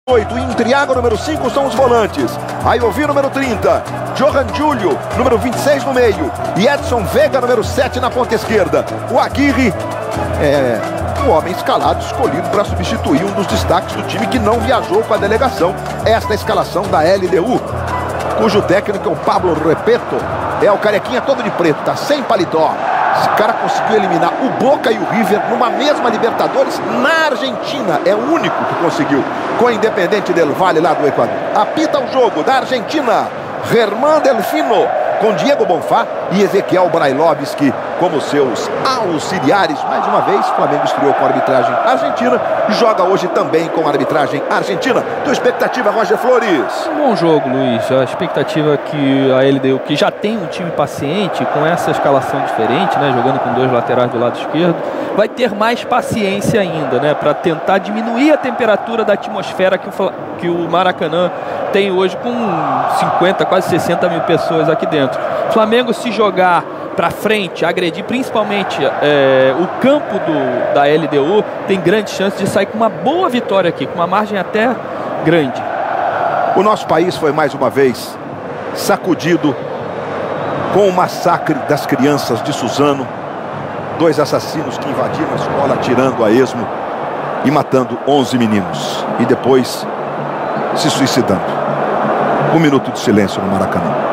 8, Intriago, número 5, são os volantes. Ayovi, número 30. Johan Júlio, número 26 no meio. E Edson Vega, número 7 na ponta esquerda. O Aguirre é o homem escalado, escolhido para substituir um dos destaques do time que não viajou com a delegação. Esta é a escalação da LDU, cujo técnico é o Pablo Repeto. É o carequinha todo de preto, tá sem paletó. Esse cara conseguiu eliminar o Boca e o River numa mesma Libertadores na Argentina. É o único que conseguiu, com a Independiente del Valle lá do Equador. Apita o jogo da Argentina Germán Delfino, com Diego Bonfá e Ezequiel Brailovski como seus auxiliares. Mais uma vez, o Flamengo estreou com a arbitragem argentina e joga hoje também com a arbitragem argentina. Tua expectativa, Roger Flores? Um bom jogo, Luiz. A expectativa é que a LDU, que já tem um time paciente, com essa escalação diferente, né, jogando com dois laterais do lado esquerdo, vai ter mais paciência ainda, né, para tentar diminuir a temperatura da atmosfera que o Maracanã tem hoje, com 50, quase 60 mil pessoas aqui dentro. O Flamengo, se jogar para frente, agredir principalmente o campo da LDU, tem grande chance de sair com uma boa vitória aqui, com uma margem até grande. O nosso país foi mais uma vez sacudido com o massacre das crianças de Suzano. 2 assassinos que invadiram a escola atirando a esmo e matando 11 meninos. E depois se suicidando. 1 minuto de silêncio no Maracanã.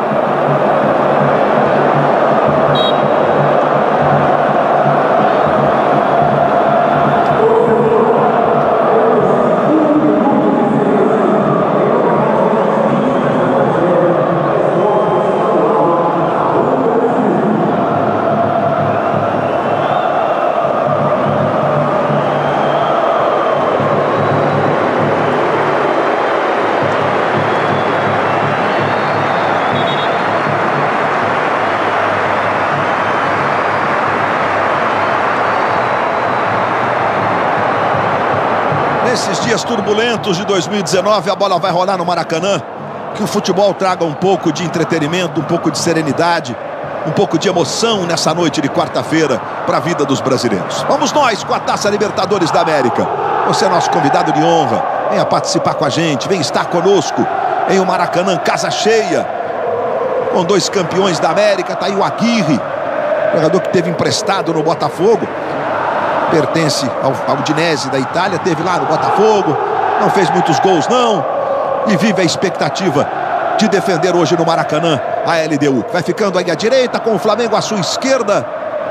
Nesses dias turbulentos de 2019, a bola vai rolar no Maracanã. Que o futebol traga um pouco de entretenimento, um pouco de serenidade, um pouco de emoção nessa noite de quarta-feira para a vida dos brasileiros. Vamos nós com a Taça Libertadores da América. Você é nosso convidado de honra. Venha participar com a gente, venha estar conosco em um Maracanã, casa cheia, com 2 campeões da América. Tá aí o Aguirre, jogador que teve emprestado no Botafogo. Pertence ao Udinese da Itália, teve lá no Botafogo, não fez muitos gols não, e vive a expectativa de defender hoje no Maracanã a LDU. Vai ficando aí à direita, com o Flamengo à sua esquerda.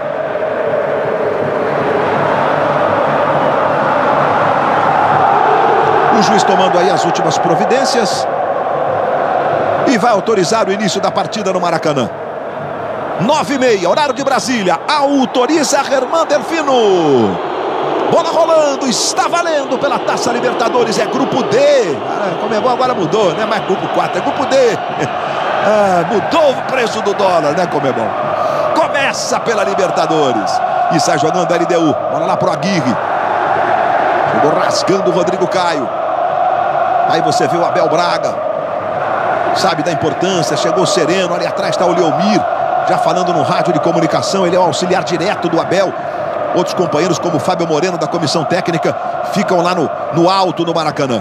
O juiz tomando aí as últimas providências e vai autorizar o início da partida no Maracanã. 9h30, horário de Brasília. Autoriza Germán Delfino. Bola rolando, está valendo pela Taça Libertadores. É grupo D. Como é bom, agora mudou, não é mais grupo 4, é grupo D. Mudou o preço do dólar, né, como é bom. Começa pela Libertadores e sai jogando a LDU. Bola lá pro Aguirre. Chegou rasgando o Rodrigo Caio. Aí você vê o Abel Braga. Sabe da importância, chegou sereno. Ali atrás está o Leomir, já falando no rádio de comunicação. Ele é o auxiliar direto do Abel. Outros companheiros, como o Fábio Moreno, da comissão técnica, ficam lá no alto no Maracanã.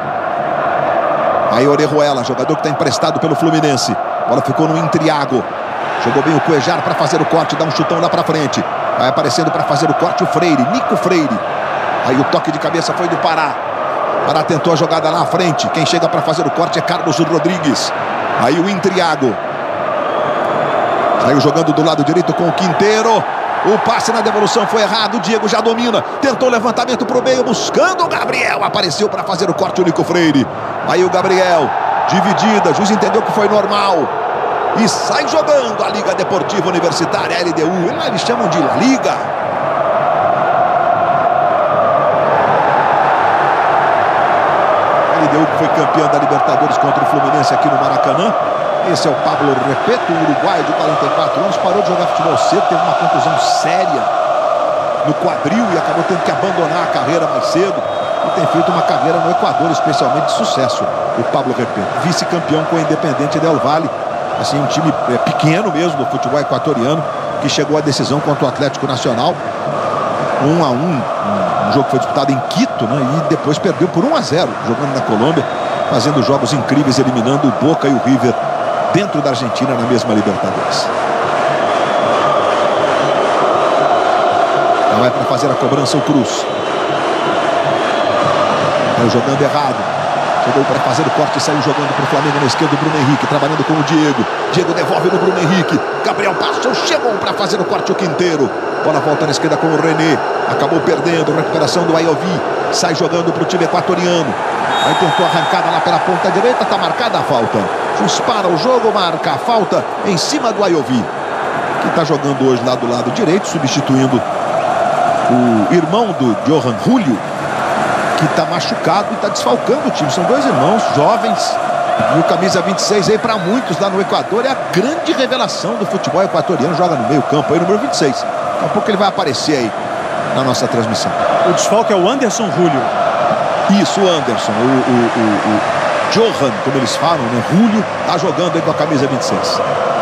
Aí Orejuela, jogador que está emprestado pelo Fluminense. A bola ficou no Intriago. Jogou bem o Cuejar para fazer o corte, dá um chutão lá para frente. Vai aparecendo para fazer o corte o Freire, Nico Freire. Aí o toque de cabeça foi do Pará. Pará tentou a jogada lá à frente. Quem chega para fazer o corte é Carlos Rodrigues. Aí o Intriago. Saiu jogando do lado direito com o Quinteiro. O passe na devolução foi errado. O Diego já domina. Tentou o levantamento para o meio, buscando o Gabriel. Apareceu para fazer o corte o Nico Freire. Aí o Gabriel, dividida. O juiz entendeu que foi normal. E sai jogando a Liga Deportiva Universitária, LDU. Eles chamam de La Liga. A LDU que foi campeã da Libertadores contra o Fluminense aqui no Maracanã. Esse é o Pablo Repeto, o uruguaio de 44 anos. Parou de jogar futebol cedo, teve uma contusão séria no quadril e acabou tendo que abandonar a carreira mais cedo. E tem feito uma carreira no Equador, especialmente de sucesso, o Pablo Repeto. Vice-campeão com o Independiente del Valle. Assim, um time pequeno mesmo do futebol equatoriano, que chegou à decisão contra o Atlético Nacional. 1-1, Um jogo que foi disputado em Quito, né? E depois perdeu por 1-0, jogando na Colômbia, fazendo jogos incríveis, eliminando o Boca e o River dentro da Argentina na mesma Libertadores. Vai para fazer a cobrança o Cruz. Jogando errado. Chegou para fazer o corte e saiu jogando para o Flamengo na esquerda. O Bruno Henrique trabalhando com o Diego. Diego devolve no Bruno Henrique. Gabriel passou, chegou para fazer o corte o Quinteiro. Bola volta na esquerda com o René. Acabou perdendo. Recuperação do Ayoví. Sai jogando para o time equatoriano. Aí tentou arrancada lá pela ponta direita. Está marcada a falta. Juiz para o jogo, marca a falta em cima do Ayoví, que está jogando hoje lá do lado direito, substituindo o irmão do Johan Julio, que está machucado e está desfalcando o time. São dois irmãos jovens. E o camisa 26 aí, para muitos lá no Equador, é a grande revelação do futebol equatoriano. Joga no meio campo aí, número 26. Daqui a pouco ele vai aparecer aí na nossa transmissão. O desfalque é o Anderson Julio. Isso, o Anderson. O Johan, como eles falam, né? Julio está jogando aí com a camisa 26.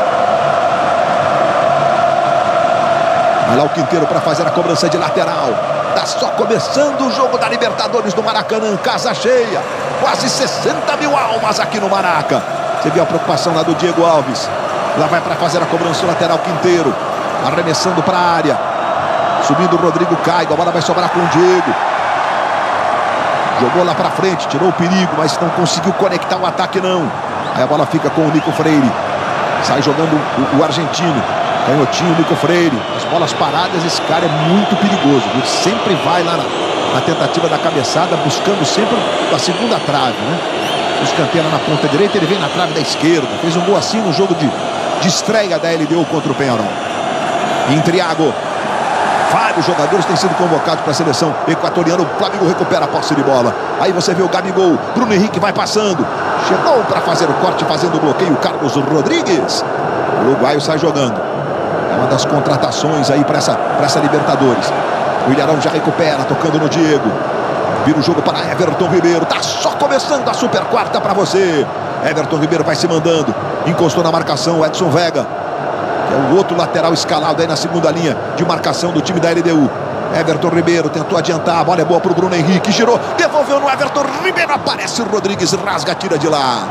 Vai lá o Quinteiro para fazer a cobrança de lateral. Tá só começando o jogo da Libertadores do Maracanã. Casa cheia. Quase 60 mil almas aqui no Maraca. Você viu a preocupação lá do Diego Alves. Lá vai para fazer a cobrança lateral Quinteiro. Arremessando para a área. Subindo o Rodrigo Caio. A bola vai sobrar com o Diego. Jogou lá para frente. Tirou o perigo, mas não conseguiu conectar o ataque não. Aí a bola fica com o Nico Freire. Sai jogando o argentino. Canhotinho, Nico Freire. As bolas paradas, esse cara é muito perigoso. Ele sempre vai lá na tentativa da cabeçada, buscando sempre a segunda trave, né? O escanteio na ponta direita, ele vem na trave da esquerda. Fez um gol assim no jogo de estreia da LDU contra o Peñarol. Intriago. Vários jogadores têm sido convocados para a seleção equatoriana. O Flamengo recupera a posse de bola. Aí você vê o Gabigol. Bruno Henrique vai passando. Chegou para fazer o corte, fazendo o bloqueio. Carlos Rodrigues. O uruguaio sai jogando. É uma das contratações aí para essa Libertadores. O Ilharão já recupera, tocando no Diego. Vira o jogo para Everton Ribeiro. Tá só começando a super quarta para você. Everton Ribeiro vai se mandando. Encostou na marcação o Edson Vega, que é o outro lateral escalado aí na segunda linha de marcação do time da LDU. Everton Ribeiro tentou adiantar. A bola é boa para o Bruno Henrique. Girou, devolveu no Everton Ribeiro. Aparece o Rodrigues, rasga, tira de lá.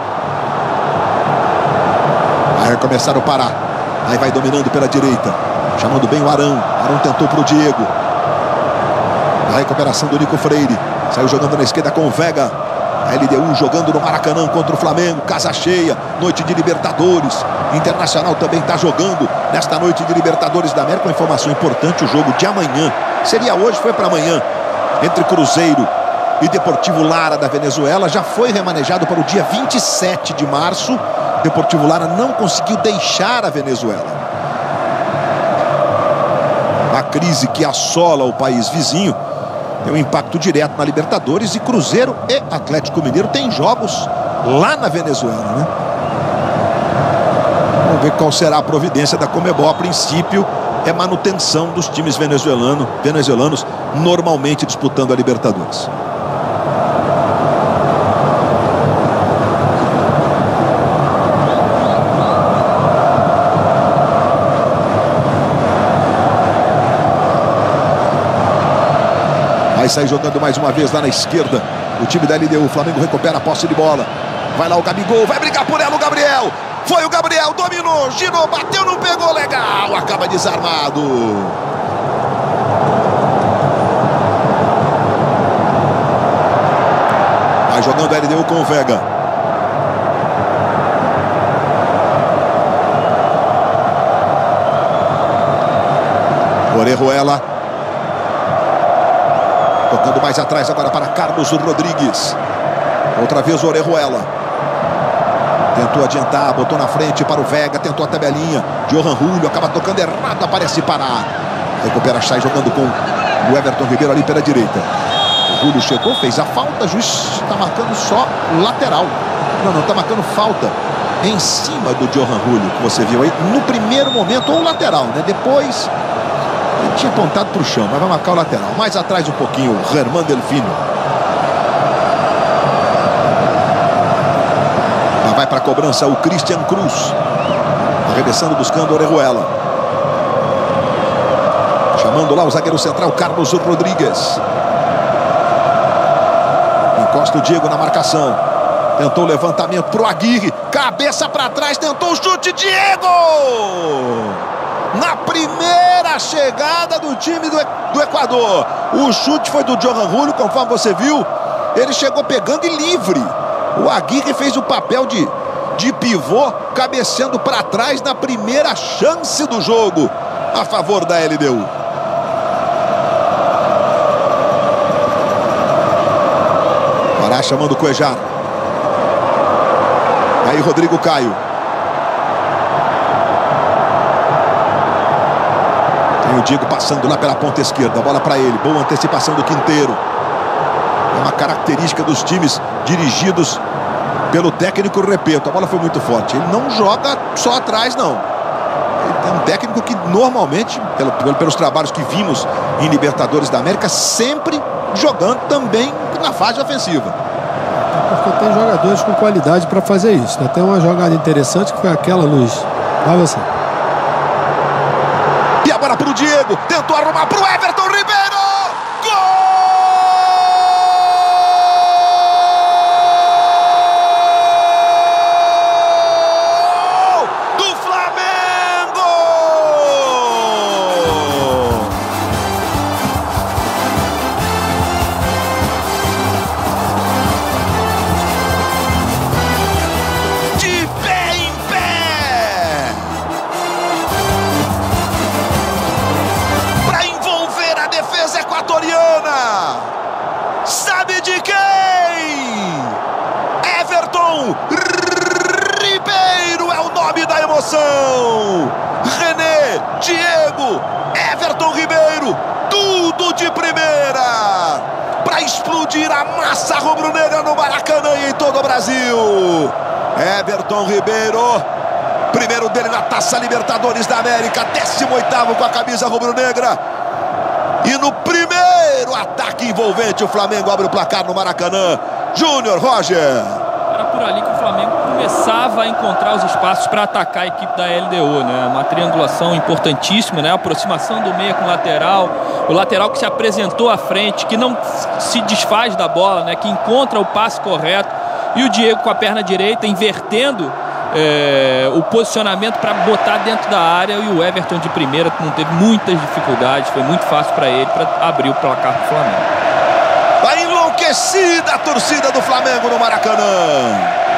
Vai começar o Pará. Aí vai dominando pela direita. Chamando bem o Arão. Arão tentou para o Diego. A recuperação do Nico Freire. Saiu jogando na esquerda com o Vega. A LDU jogando no Maracanã contra o Flamengo. Casa cheia. Noite de Libertadores. Internacional também está jogando nesta noite de Libertadores da América. Uma informação importante: o jogo de amanhã. Seria hoje, foi para amanhã. Entre Cruzeiro e Deportivo Lara da Venezuela. Já foi remanejado para o dia 27 de março. Deportivo Lara não conseguiu deixar a Venezuela. A crise que assola o país vizinho tem um impacto direto na Libertadores. E Cruzeiro e Atlético Mineiro têm jogos lá na Venezuela, né? Vamos ver qual será a providência da Conmebol. A princípio é manutenção dos times venezuelanos normalmente disputando a Libertadores. Vai sair jogando mais uma vez lá na esquerda o time da LDU. O Flamengo recupera a posse de bola. Vai lá o Gabigol, vai brigar por ela o Gabriel. Foi o Gabriel, dominou, girou, bateu, não pegou, legal. Acaba desarmado. Vai jogando a LDU com o Vega. Orejuela. Tocando mais atrás agora para Carlos Rodrigues. Outra vez o Orejuela. Tentou adiantar, botou na frente para o Vega. Tentou a tabelinha. Johan Julio acaba tocando errado, aparece Pará. Recupera, sai jogando com o Everton Ribeiro ali pela direita. O Julio chegou, fez a falta. O juiz está marcando só lateral. Não, está marcando falta em cima do Johan Julio, que você viu aí no primeiro momento, ou lateral, né? Depois ele tinha apontado para o chão, mas vai marcar o lateral. Mais atrás um pouquinho, o Germán Delfino. Vai para a cobrança o Christian Cruz. Arremessando, buscando Orejuela. Chamando lá o zagueiro central, Carlos Rodrigues. Encosta o Diego na marcação. Tentou o levantamento pro Aguirre. Cabeça para trás, tentou o chute. Diego! Na primeira chegada do time do Equador. O chute foi do Johan Julio, conforme você viu. Ele chegou pegando e livre. O Aguirre fez o papel de pivô, cabeceando para trás na primeira chance do jogo a favor da LDU. Pará chamando o Cuejar. Aí Rodrigo Caio. Tem o Diego passando lá pela ponta esquerda. Bola para ele. Boa antecipação do Quinteiro. É uma característica dos times dirigidos pelo técnico, repito, a bola foi muito forte. Ele não joga só atrás, não. Ele é um técnico que normalmente, pelos trabalhos que vimos em Libertadores da América, sempre jogando também na fase ofensiva. Porque tem jogadores com qualidade para fazer isso. Tem uma jogada interessante que foi aquela, Luiz. Vai você. E a bola para o Diego. Tentou arrumar para o Everton Ribeiro. Sabe de quem? Everton Ribeiro é o nome da emoção. René, Diego, Everton Ribeiro, tudo de primeira para explodir a massa rubro-negra no Maracanã e em todo o Brasil. Everton Ribeiro, primeiro dele na Taça Libertadores da América, 18º com a camisa rubro-negra. E no primeiro ataque envolvente, o Flamengo abre o placar no Maracanã. Júnior Roger. Era por ali que o Flamengo começava a encontrar os espaços para atacar a equipe da LDU, né? Uma triangulação importantíssima, né? A aproximação do meia com o lateral que se apresentou à frente, que não se desfaz da bola, né? Que encontra o passe correto. E o Diego com a perna direita invertendo o posicionamento para botar dentro da área, e o Everton de primeira não teve muitas dificuldades, foi muito fácil para ele para abrir o placar do Flamengo. A enlouquecida torcida do Flamengo no Maracanã.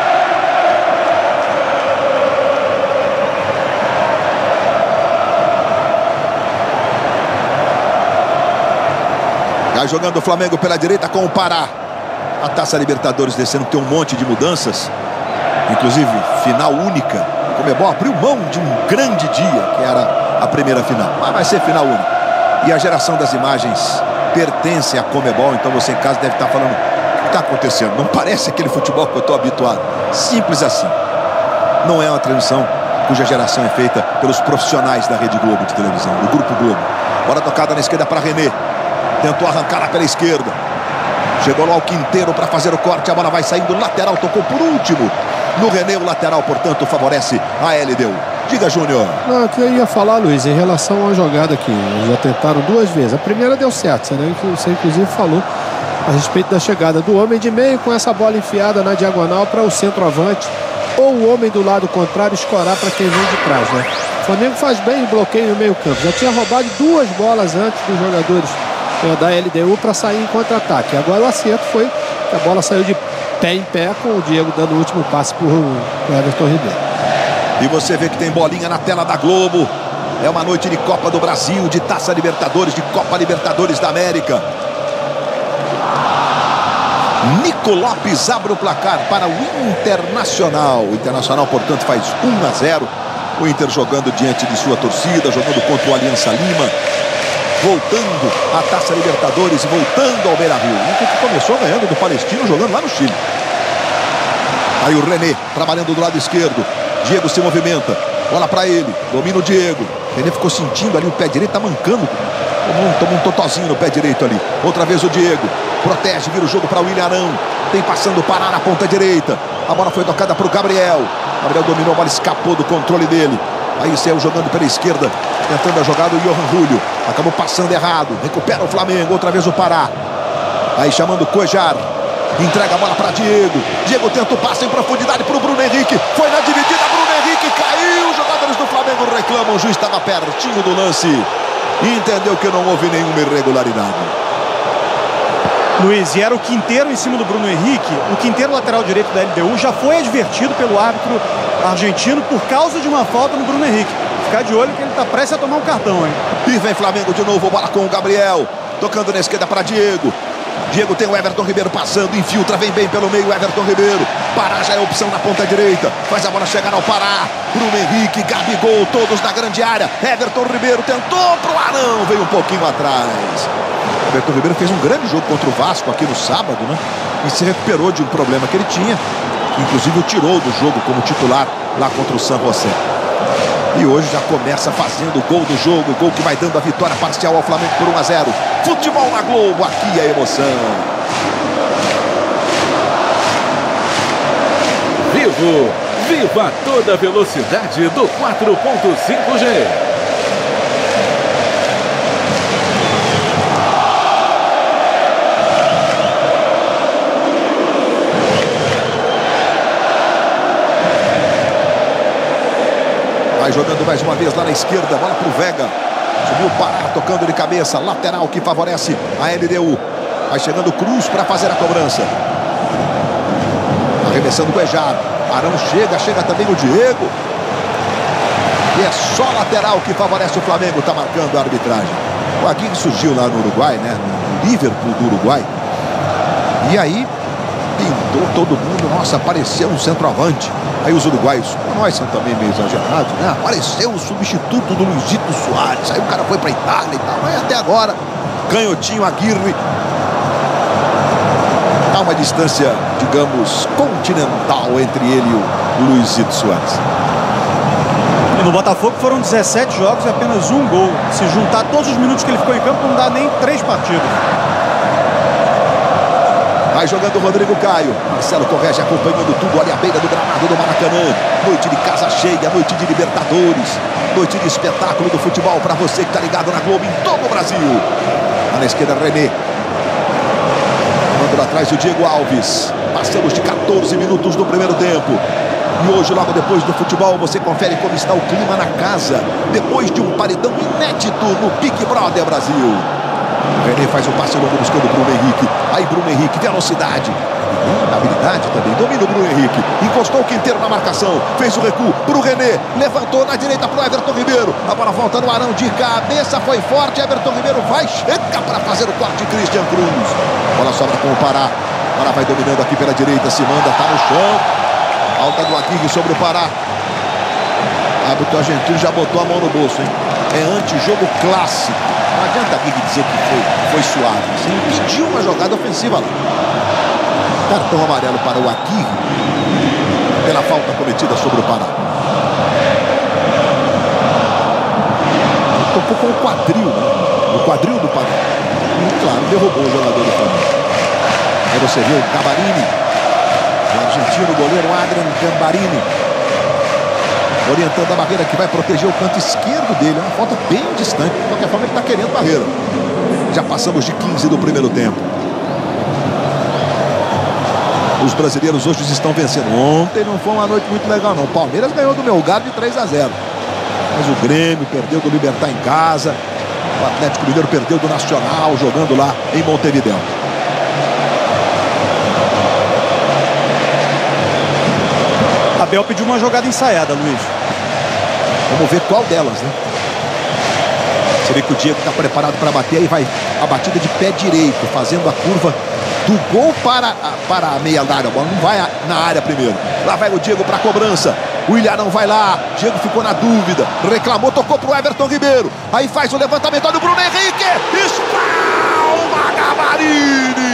Vai jogando o Flamengo pela direita com o Pará. A Taça Libertadores descendo, tem um monte de mudanças. Inclusive, final única. O Comebol abriu mão de um grande dia, que era a primeira final. Mas vai ser final única. E a geração das imagens pertence à Comebol. Então você em casa deve estar falando: o que está acontecendo? Não parece aquele futebol que eu estou habituado. Simples assim. Não é uma transmissão cuja geração é feita pelos profissionais da Rede Globo de televisão, do Grupo Globo. Bola tocada na esquerda para René. Tentou arrancar lá pela esquerda. Chegou lá o Quinteiro para fazer o corte. A bola vai saindo lateral. Tocou por último no René. O lateral, portanto, favorece a LDU. Diga, Júnior. Não, o que eu ia falar, Luiz, em relação à jogada aqui. Já tentaram duas vezes. A primeira deu certo. Você inclusive falou a respeito da chegada do homem de meio com essa bola enfiada na diagonal para o centroavante, ou o homem do lado contrário escorar para quem vem de trás, né? O Flamengo faz bem o bloqueio no meio campo. Já tinha roubado duas bolas antes dos jogadores da LDU para sair em contra-ataque. Agora o acerto foi que a bola saiu de pé em pé, com o Diego dando o último passe para o Everton Ribeiro. E você vê que tem bolinha na tela da Globo. É uma noite de Copa do Brasil, de Taça Libertadores, de Copa Libertadores da América. Nico Lopes abre o placar para o Internacional. O Internacional, portanto, faz 1-0. O Inter jogando diante de sua torcida, jogando contra o Aliança Lima. Voltando à Taça Libertadores e voltando ao Beira-Rio. O Inter que começou ganhando do Palestino, jogando lá no Chile. Aí o René trabalhando do lado esquerdo. Diego se movimenta. Bola para ele. Domina o Diego. René ficou sentindo ali o pé direito, tá mancando. Tomou um totozinho no pé direito ali. Outra vez o Diego. Protege, vira o jogo para o William Arão. Tem passando o Pará na ponta direita. A bola foi tocada para o Gabriel. Gabriel dominou, a bola escapou do controle dele. Aí saiu jogando pela esquerda, tentando a jogada o Johan Julio. Acabou passando errado. Recupera o Flamengo. Outra vez o Pará. Aí chamando o Cuejar. Entrega a bola para Diego. Diego tenta o passe em profundidade para o Bruno Henrique. Foi na dividida, Bruno Henrique caiu. Os jogadores do Flamengo reclamam. O juiz estava pertinho do lance e entendeu que não houve nenhuma irregularidade. Luiz, e era o Quinteiro em cima do Bruno Henrique. O Quinteiro, lateral direito da LDU, já foi advertido pelo árbitro argentino por causa de uma falta no Bruno Henrique. Ficar de olho que ele está prestes a tomar um cartão, hein? E vem Flamengo de novo, bola com o Gabriel. Tocando na esquerda para Diego. Diego tem o Everton Ribeiro passando, infiltra, vem bem pelo meio, Everton Ribeiro. Pará já é opção na ponta direita. Faz a bola chegar ao Pará. Bruno Henrique, Gabigol, todos na grande área. Everton Ribeiro tentou pro Arão, veio um pouquinho atrás. Everton Ribeiro fez um grande jogo contra o Vasco aqui no sábado, né? E se recuperou de um problema que ele tinha. Inclusive o tirou do jogo como titular lá contra o San José. E hoje já começa fazendo o gol do jogo, gol que vai dando a vitória parcial ao Flamengo por 1-0. Futebol na Globo, aqui é emoção. Vivo, viva toda a velocidade do 4.5G. Vai jogando mais uma vez lá na esquerda, bola pro Vega. Subiu o Pará, tocando de cabeça, lateral que favorece a LDU. Vai chegando Cruz para fazer a cobrança. Arremessando o Cuejar. Arão chega também o Diego. E é só lateral que favorece o Flamengo, tá marcando a arbitragem. O Aguirre surgiu lá no Uruguai, né? No Liverpool do Uruguai. E aí pintou todo mundo, nossa, apareceu um centroavante. Aí os uruguaios, nós são também meio exagerados, né? Apareceu o substituto do Luizito Soares. Aí o cara foi pra Itália e tal. Mas até agora, canhotinho Aguirre. Há uma distância, digamos, continental entre ele e o Luizito Soares. E no Botafogo foram 17 jogos e apenas um gol. Se juntar todos os minutos que ele ficou em campo, não dá nem 3 partidas. Vai jogando o Rodrigo Caio. Marcelo Correge acompanhando tudo ali à beira do gramado do Maracanã. Noite de casa cheia, noite de Libertadores. Noite de espetáculo do futebol para você que está ligado na Globo em todo o Brasil. Lá na esquerda, René. Mandando atrás o Diego Alves. Passamos de 14 minutos do primeiro tempo. E hoje, logo depois do futebol, você confere como está o clima na casa. Depois de um paredão inédito no Big Brother Brasil. René faz o passe longo buscando o Bruno Henrique. Aí Bruno Henrique, velocidade. Habilidade também, domina o Bruno Henrique. Encostou o Quinteiro na marcação. Fez o recuo pro René. Levantou na direita pro Everton Ribeiro. A bola volta no Arão de cabeça. Foi forte. Everton Ribeiro vai, chega para fazer o corte. Christian Cruz. Bola sobra com o Pará. Pará vai dominando aqui pela direita. Se manda, tá no chão. Alta do Aguirre sobre o Pará. O árbitro argentino já botou a mão no bolso, hein? É antijogo clássico. Não adianta Aguirre dizer que foi suave. Você impediu uma jogada ofensiva lá. Cartão amarelo para o Aguirre pela falta cometida sobre o Pará. Tocou com o quadril, né? O quadril do Pará. E, claro, derrubou o jogador do Flamengo. Aí você vê o Gambarini, o argentino, o goleiro Adrian Gambarini, orientando a barreira que vai proteger o canto esquerdo dele. É uma falta bem distante. De qualquer forma, ele está querendo barreira. Já passamos de 15 do primeiro tempo. Os brasileiros hoje estão vencendo. Ontem não foi uma noite muito legal, não. O Palmeiras ganhou do Melgar de 3-0. Mas o Grêmio perdeu do Libertad em casa. O Atlético Mineiro perdeu do Nacional, jogando lá em Montevidéu. Abel pediu uma jogada ensaiada, Luiz. Vamos ver qual delas, né? Você vê que o Diego está preparado para bater. Aí vai a batida de pé direito, fazendo a curva do gol para a meia área. A bola não vai na área primeiro. Lá vai o Diego para a cobrança. O Ilharão vai lá. Diego ficou na dúvida. Reclamou, tocou para o Everton Ribeiro. Aí faz o levantamento. Olha o Bruno Henrique. Espalma Gambarini.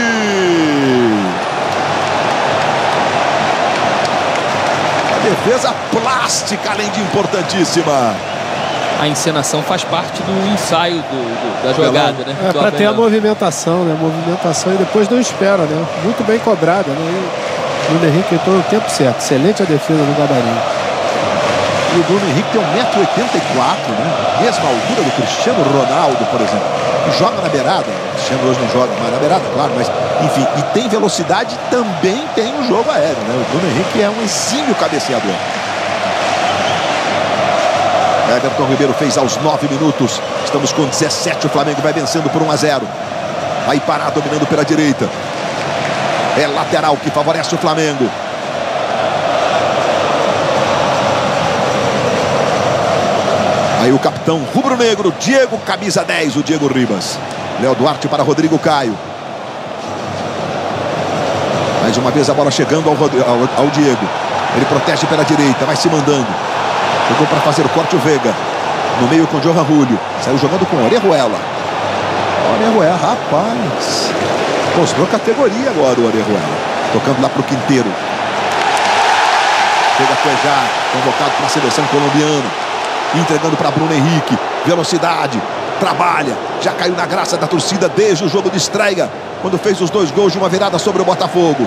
Defesa plástica, além de importantíssima. A encenação faz parte do ensaio da jogada, né? É, para ter a movimentação, né? Movimentação e depois não espera, né? Muito bem cobrada, né? E o Bruno Henrique entrou no tempo certo. Excelente a defesa do Gambarini. E o Bruno Henrique tem 1,84 m, né? Mesma altura do Cristiano Ronaldo, por exemplo. Que joga na beirada. O Cristiano hoje não joga mais na beirada, claro, mas enfim. E tem velocidade, também tem o jogo aéreo, né? O Bruno Henrique é um exímio cabeceador. Everton Ribeiro fez aos 9 minutos. Estamos com 17. O Flamengo vai vencendo por 1-0. Aí Pará dominando pela direita. É lateral que favorece o Flamengo. Aí o capitão rubro-negro, Diego, camisa 10, o Diego Ribas. Léo Duarte para Rodrigo Caio. Mais uma vez a bola chegando ao Diego. Ele protege pela direita, vai se mandando. Jogou para fazer o corte o Veiga. No meio com o Johan Julio. Saiu jogando com o Orejuela. Orejuela, rapaz. Mostrou categoria agora o Orejuela. Tocando lá para o Quinteiro. Chega Cuejar, convocado para a seleção colombiana. Entregando para Bruno Henrique. Velocidade. Trabalha. Já caiu na graça da torcida desde o jogo de estreia, quando fez os 2 gols de uma virada sobre o Botafogo.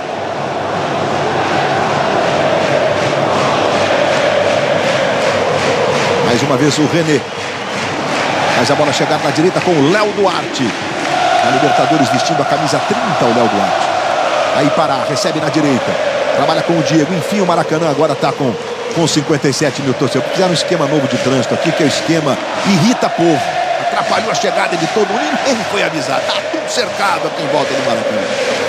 Mais uma vez o René. Faz a bola chegar na direita com o Léo Duarte. Na Libertadores vestindo a camisa 30, o Léo Duarte. Aí Pará, recebe na direita. Trabalha com o Diego. Enfim, o Maracanã agora está com 57 mil torcedores. Fizeram um esquema novo de trânsito aqui, que é o esquema irrita povo. Atrapalhou a chegada de todo mundo. Ninguém foi avisado. Está tudo cercado aqui em volta do Maracanã.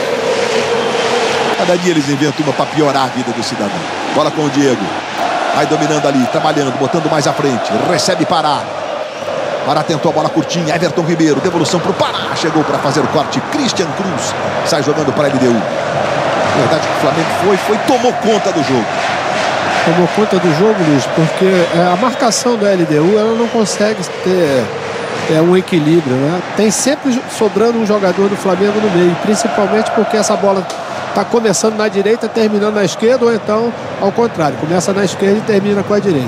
Cada dia eles inventam uma para piorar a vida do cidadão. Bola com o Diego. Vai dominando ali, trabalhando, botando mais à frente. Recebe Pará. Pará tentou a bola curtinha. Everton Ribeiro, devolução para o Pará. Chegou para fazer o corte. Christian Cruz sai jogando para a LDU. Na verdade, o Flamengo tomou conta do jogo. Tomou conta do jogo, Luiz, porque a marcação da LDU ela não consegue ter um equilíbrio, né? Tem sempre sobrando um jogador do Flamengo no meio, principalmente porque essa bola está começando na direita, terminando na esquerda, ou então ao contrário, começa na esquerda e termina com a direita.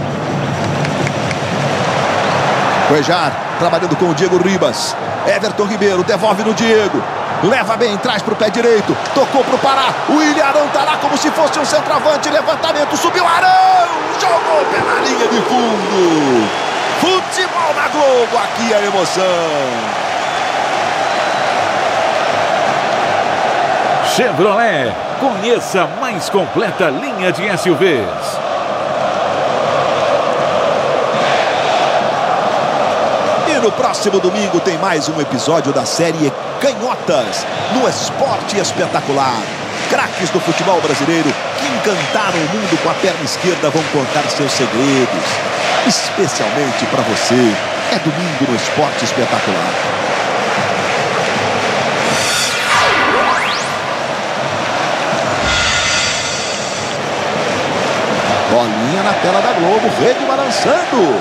Cuejar trabalhando com o Diego Ribas. Everton Ribeiro devolve no Diego. Leva bem, traz para o pé direito. Tocou para o Pará. O William Arão está lá como se fosse um centroavante. Levantamento, subiu Arão. Jogou pela linha de fundo. Futebol na Globo, aqui a emoção. Chevrolet, conheça a mais completa linha de SUVs. E no próximo domingo tem mais um episódio da série Canhotas no Esporte Espetacular. Craques do futebol brasileiro que encantaram o mundo com a perna esquerda vão contar seus segredos. Especialmente para você. É domingo no Esporte Espetacular. Bolinha na tela da Globo, rede balançando.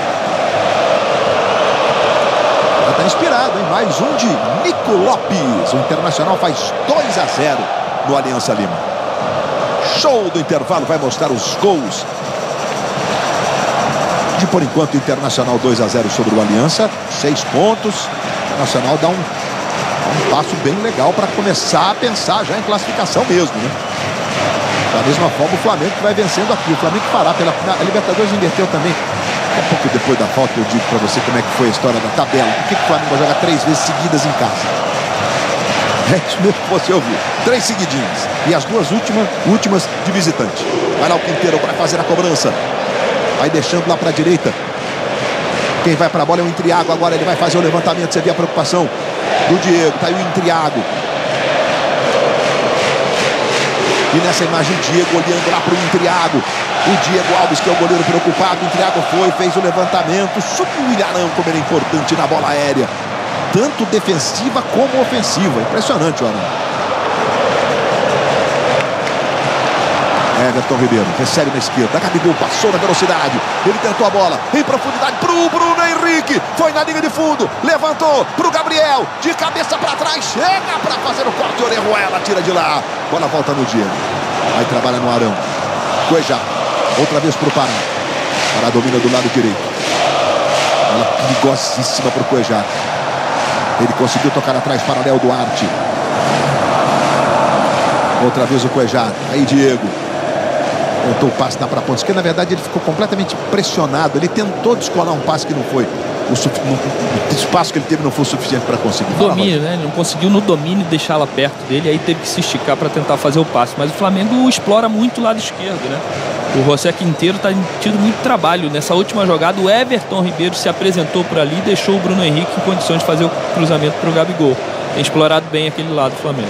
Já está inspirado, hein? Mais um de Nico Lopes. O Internacional faz 2-0 no Aliança Lima. Show do intervalo, vai mostrar os gols. De por enquanto, Internacional 2-0 sobre o Aliança. 6 pontos. O Internacional dá um passo bem legal para começar a pensar já em classificação mesmo, né? Da mesma forma, o Flamengo que vai vencendo aqui. O Flamengo que parar pela a Libertadores inverteu também. Um pouco depois da falta eu digo para você como é que foi a história da tabela. Por que o Flamengo vai jogar 3 vezes seguidas em casa? É isso mesmo que você ouviu. 3 seguidinhas. E as 2 últimas de visitante. Vai lá o Quinteiro para fazer a cobrança. Vai deixando lá para a direita. Quem vai para a bola é o Intriago. Agora ele vai fazer o levantamento. Você vê a preocupação do Diego. Tá aí o Intriago. E nessa imagem, Diego olhando lá para o Intriago. O Diego Alves, que é o goleiro preocupado. O Intriago foi, fez o levantamento. Subiu o Ilharão, como ele é importante na bola aérea. Tanto defensiva como ofensiva. Impressionante o Arão. Everton Ribeiro recebe na esquerda. Gabigol passou na velocidade. Ele tentou a bola em profundidade para o Bruno Henrique. Foi na linha de fundo. Levantou para o Gabriel. De cabeça para trás. Chega para fazer o corte. Orejuela tira de lá. Bola volta no Diego. Aí trabalha no Arão. Cuejar. Outra vez para o Pará. Pará domina do lado direito. Bola perigosíssima para o Cuejar. Ele conseguiu tocar atrás para Léo Duarte. Outra vez o Cuejar. Aí Diego. Tentou o passe para a ponta esquerda. Na verdade, ele ficou completamente pressionado. Ele tentou descolar um passe que não foi o espaço que ele teve não foi o suficiente para conseguir. Domínio, né? Ele não conseguiu no domínio deixá-la perto dele, aí teve que se esticar para tentar fazer o passe. Mas o Flamengo explora muito o lado esquerdo, né? O José Quinteiro está tendo muito trabalho. Nessa última jogada, o Everton Ribeiro se apresentou por ali e deixou o Bruno Henrique em condições de fazer o cruzamento para o Gabigol. Tem explorado bem aquele lado do Flamengo.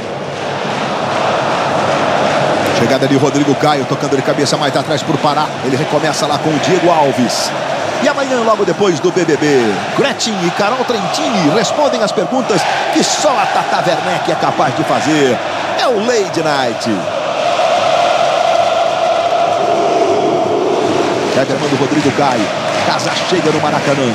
Chegada de Rodrigo Caio, tocando de cabeça mais atrás por Pará. Ele recomeça lá com o Diego Alves. E amanhã, logo depois do BBB, Gretchen e Carol Trentini respondem as perguntas que só a Tata Werneck é capaz de fazer. É o Lady Night. Pega a mão do Rodrigo Caio. Casa chega no Maracanã.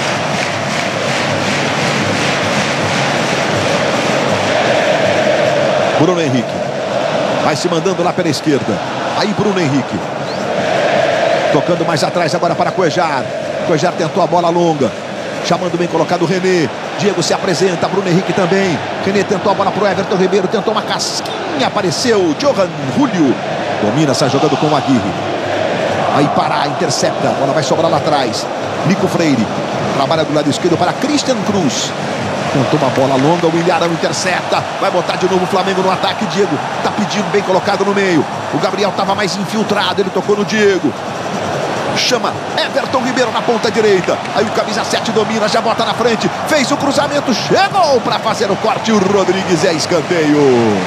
Bruno Henrique. Vai se mandando lá pela esquerda. Aí Bruno Henrique. Tocando mais atrás agora para Cuejar. Cuejar tentou a bola longa. Chamando bem colocado o René. Diego se apresenta. Bruno Henrique também. René tentou a bola para o Everton Ribeiro. Tentou uma casquinha. Apareceu Johan Julio. Domina, sai jogando com o Aguirre. Aí Pará, intercepta. A bola vai sobrar lá atrás. Nico Freire. Trabalha do lado esquerdo para Christian Cruz. Tentou uma bola longa, o Ilharão intercepta. Vai botar de novo o Flamengo no ataque. Diego está pedindo, bem colocado no meio. O Gabriel estava mais infiltrado, ele tocou no Diego. Chama Everton Ribeiro na ponta direita. Aí o camisa 7 domina, já bota na frente. Fez o cruzamento, chegou para fazer o corte. O Rodrigues é escanteio.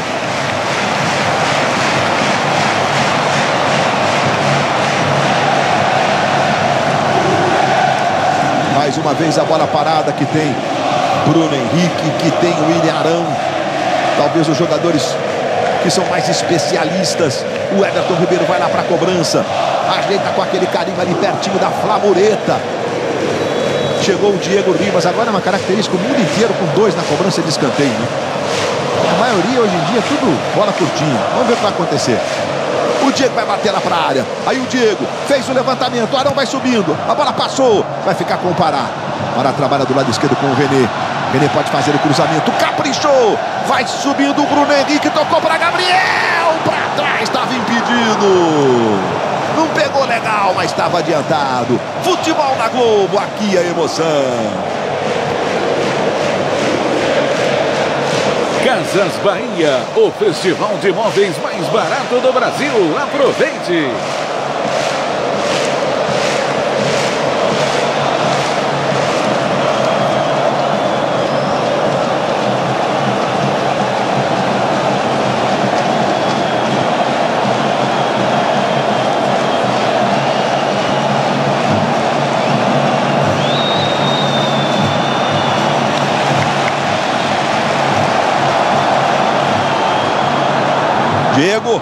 Mais uma vez a bola parada que tem Bruno Henrique, que tem o William Arão. Talvez os jogadores que são mais especialistas. O Everton Ribeiro vai lá para a cobrança. Ajeita com aquele carinho ali pertinho da Flamureta. Chegou o Diego Ribas. Agora é uma característica, o mundo inteiro com 2 na cobrança de escanteio, né? A maioria hoje em dia tudo bola curtinha. Vamos ver o que vai acontecer. O Diego vai bater lá para a área. Aí o Diego fez o levantamento. O Arão vai subindo. A bola passou. Vai ficar com o Pará. Pará trabalha do lado esquerdo com o René. René pode fazer o cruzamento. Caprichou. Vai subindo o Bruno Henrique. Tocou para Gabriel. Para trás. Estava impedido. Não pegou legal, mas estava adiantado. Futebol na Globo. Aqui a emoção. Casas Bahia, o festival de imóveis mais barato do Brasil. Aproveite! Diego.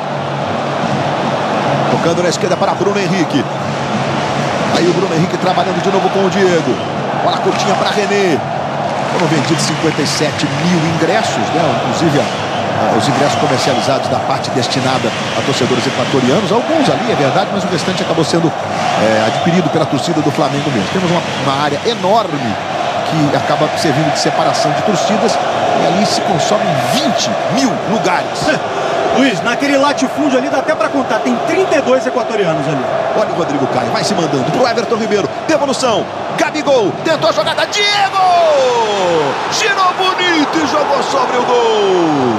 Tocando na esquerda para Bruno Henrique. Aí o Bruno Henrique trabalhando de novo com o Diego. Bola curtinha para René. Foram vendidos 57 mil ingressos, né? Inclusive os ingressos comercializados da parte destinada a torcedores equatorianos. Alguns ali, é verdade, mas o restante acabou sendo adquirido pela torcida do Flamengo mesmo. Temos uma área enorme que acaba servindo de separação de torcidas. E ali se consomem 20 mil lugares. Luiz, naquele latifúndio ali dá até pra contar. Tem 32 equatorianos ali. Olha o Rodrigo Caio, vai se mandando pro Everton Ribeiro. Devolução, Gabigol, tentou a jogada, Diego! Girou bonito e jogou sobre o gol.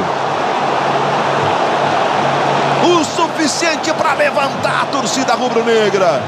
O suficiente para levantar a torcida rubro-negra.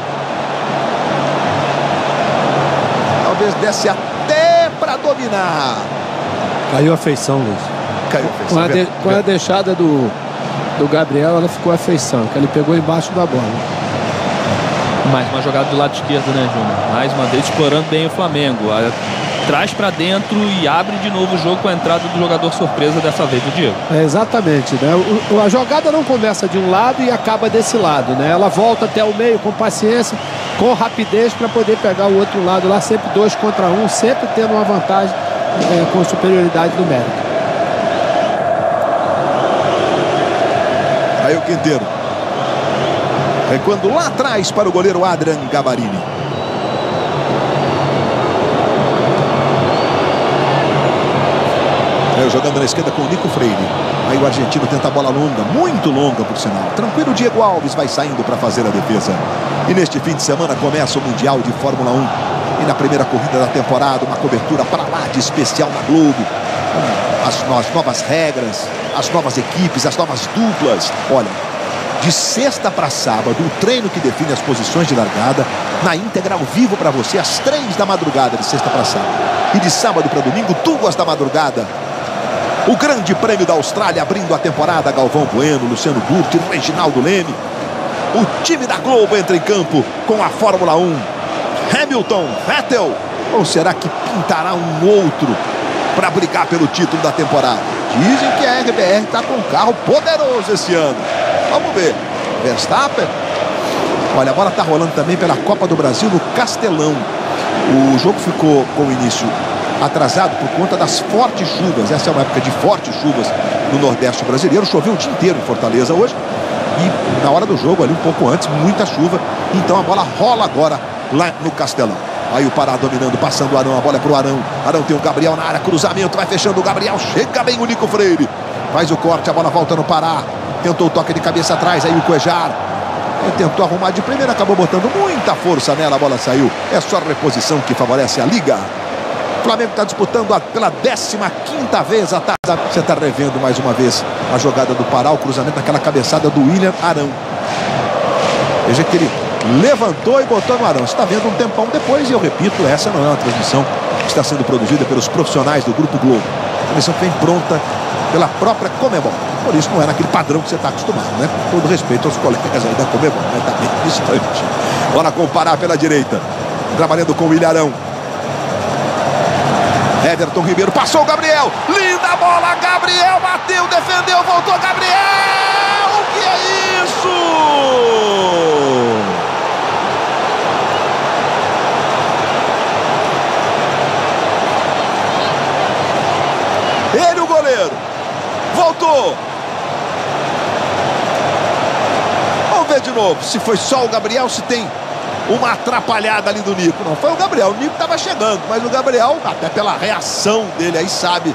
Talvez desse até para dominar. Caiu a feição, Luiz. Caiu a feição. Com a deixada do Gabriel, ela ficou a feição, que ele pegou embaixo da bola. Mais uma jogada do lado esquerdo, né, Júnior? Mais uma vez explorando bem o Flamengo. Traz para dentro e abre de novo o jogo com a entrada do jogador surpresa, dessa vez do Diego. Exatamente, né? A jogada não começa de um lado e acaba desse lado, né? Ela volta até o meio com paciência, com rapidez para poder pegar o outro lado lá, sempre 2 contra 1, sempre tendo uma vantagem com superioridade numérica. Aí o Quinteiro. Recuando lá atrás para o goleiro Adrian Gabarini. Jogando na esquerda com o Nico Freire. Aí o argentino tenta a bola longa, muito longa por sinal. Tranquilo, o Diego Alves vai saindo para fazer a defesa. E neste fim de semana começa o Mundial de Fórmula 1. E na primeira corrida da temporada, uma cobertura para lá de especial na Globo. As novas regras, as novas equipes, as novas duplas. Olha, de sexta para sábado, o treino que define as posições de largada, na íntegra ao vivo para você, às 3 da madrugada, de sexta para sábado. E de sábado para domingo, 2 da madrugada. O Grande Prêmio da Austrália abrindo a temporada. Galvão Bueno, Luciano Burti, Reginaldo Leme. O time da Globo entra em campo com a Fórmula 1. Hamilton, Vettel. Ou será que pintará um outro para brigar pelo título da temporada? Dizem que a RBR está com um carro poderoso esse ano. Vamos ver. Verstappen. Olha, a bola está rolando também pela Copa do Brasil no Castelão. O jogo ficou com o início atrasado por conta das fortes chuvas. Essa é uma época de fortes chuvas no Nordeste brasileiro. Choveu o dia inteiro em Fortaleza hoje. E na hora do jogo, ali um pouco antes, muita chuva. Então a bola rola agora lá no Castelão. Aí o Pará dominando, passando o Arão. A bola é pro Arão. Arão tem o Gabriel na área, cruzamento, vai fechando o Gabriel. Chega bem o Nico Freire. Faz o corte, a bola volta no Pará. Tentou o toque de cabeça atrás, aí o Cuejar. Ele tentou arrumar de primeira, acabou botando muita força nela, a bola saiu. É só reposição que favorece a Liga. O Flamengo está disputando pela 15ª vez a taça. Você está revendo mais uma vez a jogada do Pará, o cruzamento daquela cabeçada do William Arão. Veja que ele levantou e botou no Arão. Você está vendo um tempão depois, e eu repito, essa não é uma transmissão que está sendo produzida pelos profissionais do Grupo Globo. A transmissão que vem pronta pela própria Conmebol. Por isso não é naquele padrão que você está acostumado, né? Com todo respeito aos colegas aí da Conmebol, né? Tá bem distante. Bora comparar pela direita. Trabalhando com o William Arão. Everton Ribeiro, passou o Gabriel. Linda bola, Gabriel bateu, defendeu, voltou, Gabriel! O que é isso? Ele, o goleiro. Voltou. Vamos ver de novo se foi só o Gabriel, se tem uma atrapalhada ali do Nico. Não foi o Gabriel, o Nico estava chegando, mas o Gabriel, até pela reação dele aí, sabe.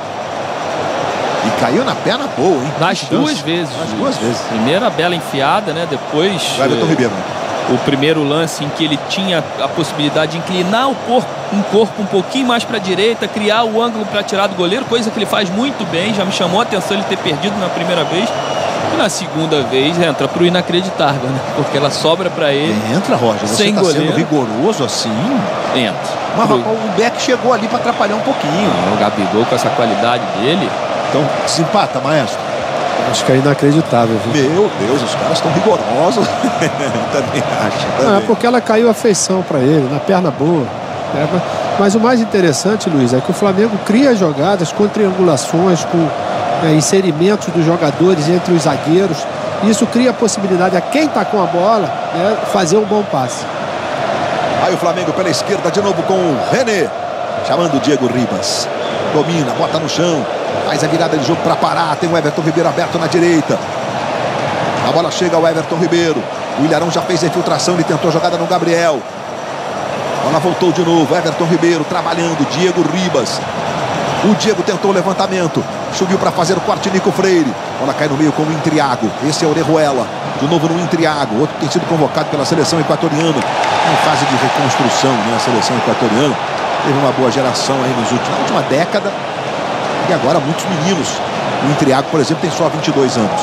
E caiu na perna boa, hein? Nas duas vezes. Nas duas vezes. Primeira bela enfiada, né? Depois Everton Ribeiro. O primeiro lance em que ele tinha a possibilidade de inclinar o corpo um pouquinho mais para a direita, criar o ângulo para tirar do goleiro, coisa que ele faz muito bem. Já me chamou a atenção ele ter perdido na primeira vez. E na segunda vez entra pro inacreditável, né? Porque ela sobra para ele. Entra, Roger. Você sem tá goleiro. Sendo rigoroso assim? Entra. Mas o Beck chegou ali para atrapalhar um pouquinho. O Gabigol, com essa qualidade dele. Então, desempata, maestro. Acho que é inacreditável, viu? Meu Deus, os caras estão rigorosos. Também acho. Também. É porque ela caiu a feição para ele, na perna boa. Mas o mais interessante, Luiz, é que o Flamengo cria jogadas com triangulações, com inserimentos dos jogadores entre os zagueiros. Isso cria a possibilidade a quem está com a bola fazer um bom passe. Aí o Flamengo pela esquerda de novo com o René, chamando o Diego Ribas. Domina, bota no chão, faz a virada de jogo para parar. Tem o Everton Ribeiro aberto na direita. A bola chega ao Everton Ribeiro. O Ilharão já fez a infiltração, ele tentou a jogada no Gabriel. A bola voltou de novo, Everton Ribeiro trabalhando, Diego Ribas. O Diego tentou o levantamento, subiu para fazer o corte, Nico Freire. A bola cai no meio com o Intriago. Esse é o Orejuela, de novo no Intriago, outro que tem sido convocado pela seleção equatoriana. Em fase de reconstrução, né? A seleção equatoriana teve uma boa geração aí na última década. E agora muitos meninos. O Intriago, por exemplo, tem só 22 anos.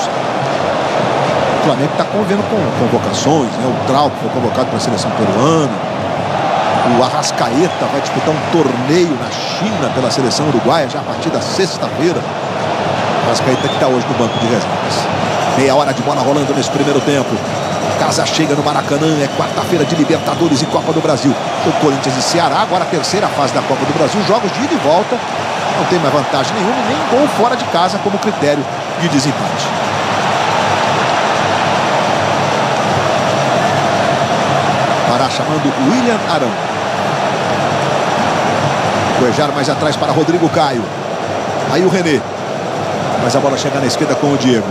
O Flamengo está convivendo com convocações, né? O Trauco foi convocado para a seleção peruana. O Arrascaeta vai disputar um torneio na China pela seleção uruguaia já a partir da sexta-feira. O Arrascaeta que está hoje no banco de reservas. Meia hora de bola rolando nesse primeiro tempo. Casa chega no Maracanã, é quarta-feira de Libertadores e Copa do Brasil. O Corinthians e Ceará, agora a terceira fase da Copa do Brasil. Jogos de ida e volta. Não tem mais vantagem nenhuma, nem gol fora de casa como critério de desempate. Pará chamando William Arão. Cuejar mais atrás para Rodrigo Caio. Aí o René. Mas a bola chega na esquerda com o Diego.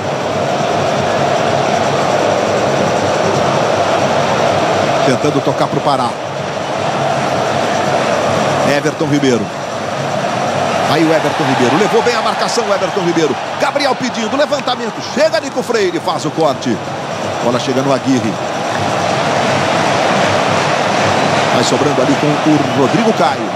Tentando tocar para o Pará. Everton Ribeiro. Aí o Everton Ribeiro, levou bem a marcação o Everton Ribeiro. Gabriel pedindo, levantamento, chega Nico Freire, faz o corte. Bola chega no Aguirre. Vai sobrando ali com o Rodrigo Caio.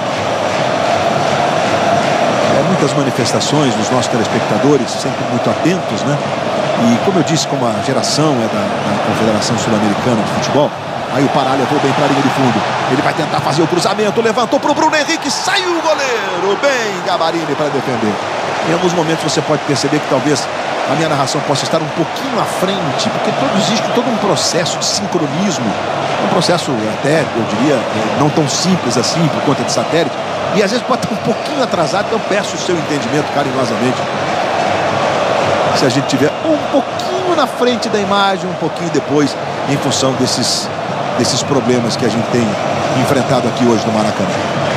Muitas manifestações dos nossos telespectadores, sempre muito atentos, né? E como eu disse, como a geração é da Confederação Sul-Americana de Futebol, aí o Pará levou bem para a linha de fundo. Ele vai tentar fazer o cruzamento, levantou para o Bruno Henrique, saiu o goleiro, bem Gabarini para defender. Em alguns momentos você pode perceber que talvez a minha narração possa estar um pouquinho à frente, porque existe todo um processo de sincronismo, um processo até, eu diria, não tão simples assim por conta de satélite, e às vezes pode estar um pouquinho atrasado, então peço o seu entendimento carinhosamente. Se a gente tiver um pouquinho na frente da imagem, um pouquinho depois, em função desses problemas que a gente tem enfrentado aqui hoje no Maracanã.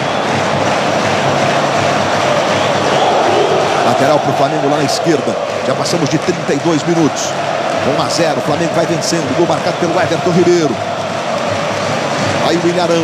Lateral para o Flamengo lá na esquerda. Já passamos de 32 minutos. 1-0, o Flamengo vai vencendo. Gol marcado pelo Everton Ribeiro. Aí o Ilharão.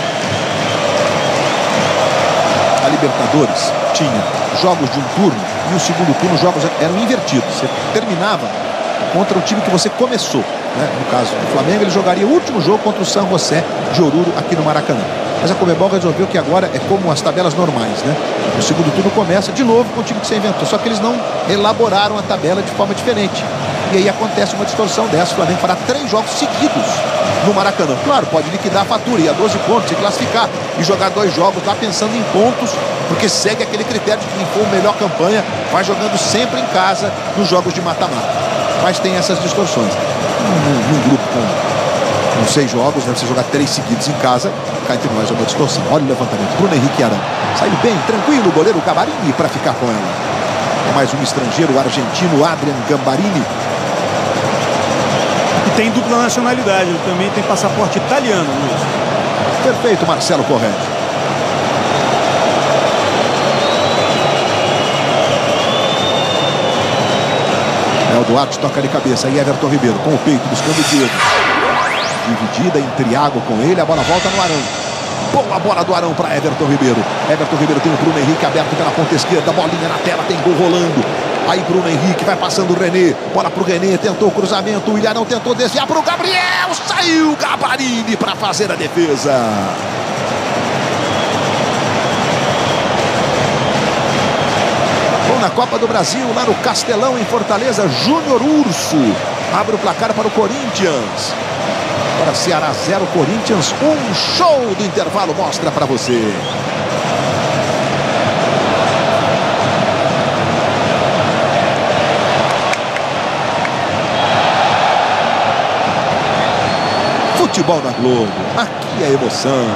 A Libertadores tinha jogos de um turno e o segundo turno os jogos eram invertidos. Você terminava contra o time que você começou, né? No caso do Flamengo, ele jogaria o último jogo contra o San José de Oruro aqui no Maracanã. Mas a Conmebol resolveu que agora é como as tabelas normais, né? O segundo turno começa de novo com o time que você inventou, só que eles não elaboraram a tabela de forma diferente. E aí acontece uma distorção dessa. O Flamengo fará 3 jogos seguidos no Maracanã. Claro, pode liquidar a fatura e a 12 pontos, se classificar e jogar 2 jogos lá pensando em pontos, porque segue aquele critério de quem for a melhor campanha vai jogando sempre em casa nos jogos de mata-mata. Mas tem essas distorções. Num grupo com 6 jogos, né, você jogar 3 seguidos em casa, cá entre nós é uma distorção. Olha o levantamento, Bruno Henrique e Arão. Saiu bem, tranquilo, o goleiro Gabarini para ficar com ela. Mais um estrangeiro, o argentino Adrian Gambarini. E tem dupla nacionalidade, ele também tem passaporte italiano, Luiz. Perfeito, Marcelo Correggio. O Duarte toca de cabeça, aí Everton Ribeiro com o peito buscando o Diego. Dividida em triago com ele, a bola volta no Arão. Boa bola do Arão para Everton Ribeiro. Everton Ribeiro tem o Bruno Henrique aberto pela ponta esquerda, bolinha na tela, tem gol rolando. Aí Bruno Henrique vai passando o René, bola pro René, tentou o cruzamento, o Ilharão tentou desviar pro Gabriel, saiu Gabarini para fazer a defesa. Na Copa do Brasil, lá no Castelão, em Fortaleza, Júnior Urso abre o placar para o Corinthians. Agora Ceará 0, Corinthians 1. Show do intervalo mostra para você. Futebol na Globo, aqui é emoção.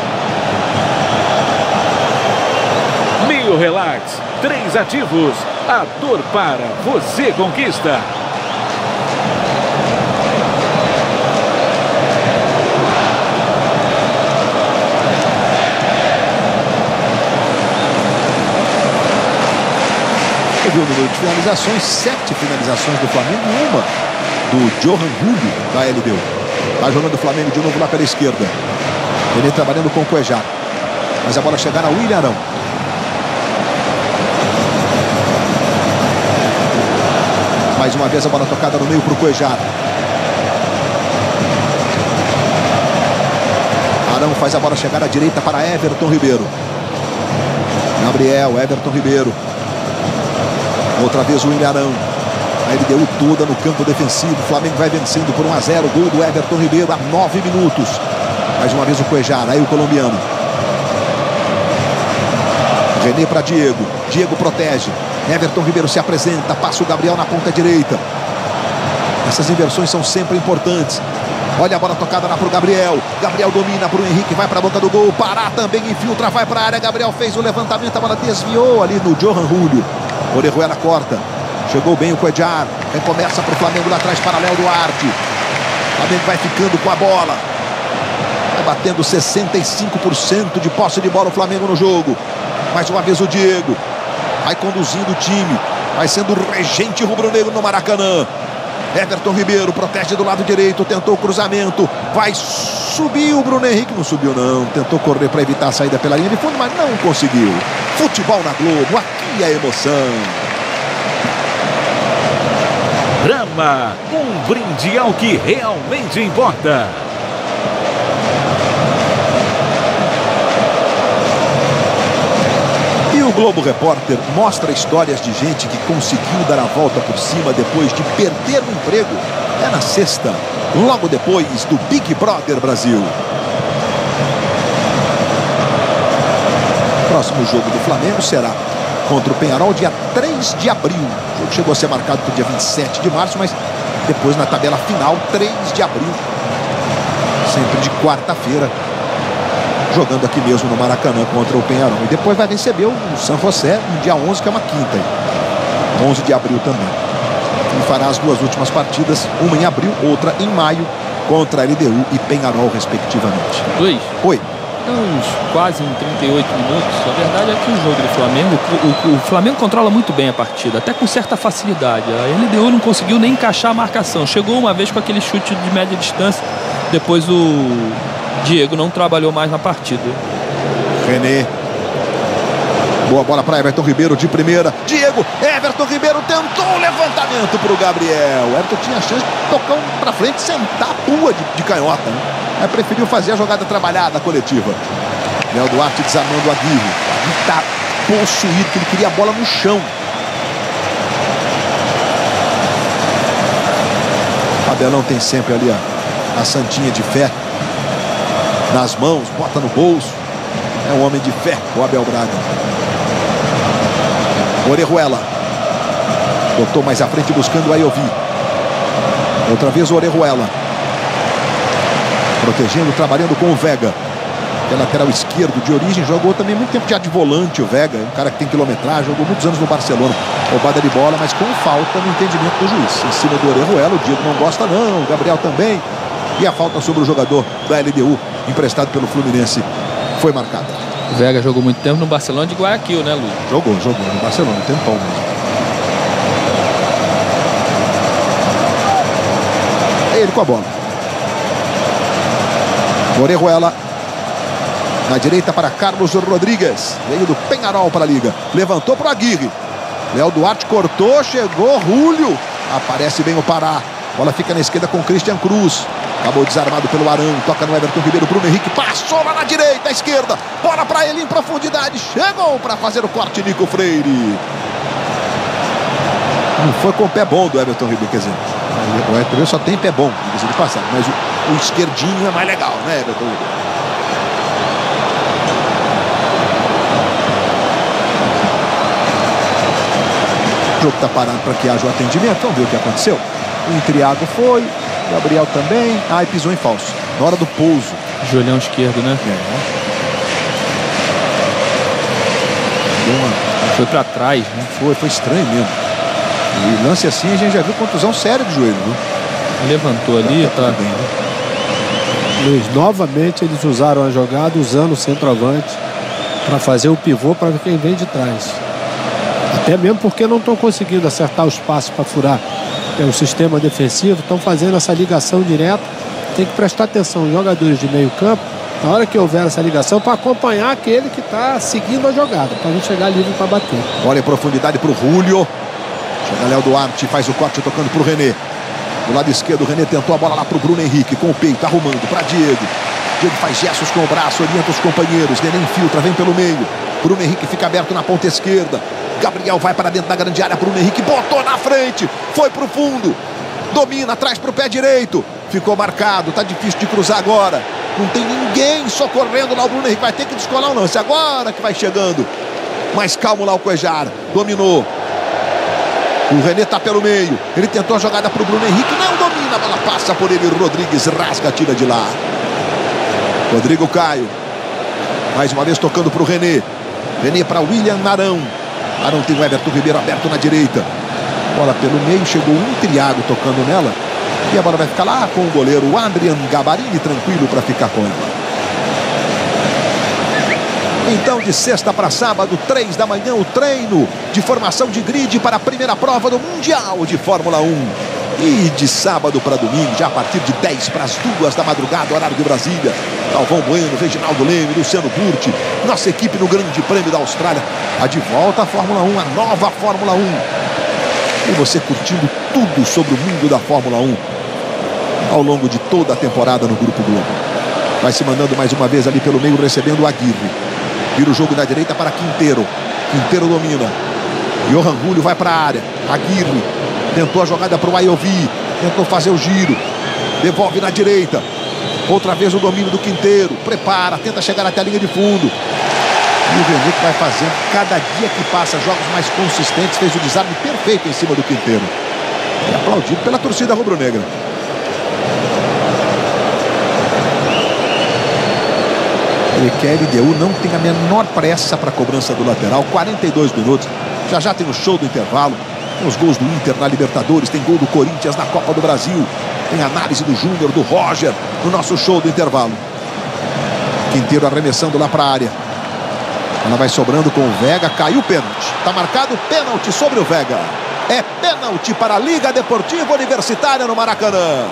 Meio relax. 3 ativos, a dor para, você conquista. Teve um número de finalizações, 7 finalizações do Flamengo, uma do Johan Julio da LDU. Vai jogando o Flamengo de novo lá pela esquerda. Ele trabalhando com o Cuejar. Mas a bola chegar ao Ilharão. Mais uma vez a bola tocada no meio para o Cuejar. Arão faz a bola chegar à direita para Everton Ribeiro. Gabriel, Everton Ribeiro. Outra vez o Ilharão. A LDU toda no campo defensivo. O Flamengo vai vencendo por 1-0. Gol do Everton Ribeiro a 9 minutos. Mais uma vez o Cuejar. Aí o colombiano. René para Diego. Diego protege. Everton Ribeiro se apresenta, passa o Gabriel na ponta direita. Essas inversões são sempre importantes. Olha a bola tocada lá para o Gabriel. Gabriel domina para o Henrique, vai para a boca do gol. Pará também infiltra, vai para a área. Gabriel fez o levantamento, a bola desviou ali no Johan Julio. Orejuela corta. Chegou bem o Cuejar. Recomeça para o Flamengo lá atrás para Léo Duarte. O Flamengo vai ficando com a bola. Vai batendo 65% de posse de bola o Flamengo no jogo. Mais uma vez o Diego. Vai conduzindo o time. Vai sendo o regente rubro-negro no Maracanã. Everton Ribeiro protege do lado direito. Tentou o cruzamento. Vai subiu o Bruno Henrique. Não subiu não, tentou correr para evitar a saída pela linha de fundo, mas não conseguiu. Futebol na Globo, aqui é emoção. Brahma, um brinde ao que realmente importa. E o Globo Repórter mostra histórias de gente que conseguiu dar a volta por cima depois de perder o emprego. É na sexta, logo depois do Big Brother Brasil. O próximo jogo do Flamengo será contra o Peñarol, dia 3 de abril. O jogo chegou a ser marcado para o dia 27 de março, mas depois na tabela final, 3 de abril. Sempre de quarta-feira, jogando aqui mesmo no Maracanã contra o Peñarol. E depois vai receber o San José no dia 11, que é uma quinta. 11 de abril também. E fará as duas últimas partidas, uma em abril, outra em maio, contra a LDU e Peñarol, respectivamente. Luiz. Oi. Uns quase em 38 minutos. A verdade é que o jogo do Flamengo, o Flamengo controla muito bem a partida, até com certa facilidade. A LDU não conseguiu nem encaixar a marcação. Chegou uma vez com aquele chute de média distância, depois o Diego não trabalhou mais na partida. René. Boa bola para Everton Ribeiro de primeira. Diego, Everton Ribeiro tentou o levantamento para o Gabriel. Everton tinha a chance de tocar para frente, sentar a pua de canhota, né? Mas preferiu fazer a jogada trabalhada coletiva. Léo Duarte desarmando o Aguirre. Ele está possuído, que ele queria a bola no chão. O Abelão tem sempre ali a santinha de fé nas mãos, bota no bolso. É um homem de fé, o Abel Braga. Orejuela. Botou mais à frente buscando o Ayoví. Outra vez o Orejuela. Protegendo, trabalhando com o Vega. Que é lateral esquerdo de origem. Jogou também muito tempo já de volante o Vega. Um cara que tem quilometragem. Jogou muitos anos no Barcelona. Roubada de bola, mas com falta no entendimento do juiz. Em cima do Orejuela. O Diego não gosta não. O Gabriel também. E a falta sobre o jogador da LDU, emprestado pelo Fluminense, foi marcada. O Vega jogou muito tempo no Barcelona de Guayaquil, né, Luiz? Jogou no Barcelona, um tempão mesmo. É ele com a bola. Orejuela. Na direita para Carlos Rodrigues. Veio do Peñarol para a liga. Levantou para o Aguirre. Léo Duarte cortou, chegou Julio. Aparece bem o Pará. Bola fica na esquerda com Christian Cruz. Acabou desarmado pelo Arão. Toca no Everton Ribeiro. Bruno Henrique passou lá na direita, à esquerda. Bola para ele em profundidade. Chegou para fazer o corte Nico Freire. Não foi com o pé bom do Everton Ribeiro, quer dizer. O Everton Ribeiro só tem pé bom, de passagem. Mas o esquerdinho é mais legal, né, Everton Ribeiro? O jogo está parado para que haja o atendimento. Vamos ver o que aconteceu. O Intriago foi. Gabriel também. E pisou em falso. Na hora do pouso. Joelhão esquerdo, né? Foi pra trás, né? Foi estranho mesmo. E lance assim a gente já viu contusão séria de joelho, viu? Levantou ali, tá bem, né? Luiz, novamente eles usaram a jogada usando o centroavante para fazer o pivô para quem vem de trás. Até mesmo porque não estão conseguindo acertar os passos para furar o sistema defensivo, estão fazendo essa ligação direta. Tem que prestar atenção, jogadores de meio campo, na hora que houver essa ligação, para acompanhar aquele que está seguindo a jogada, para não chegar livre para bater. Olha em profundidade para o Julio. Chega Léo Duarte, faz o corte tocando para o René. Do lado esquerdo, o René tentou a bola lá para o Bruno Henrique, com o peito, arrumando para Diego. Diego faz gestos com o braço, orienta os companheiros. René infiltra, vem pelo meio. Bruno Henrique fica aberto na ponta esquerda. Gabriel vai para dentro da grande área. Bruno Henrique botou na frente. Foi para o fundo. Domina, traz para o pé direito. Ficou marcado, tá difícil de cruzar agora. Não tem ninguém socorrendo lá o Bruno Henrique. Vai ter que descolar o lance. Agora que vai chegando. Mais calmo lá o Cuejar. Dominou. O René tá pelo meio. Ele tentou a jogada para o Bruno Henrique. Não domina. A bola passa por ele. Rodrigues rasga, tira de lá. Rodrigo Caio. Mais uma vez tocando para o René. René para William Arão. Arão tem o Everton Ribeiro aberto na direita. Bola pelo meio. Chegou um Triago tocando nela. E a bola vai ficar lá com o goleiro Adrian Gabarini, tranquilo para ficar com ela. Então, de sexta para sábado, 3 da manhã, o treino de formação de grid para a primeira prova do Mundial de Fórmula 1. E de sábado para domingo, já a partir de 10 para as 2 da madrugada, horário de Brasília, Galvão Bueno, Reginaldo Leme, Luciano Burti, nossa equipe no Grande Prêmio da Austrália. A de volta à Fórmula 1, a nova Fórmula 1. E você curtindo tudo sobre o mundo da Fórmula 1 ao longo de toda a temporada no Grupo Globo. Vai se mandando mais uma vez ali pelo meio, recebendo o Aguirre. Vira o jogo da direita para Quinteiro. Quinteiro domina. Johan Julio vai para a área. Aguirre tentou a jogada para o Ayovi. Tentou fazer o giro. Devolve na direita. Outra vez o domínio do Quinteiro. Prepara, tenta chegar até a linha de fundo. E o Vernick vai fazendo, cada dia que passa, jogos mais consistentes. Fez o desarme perfeito em cima do Quinteiro. E aplaudido pela torcida rubro-negra. Ele quer, LDU não tem a menor pressa para a cobrança do lateral. 42 minutos. Já tem o show do intervalo. Tem os gols do Inter na Libertadores. Tem gol do Corinthians na Copa do Brasil. Tem análise do Júnior, do Roger, no nosso show do intervalo. Quinteiro arremessando lá para a área. Ela vai sobrando com o Vega. Caiu o pênalti. Está marcado pênalti sobre o Vega. É pênalti para a Liga Deportiva Universitária no Maracanã.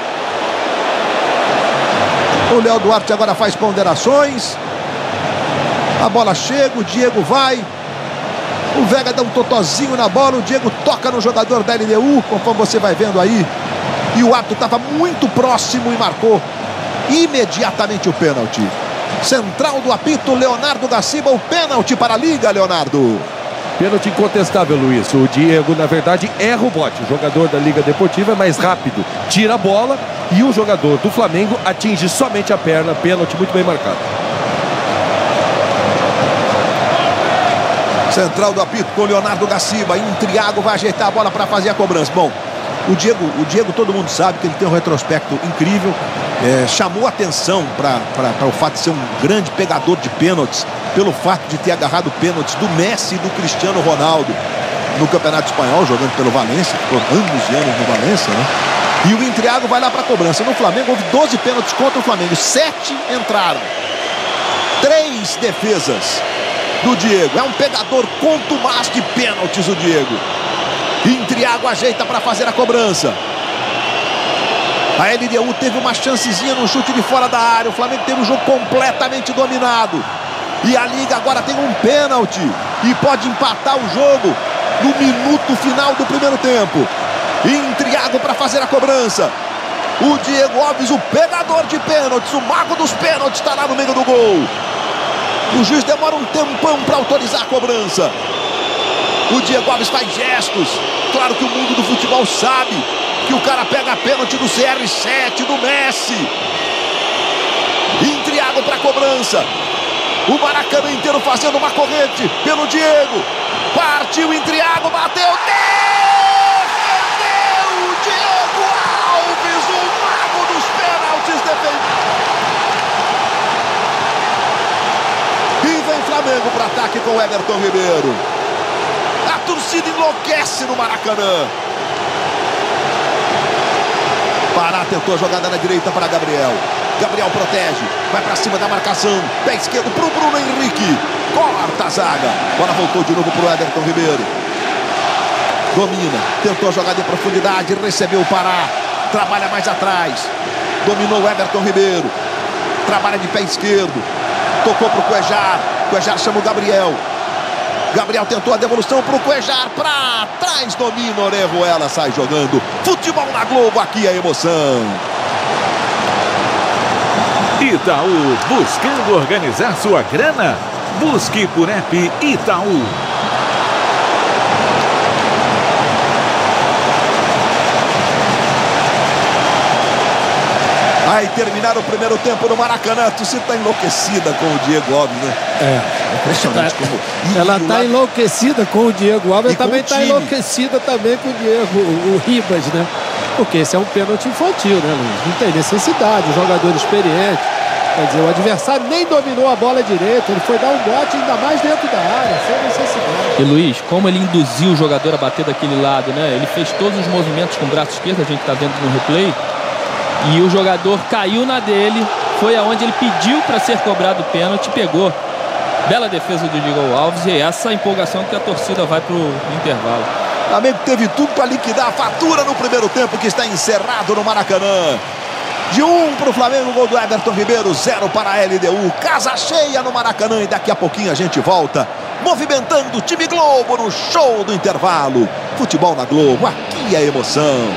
O Léo Duarte agora faz ponderações. A bola chega, o Diego vai. O Vega dá um totozinho na bola. O Diego toca no jogador da LDU, conforme você vai vendo aí. E o árbitro estava muito próximo e marcou imediatamente o pênalti. Central do apito, Leonardo Gaciba. O pênalti para a Liga, Leonardo. Pênalti incontestável, Luiz. O Diego, na verdade, erra o bote. O jogador da Liga Deportiva é mais rápido. Tira a bola e o jogador do Flamengo atinge somente a perna. Pênalti muito bem marcado. Central do apito com Leonardo Gaciba. Intriago vai ajeitar a bola para fazer a cobrança. Bom, o Diego, todo mundo sabe que ele tem um retrospecto incrível. Chamou atenção para o fato de ser um grande pegador de pênaltis, pelo fato de ter agarrado pênaltis do Messi e do Cristiano Ronaldo no Campeonato Espanhol, jogando pelo Valência, ficou anos e anos no Valência, né? E o Intriago vai lá para a cobrança. No Flamengo houve 12 pênaltis contra o Flamengo, 7 entraram. 3 defesas do Diego. É um pegador contumaz de pênaltis o Diego. Intriago ajeita para fazer a cobrança. A LDU teve uma chancezinha no chute de fora da área. O Flamengo teve um jogo completamente dominado. E a Liga agora tem um pênalti e pode empatar o jogo no minuto final do primeiro tempo. Intriago para fazer a cobrança. O Diego Alves, o pegador de pênaltis, o mago dos pênaltis, está lá no meio do gol. O juiz demora um tempão para autorizar a cobrança. O Diego Alves faz gestos. Claro que o mundo do futebol sabe que o cara pega a pênalti do CR7, do Messi. Intriago para a cobrança. O Maracanã inteiro fazendo uma corrente pelo Diego. Partiu Intriago, bateu. Defendeu o Diego Alves, o mago dos pênaltis, defendeu. E vem Flamengo para ataque com o Everton Ribeiro. A torcida enlouquece no Maracanã. Pará tentou a jogada na direita para Gabriel. Gabriel protege, vai para cima da marcação. Pé esquerdo para o Bruno Henrique. Corta a zaga. Bola voltou de novo para o Everton Ribeiro. Domina, tentou a jogada em profundidade, recebeu o Pará. Trabalha mais atrás. Dominou o Everton Ribeiro. Trabalha de pé esquerdo. Tocou para o Cuejar. Cuejar chama o Gabriel. Gabriel tentou a devolução para o Cuejar, para trás, domina Orejuela, sai jogando. Futebol na Globo, aqui a emoção. Itaú, buscando organizar sua grana? Busque por app Itaú. Aí terminaram o primeiro tempo no Maracanã. A torcida está enlouquecida com o Diego Alves, né? É impressionante como... Ela está enlouquecida com o Diego Alves. Ela também está enlouquecida também com o Diego, o Ribas, né? Porque esse é um pênalti infantil, né, Luiz? Não tem necessidade, um jogador experiente. Quer dizer, o adversário nem dominou a bola direito. Ele foi dar um bote ainda mais dentro da área, sem necessidade. E Luiz, como ele induziu o jogador a bater daquele lado, né? Ele fez todos os movimentos com o braço esquerdo, a gente está vendo no replay. E o jogador caiu na dele, foi aonde ele pediu para ser cobrado o pênalti, pegou. Bela defesa do Diego Alves e essa empolgação que a torcida vai para o intervalo. O Flamengo teve tudo para liquidar a fatura no primeiro tempo, que está encerrado no Maracanã. De 1 para o Flamengo, gol do Everton Ribeiro, 0 para a LDU. Casa cheia no Maracanã e daqui a pouquinho a gente volta movimentando o time Globo no show do intervalo. Futebol na Globo, aqui é emoção.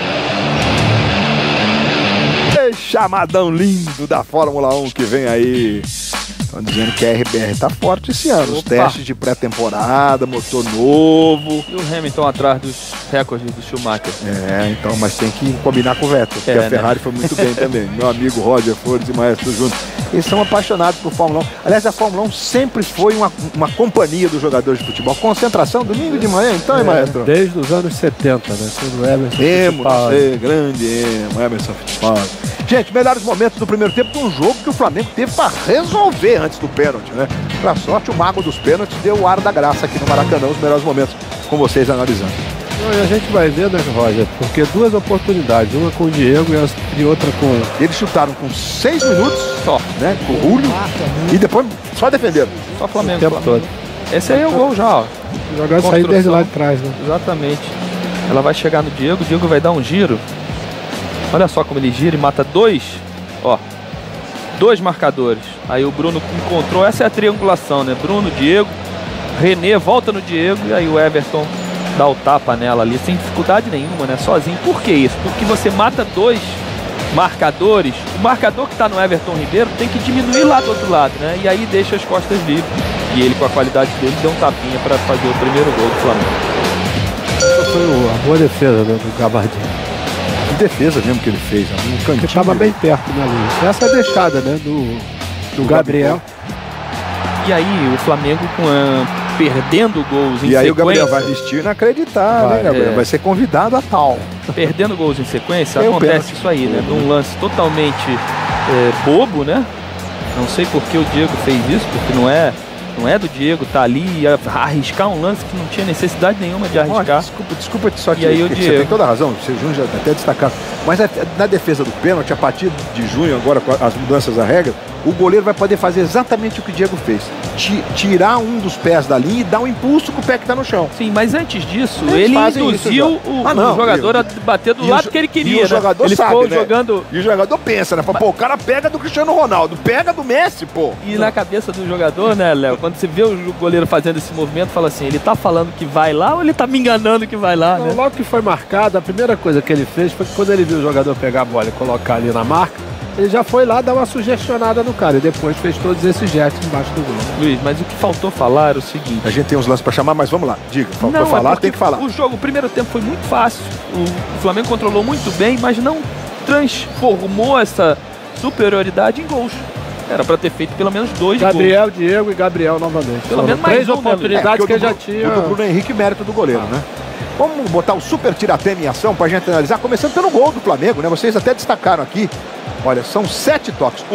Chamadão lindo da Fórmula 1 que vem aí. Estão dizendo que a RBR tá forte esse ano. Os testes de pré-temporada, motor novo. E o Hamilton atrás dos recordes do Schumacher. Então, mas tem que combinar com o Vettel, porque a Ferrari foi muito bem também. Meu amigo Roger Flores e Maestro juntos. Eles são apaixonados por Fórmula 1. Aliás, a Fórmula 1 sempre foi uma companhia dos jogadores de futebol. Concentração, domingo de manhã, então, Maestro? Desde os anos 70, né? Quando o Emerson grande Emerson Fittipaldi. Gente, melhores momentos do primeiro tempo de um jogo que o Flamengo teve para resolver antes do pênalti, né? Pra sorte, o mago dos pênaltis deu o ar da graça aqui no Maracanã, os melhores momentos com vocês analisando. E a gente vai ver, né, Roger? Porque duas oportunidades, uma com o Diego e outra com... Eles chutaram com 6 minutos só, né? Com o Julio. E depois só defenderam. Só Flamengo. O tempo todo. Esse aí é o gol já, ó. O jogador saiu desde lá de trás, né? Exatamente. Ela vai chegar no Diego, o Diego vai dar um giro. Olha só como ele gira e mata dois marcadores. Aí o Bruno encontrou, essa é a triangulação, né? Bruno, Diego, René volta no Diego e aí o Everton dá o tapa nela ali, sem dificuldade nenhuma, né? Sozinho. Por que isso? Porque você mata dois marcadores, o marcador que está no Everton Ribeiro tem que diminuir lá do outro lado, né? E aí deixa as costas livres. E ele, com a qualidade dele, deu um tapinha para fazer o primeiro gol do Flamengo. Essa foi a boa defesa, né, do Gabardini. Que defesa mesmo que ele fez, no cantinho. Ele estava bem perto, né, Luiz? Essa é a deixada, né, do Gabriel. E aí o Flamengo perdendo gols em sequência. E aí o Gabriel vai vestir inacreditável, né, Gabriel? Vai ser convidado a tal. Perdendo gols em sequência, acontece isso aí, né? Num lance totalmente bobo, né? Não sei por que o Diego fez isso, porque não é do Diego tá ali e arriscar um lance que não tinha necessidade nenhuma de arriscar. Desculpa só te e aí o Diego... Você tem toda a razão, o Júnior já até destacado. Mas na defesa do pênalti, a partir de junho, agora com as mudanças da regra, o goleiro vai poder fazer exatamente o que o Diego fez. Tirar um dos pés da linha e dar um impulso com o pé que está no chão. Sim, mas antes disso, ele induziu o jogador a bater do lado que ele queria. E o jogador ele sabe, ficou né? jogando... E o jogador pensa, né? Pô, o cara pega do Cristiano Ronaldo, pega do Messi, pô. E na cabeça do jogador, né, Léo? Quando você vê o goleiro fazendo esse movimento, fala assim, ele tá falando que vai lá ou ele tá me enganando que vai lá, não, né? Logo que foi marcado, a primeira coisa que ele fez foi que quando ele viu o jogador pegar a bola e colocar ali na marca, ele já foi lá dar uma sugestionada no cara e depois fez todos esses gestos embaixo do gol. Luiz, mas o que faltou falar era o seguinte... A gente tem uns lances pra chamar, mas vamos lá. Diga, faltou falar, tem que falar. O primeiro tempo foi muito fácil, o Flamengo controlou muito bem, mas não transformou essa superioridade em gols. Era para ter feito pelo menos 2 gols. Gabriel, Diego e Gabriel novamente. Pelo menos mais 3 oportunidades que ele já tinha. O do Bruno Henrique, mérito do goleiro, né? Vamos botar o super tiratema em ação pra gente analisar, começando pelo gol do Flamengo, né? Vocês até destacaram aqui. Olha, são 7 toques.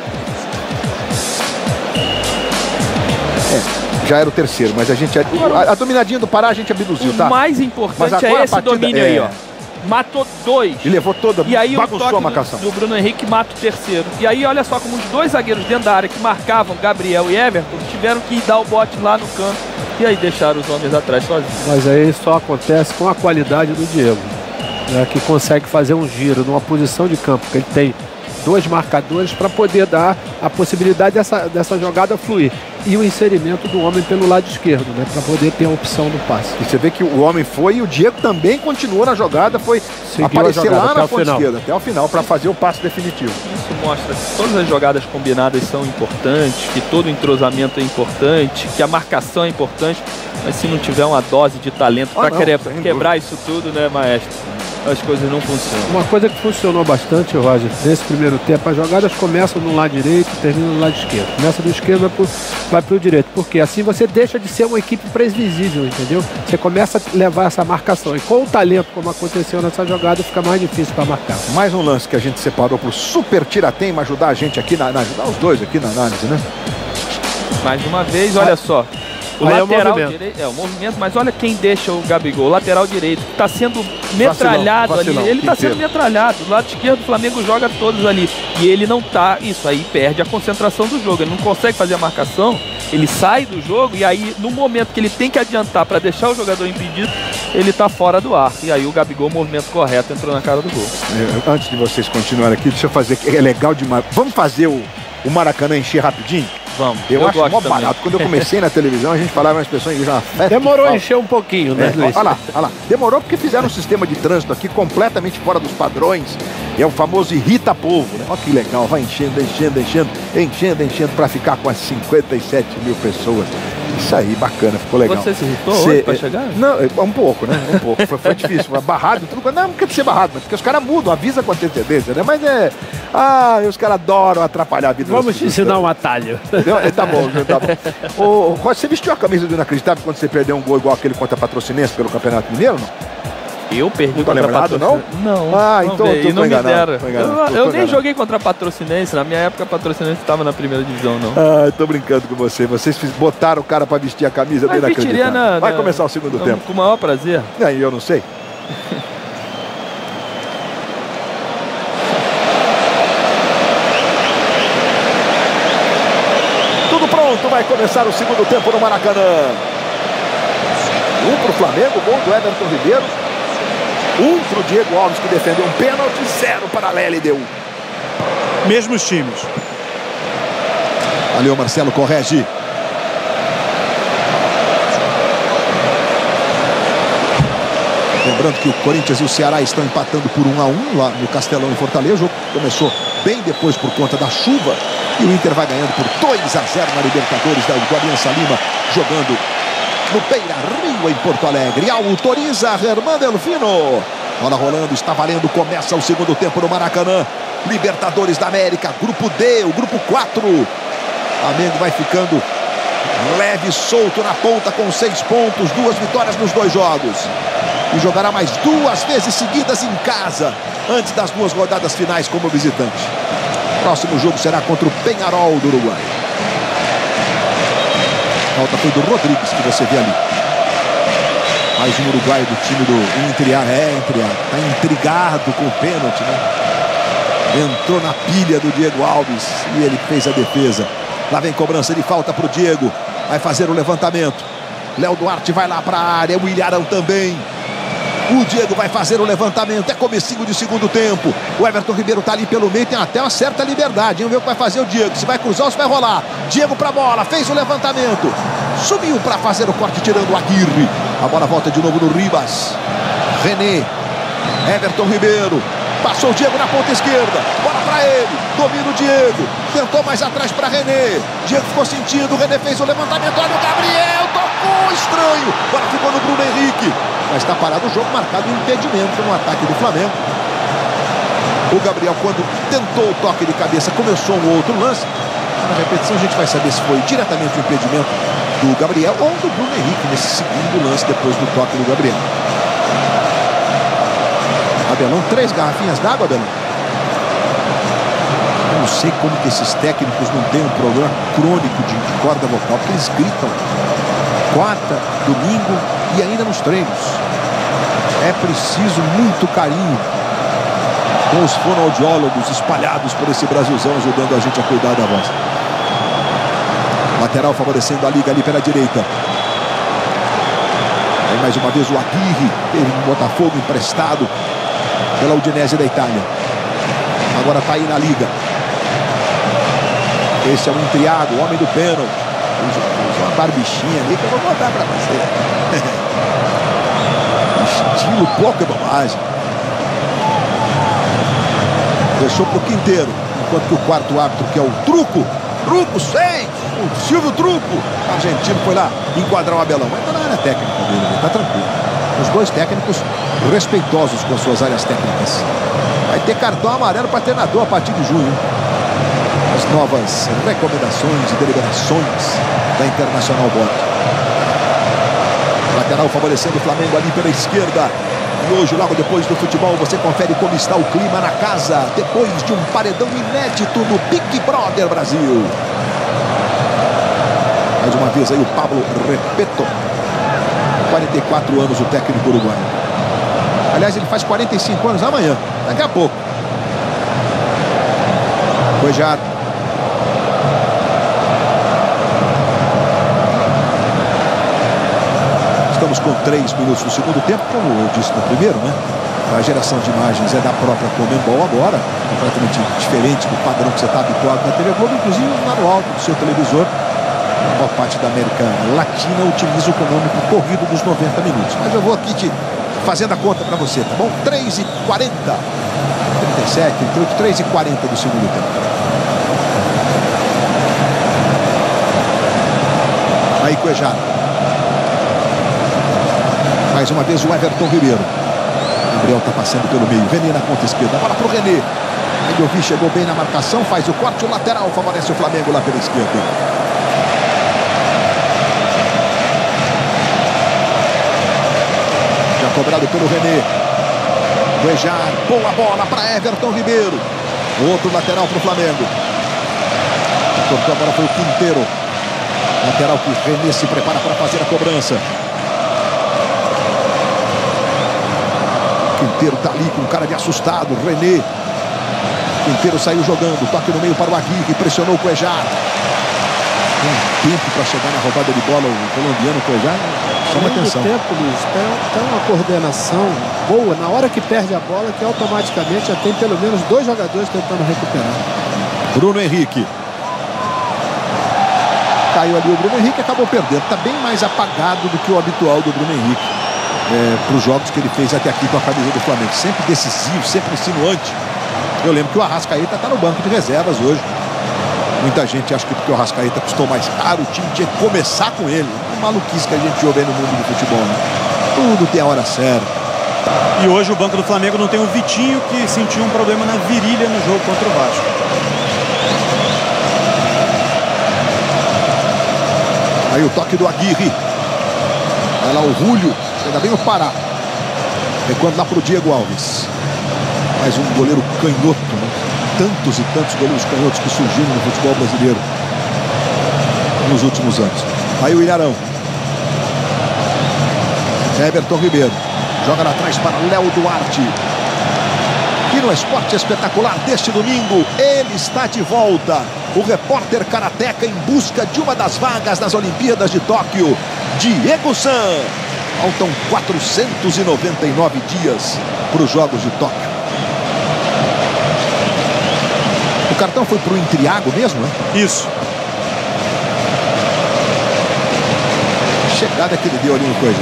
Já era o terceiro, mas a gente... A dominadinha do Pará a gente abduziu, tá? O mais importante é esse domínio aí, ó. Matou 2. E levou toda, e aí bagunçou a marcação. Do Bruno Henrique mata o terceiro. E aí olha só como os 2 zagueiros dentro da área que marcavam Gabriel e Everton tiveram que dar o bote lá no canto. E aí deixaram os homens atrás sozinhos. Mas aí só acontece com a qualidade do Diego, né, que consegue fazer um giro numa posição de campo, que ele tem 2 marcadores para poder dar a possibilidade dessa jogada fluir. E o inserimento do homem pelo lado esquerdo, né, para poder ter a opção do passe. E você vê que o homem foi e o Diego também continuou na jogada, foi aparecer lá na ponta esquerda, até o final, para fazer o passe definitivo. Isso mostra que todas as jogadas combinadas são importantes, que todo entrosamento é importante, que a marcação é importante, mas se não tiver uma dose de talento para quebrar isso tudo, né, maestro? As coisas não funcionam. Uma coisa que funcionou bastante, Roger, nesse primeiro tempo, as jogadas começam no lado direito e terminam no lado esquerdo. Começa do esquerdo, vai para o direito. Porque assim você deixa de ser uma equipe previsível, entendeu? Você começa a levar essa marcação. E com o talento, como aconteceu nessa jogada, fica mais difícil para marcar. Mais um lance que a gente separou para o super tiratema ajudar a gente aqui, ajudar os dois aqui na análise, né? Mais uma vez, olha só. O lateral direito, o movimento, mas olha quem deixa o Gabigol, o lateral direito, que está sendo metralhado ali. Ele está sendo metralhado. Do lado esquerdo, o Flamengo joga todos ali. E ele não tá, isso aí perde a concentração do jogo. Ele não consegue fazer a marcação, ele sai do jogo e aí, no momento que ele tem que adiantar para deixar o jogador impedido, ele tá fora do arco. E aí o Gabigol, movimento correto, entrou na cara do gol. Antes de vocês continuarem aqui, deixa eu fazer aqui. É legal demais. Vamos fazer o Maracanã encher rapidinho? Vamos. Eu acho mó também. barato. Quando eu comecei na televisão, a gente falava as pessoas já Demorou a encher um pouquinho, né, Luiz? Olha lá. Demorou porque fizeram um sistema de trânsito aqui completamente fora dos padrões. É o famoso irrita-povo, né? Olha que legal. Vai enchendo para ficar com as 57 mil pessoas. Isso aí, bacana, ficou legal. Você se irritou hoje pra chegar? Não, um pouco, né? Um pouco. Foi difícil, foi barrado, tudo. Não quer ser barrado, mas porque os caras mudam, avisa com antecedência, né? Mas os caras adoram atrapalhar a vida. Vamos te ensinar um atalho. Tá bom. Você vestiu a camisa do Inacreditável quando você perdeu um gol igual aquele contra a Patrocinense pelo Campeonato Mineiro, não? Eu perdi contra a Patrocinense? Não. Então eu não me deram. Eu nem enganado. joguei contra a Patrocinense. Na minha época a Patrocinense estava na primeira divisão, não. Tô brincando com você. Vocês botaram o cara pra vestir a camisa do Inacreditável. Vai começar o segundo tempo. Com o maior prazer. Eu não sei. Tudo pronto, vai começar o segundo tempo no Maracanã. Um pro Flamengo, gol do Everton Ribeiro. Um pro Diego Alves, que defendeu um pênalti. 0 para a LDU. Mesmos times. Ali o Marcelo corrige. Lembrando que o Corinthians e o Ceará estão empatando por 1-1 lá no Castelão, em Fortaleza. O jogo começou bem depois por conta da chuva. E o Inter vai ganhando por 2-0 na Libertadores do Aliança Lima, jogando no Beira Rio, em Porto Alegre. Autoriza Germán Delfino. Bola rolando, está valendo. Começa o segundo tempo no Maracanã. Libertadores da América, grupo D, o grupo 4. Flamengo vai ficando leve, solto na ponta com 6 pontos, 2 vitórias nos 2 jogos. E jogará mais 2 vezes seguidas em casa, antes das 2 rodadas finais como visitante. Próximo jogo será contra o Peñarol do Uruguai. A falta foi do Rodrigues, que você vê ali. Mais um uruguaio do time do Intriar. Está intrigado com o pênalti, né? Entrou na pilha do Diego Alves e ele fez a defesa. Lá vem cobrança de falta para o Diego. Vai fazer o levantamento. Léo Duarte vai lá para a área. O Ilharão também. O Diego vai fazer o levantamento. É comecinho de segundo tempo. O Everton Ribeiro tá ali pelo meio. Tem até uma certa liberdade. Vamos ver o que vai fazer o Diego. Se vai cruzar ou se vai rolar. Diego pra bola. Fez o levantamento. Subiu para fazer o corte, tirando o Aguirre. A bola volta de novo no Ribas. René. Everton Ribeiro. Passou o Diego na ponta esquerda. Bola para ele. Domina o Diego. Tentou mais atrás para René. Diego ficou sentindo. René fez o levantamento. Olha o Gabriel. Tocou estranho. Bola ficou no Bruno Henrique. Mas está parado o jogo, marcado um impedimento no ataque do Flamengo. O Gabriel, quando tentou o toque de cabeça, começou um outro lance. Na repetição a gente vai saber se foi diretamente o impedimento do Gabriel ou do Bruno Henrique nesse segundo lance depois do toque do Gabriel. Abelão, 3 garrafinhas d'água, Abelão. Eu não sei como que esses técnicos não têm um problema crônico de corda vocal, porque eles gritam quarta, domingo e ainda nos treinos. É preciso muito carinho com os fonoaudiólogos espalhados por esse Brasilzão, ajudando a gente a cuidar da voz. Lateral favorecendo a liga ali pela direita. Aí mais uma vez o Aguirre, teve um Botafogo emprestado pela Udinese da Itália. Agora está aí na liga. Esse é o Intriago, o homem do pênalti. Usa uma barbichinha ali que eu vou botar para você. Estilo pouca bobagem. Deixou pro Quinteiro. Enquanto que o quarto árbitro, que é o Truco. Truco 6. O Silvio Truco. O argentino foi lá enquadrar o Abelão. Mas tá na área técnica dele, tá tranquilo. Os 2 técnicos respeitosos com as suas áreas técnicas. Vai ter cartão amarelo para treinador a partir de junho. As novas recomendações e deliberações da Internacional Board. Lateral favorecendo o Flamengo ali pela esquerda. E hoje, logo depois do futebol, você confere como está o clima na casa, depois de um paredão inédito no Big Brother Brasil. Mais uma vez aí o Pablo Repeto. 44 anos o técnico uruguaio. Aliás, ele faz 45 anos amanhã, daqui a pouco. Cuejar. Estão Estamos com 3 minutos no segundo tempo, como eu disse no primeiro, né? A geração de imagens é da própria Conmebol agora, completamente diferente do padrão que você está habituado na TV Globo, inclusive lá no alto do seu televisor. A maior parte da América Latina utiliza o cronômetro corrido dos 90 minutos. Mas eu vou aqui fazendo a conta para você, tá bom? 3h40, 37, 38, 3h40 do segundo tempo. Aí Cuejar. Mais uma vez o Everton Ribeiro. Gabriel está passando pelo meio. René na ponta esquerda. Bola para o René. Aí Ovi chegou bem na marcação. Faz o corte. O lateral favorece o Flamengo lá pela esquerda. Já cobrado pelo René. Cuejar. Boa bola para Everton Ribeiro. Outro lateral para o Flamengo. Cortou a bola foi o Quinteiro. Lateral que René se prepara para fazer a cobrança. Quinteiro tá ali com cara de assustado. René. Quinteiro saiu jogando. Toque no meio para o Aguirre. Pressionou o Cuejar. Tem tempo para chegar na roubada de bola. O colombiano Cuejar chama atenção. Tempo, Luiz, tem uma coordenação boa. Na hora que perde a bola, que automaticamente já tem pelo menos 2 jogadores tentando recuperar. Bruno Henrique. Caiu ali o Bruno Henrique, acabou perdendo. Está bem mais apagado do que o habitual do Bruno Henrique. Para os jogos que ele fez até aqui com a camisa do Flamengo. Sempre decisivo, sempre insinuante. Eu lembro que o Arrascaeta está no banco de reservas hoje. Muita gente acha que porque o Arrascaeta custou mais caro, o time tinha que começar com ele. Uma maluquice que a gente ouve no mundo do futebol, né? Tudo tem a hora certa. E hoje o banco do Flamengo não tem o Vitinho, que sentiu um problema na virilha no jogo contra o Vasco. Aí o toque do Aguirre. Vai lá o Julio. Chega bem no Pará. Recuando lá para o Diego Alves. Mais um goleiro canhoto, né? Tantos e tantos goleiros canhotos que surgiram no futebol brasileiro nos últimos anos. Aí o Ilharão. Everton Ribeiro. Joga lá atrás para Léo Duarte. E no Esporte Espetacular deste domingo, ele está de volta. O repórter karateca em busca de uma das vagas das Olimpíadas de Tóquio. Diego San. Faltam 499 dias para os Jogos de Tóquio. O cartão foi para o Intriago mesmo, né? Isso. Chegada que ele deu ali no coisa.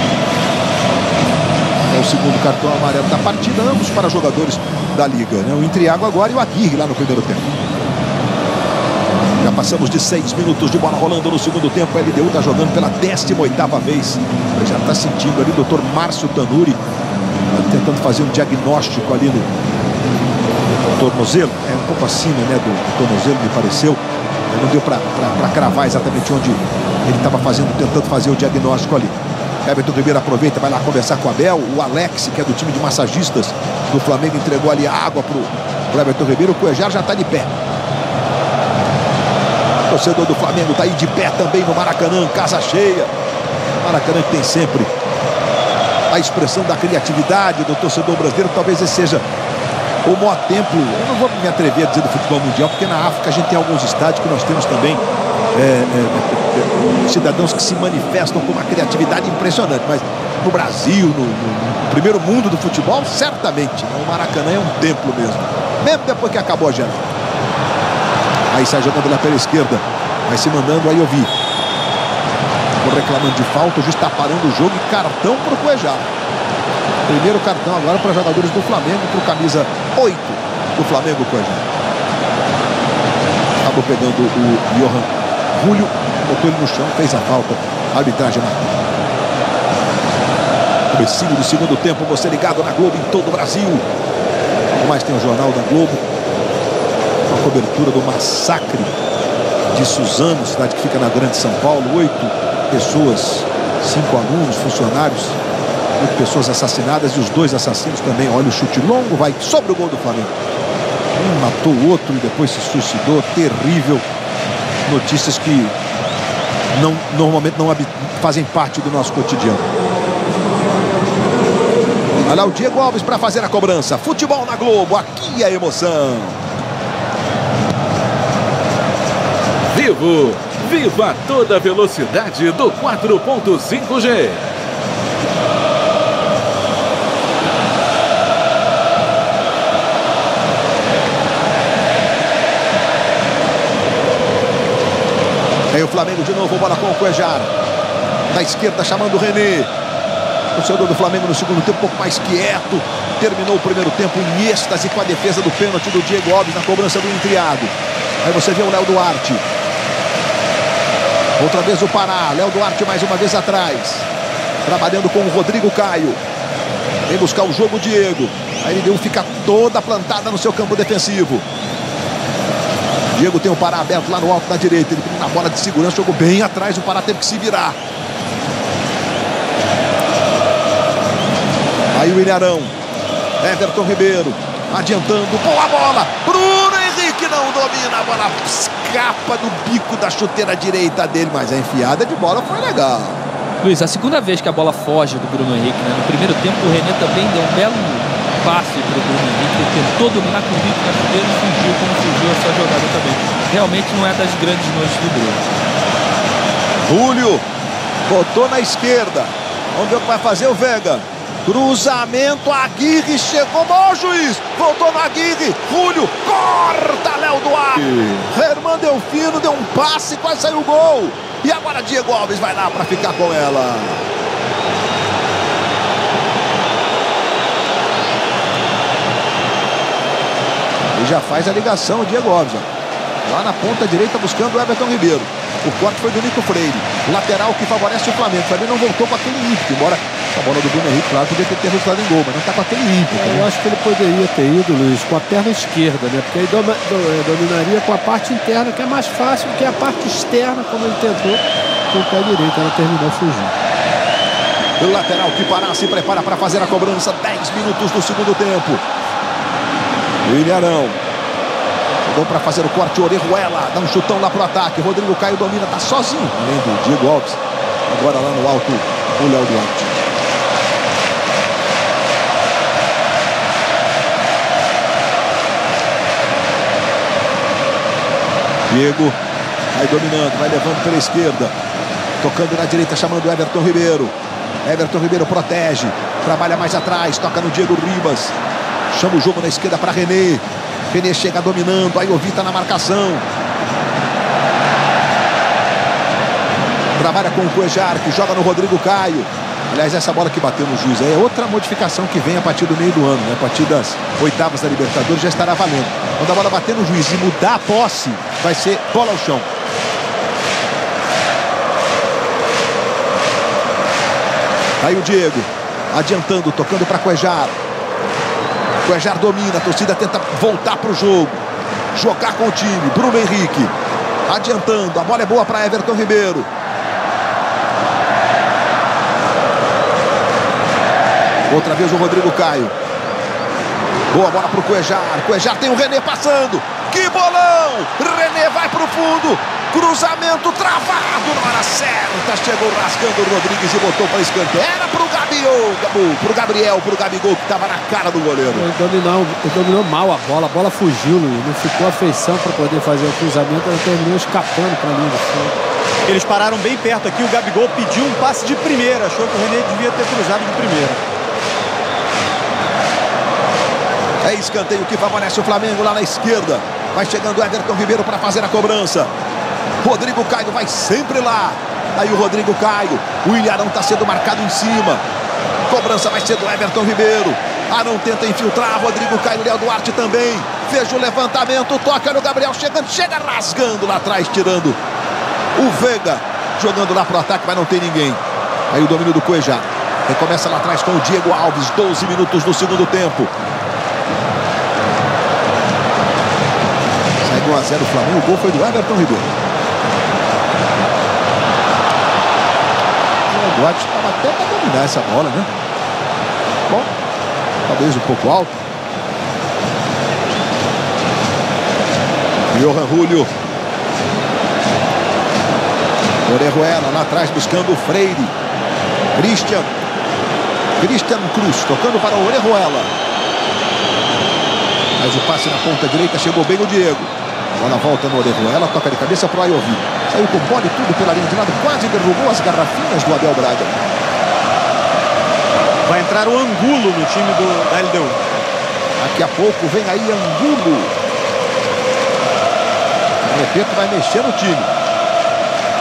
É o segundo cartão amarelo da partida, ambos para jogadores da Liga, né? O Intriago agora e o Aguirre lá no primeiro tempo. Já passamos de 6 minutos de bola rolando no segundo tempo. A LDU está jogando pela 18ª vez. Já está sentindo ali o Dr. Márcio Tanuri tentando fazer um diagnóstico ali no tornozelo. É um pouco acima, né, do tornozelo, me pareceu. Não deu para cravar exatamente onde ele estava tentando fazer o diagnóstico ali. Everton Ribeiro aproveita, vai lá conversar com o Abel. O Alex, que é do time de massagistas do Flamengo, entregou ali a água pro Everton Ribeiro. O Cuejar já está de pé. O torcedor do Flamengo está aí de pé também no Maracanã, casa cheia. Maracanã que tem sempre a expressão da criatividade do torcedor brasileiro. Talvez esse seja o maior templo. Eu não vou me atrever a dizer do futebol mundial, porque na África a gente tem alguns estádios que nós temos também cidadãos que se manifestam com uma criatividade impressionante. Mas no Brasil, no primeiro mundo do futebol, certamente, né? O Maracanã é um templo mesmo. Mesmo depois que acabou a janela. Aí sai jogando lá pela esquerda. Vai se mandando aí ouvir. Reclamando de falta, o juiz está parando o jogo e cartão para o Cuejar. Primeiro cartão agora para jogadores do Flamengo, para o camisa 8 do Flamengo, Cuejar. Acabou pegando o Johan Julio, botou ele no chão, fez a falta. A arbitragem marcou. Comecinho do segundo tempo, você ligado na Globo em todo o Brasil. O mais tem o Jornal da Globo. Uma cobertura do massacre de Suzano, cidade que fica na Grande São Paulo. 8 pessoas, 5 alunos, funcionários, 8 pessoas assassinadas e os 2 assassinos também. Olha o chute longo, vai sobre o gol do Flamengo. Um matou o outro e depois se suicidou. Terrível. Notícias que normalmente não fazem parte do nosso cotidiano. Olha lá o Diego Alves para fazer a cobrança. Futebol na Globo, aqui é emoção. Vivo! Viva toda a velocidade do 4.5G. Aí o Flamengo de novo, bola com o Cuejar. Na esquerda chamando o René. O torcedor do Flamengo no segundo tempo um pouco mais quieto. Terminou o primeiro tempo em êxtase com a defesa do pênalti do Diego Alves na cobrança do entriado. Aí você vê o Léo Duarte. Outra vez o Pará. Léo Duarte mais uma vez atrás. Trabalhando com o Rodrigo Caio. Vem buscar o jogo o Diego. Aí ele fica toda plantada no seu campo defensivo. Diego tem o Pará aberto lá no alto da direita. Ele na bola de segurança, jogou bem atrás. O Pará teve que se virar. Aí o Ilharão. Everton Ribeiro. Adiantando. Boa bola. Bruno Henrique não domina. A bola escapa do bico da chuteira direita dele. Mas a enfiada de bola foi legal. Luiz, a segunda vez que a bola foge do Bruno Henrique, né? No primeiro tempo o René também deu um belo passe para o Bruno Henrique. Ele tentou dominar com o bico da chuteira e fugiu como fugiu essa jogada também. Realmente não é das grandes noites do Bruno. Júlio botou na esquerda. Vamos ver o que vai fazer o Vega. Cruzamento, Aguirre chegou, bom juiz, voltou no Aguirre, Júlio, corta Léo Duarte. Herman Delfino deu um passe, quase saiu o gol. E agora Diego Alves vai lá para ficar com ela. E já faz a ligação o Diego Alves, ó. Lá na ponta direita buscando o Everton Ribeiro. O corte foi do Nico Freire. Lateral que favorece o Flamengo. O Flamengo não voltou com aquele ímpeto, embora a bola do Bruno Henrique, claro, poderia ter resultado em gol, mas não está com aquele ímpeto. Eu acho que ele poderia ter ido, Luiz, com a perna esquerda, né? Porque aí dominaria com a parte interna, que é mais fácil que a parte externa, como ele tentou com o pé direito. Ela terminou fugindo. O lateral que Pará se prepara para fazer a cobrança. 10 minutos do segundo tempo. O Ilharão. Chegou para fazer o corte, Orejuela. Dá um chutão lá pro ataque. Rodrigo Caio domina, tá sozinho. Além do Diego Alves. Agora lá no alto, o Léo Duarte. Diego vai dominando, vai levando pela esquerda. Tocando na direita, chamando o Everton Ribeiro. Everton Ribeiro protege. Trabalha mais atrás, toca no Diego Ribas. Chama o jogo na esquerda para René. René chega dominando, aí o Vita na marcação. Trabalha com o Cuejar, que joga no Rodrigo Caio. Aliás, essa bola que bateu no juiz aí é outra modificação que vem a partir do meio do ano, né? A partir das oitavas da Libertadores já estará valendo. Quando a bola bater no juiz e mudar a posse, vai ser bola ao chão. Aí o Diego, adiantando, tocando para Cuejar. Cuejar domina, a torcida tenta voltar para o jogo. Jogar com o time. Bruno Henrique, adiantando, a bola é boa para Everton Ribeiro. Outra vez o Rodrigo Caio. Boa bola para o Cuejar. Cuejar tem o René passando. Que bolão! René vai para o fundo. Cruzamento travado na hora certa. Chegou rasgando o Rodrigues e botou para escanteio. Era para o Gabriel, para o Gabigol, que estava na cara do goleiro. Ele dominou mal a bola fugiu, Luiz. Não ficou a feição para poder fazer o cruzamento. Ele terminou escapando para a linha de fundo. Eles pararam bem perto aqui. O Gabigol pediu um passe de primeira. Achou que o René devia ter cruzado de primeira. É escanteio que favorece o Flamengo lá na esquerda. Vai chegando o Everton Ribeiro para fazer a cobrança. Rodrigo Caio vai sempre lá. Aí o Rodrigo Caio. O Ilharão está sendo marcado em cima. Cobrança vai ser do Everton Ribeiro. Arão tenta infiltrar. Rodrigo Caio, Léo Duarte também. Veja o levantamento. Toca no Gabriel chegando. Chega rasgando lá atrás, tirando o Vega. Jogando lá pro ataque, mas não tem ninguém. Aí o domínio do Cuejar. Recomeça lá atrás com o Diego Alves. 12 minutos do segundo tempo. 1 a 0 o Flamengo, o gol foi do Everton Ribeiro. O Duarte estava até para dominar essa bola, né? Bom, talvez um pouco alto. Johan Júlio. Orejuela lá atrás buscando o Freire. Christian Cruz tocando para o Orejuela. Mas o passe na ponta direita chegou bem o Diego. Bola volta no Orejuela, toca de cabeça para o Ayovi. Saiu com bola e tudo pela linha de lado, quase derrubou as garrafinhas do Abel Braga. Vai entrar o Angulo no time da LDU. Daqui a pouco vem aí Angulo. De repente vai mexer no time.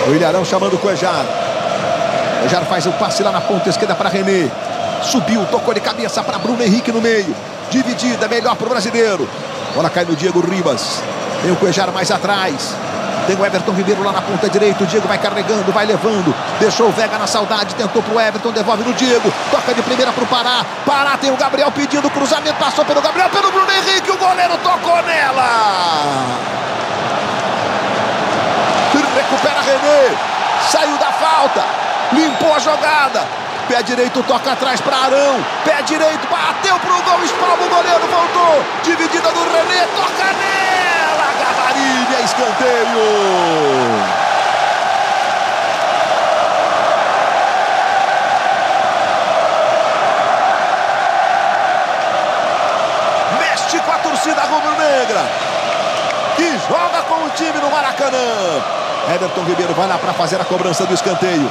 O Ilharão chamando o Cuejar. Cuejar faz o passe lá na ponta esquerda para René. Subiu, tocou de cabeça para Bruno Henrique no meio. Dividida, melhor para o brasileiro. Bola cai no Diego Ribas. Tem o Cuejar mais atrás. Tem o Everton Ribeiro lá na ponta direita. O Diego vai carregando, vai levando. Deixou o Vega na saudade. Tentou pro Everton, devolve no Diego. Toca de primeira pro Pará. Pará tem o Gabriel pedindo cruzamento. Passou pelo Gabriel, pelo Bruno Henrique. O goleiro tocou nela. Recupera René. Saiu da falta. Limpou a jogada. Pé direito toca atrás para Arão. Pé direito bateu pro gol. Espalma o goleiro. Voltou. Dividida do René. Toca nela. Gabarini. Escanteio. Mexe com a torcida rubro-negra, que joga com o time no Maracanã. Everton Ribeiro vai lá para fazer a cobrança do escanteio.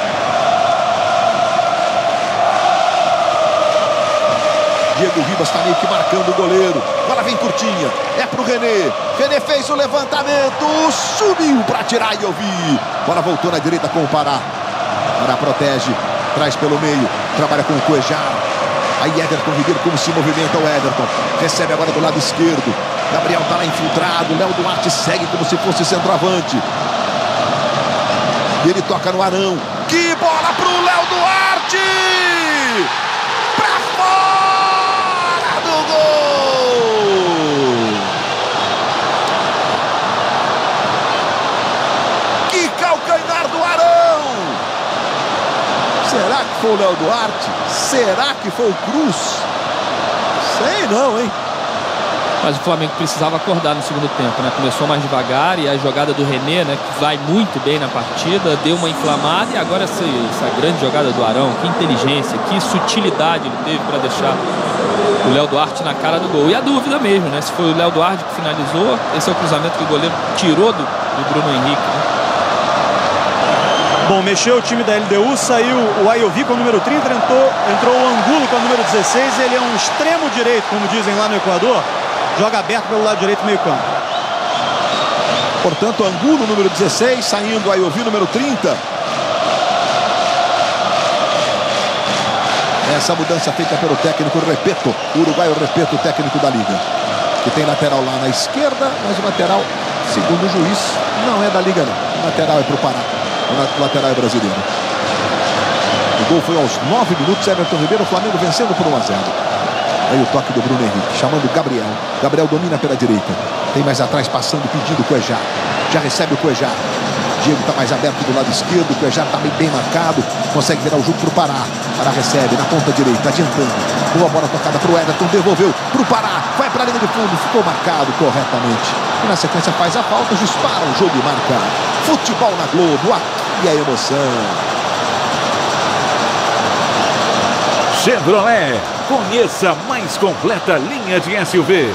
Diego Ribas está meio que marcando o goleiro. Bola vem curtinha. É pro René. René fez o levantamento. Subiu para tirar e ouvir. Bola voltou na direita com o Pará. Pará protege. Traz pelo meio. Trabalha com o Cuejar. Aí Everton Ribeiro, como se movimenta o Everton. Recebe agora do lado esquerdo. Gabriel está lá infiltrado. Léo Duarte segue como se fosse centroavante. Ele toca no Arão. Que bola pro Léo Duarte! Pra fora do gol! Que calcanhar do Arão! Será que foi o Léo Duarte? Será que foi o Cruz? Sei não, hein? Mas o Flamengo precisava acordar no segundo tempo, né? Começou mais devagar e a jogada do René, né, que vai muito bem na partida, deu uma inflamada e agora essa grande jogada do Arão, que inteligência, que sutilidade ele teve para deixar o Léo Duarte na cara do gol. E a dúvida mesmo, né? Se foi o Léo Duarte que finalizou, esse é o cruzamento que o goleiro tirou do Bruno Henrique, né? Bom, mexeu o time da LDU, saiu o Ayovi com o número 30, entrou o Angulo com o número 16, ele é um extremo direito, como dizem lá no Equador. Joga aberto pelo lado direito, meio campo. Portanto, Angulo, número 16, saindo Ayovi, número 30. Essa mudança feita pelo técnico Repeto, o uruguaio Repeto, o técnico da Liga. Que tem lateral lá na esquerda, mas o lateral, segundo o juiz, não é da Liga não. O lateral é para o Pará, o lateral é brasileiro. O gol foi aos 9 minutos, Everton Ribeiro, o Flamengo vencendo por 1-0. Aí o toque do Bruno Henrique, chamando o Gabriel. Gabriel domina pela direita. Tem mais atrás, passando, pedindo o Cuejar. Já recebe o Cuejar. Diego está mais aberto do lado esquerdo. O Cuejar está bem marcado. Consegue virar o jogo para o Pará. Pará recebe na ponta direita, adiantando. Boa bola tocada para o Everton. Devolveu para o Pará. Vai para a linha de fundo. Ficou marcado corretamente. E na sequência faz a falta. Dispara o jogo e marca. Futebol na Globo. Aqui é a emoção. Chevrolet. Conheça a mais completa linha de SUVs.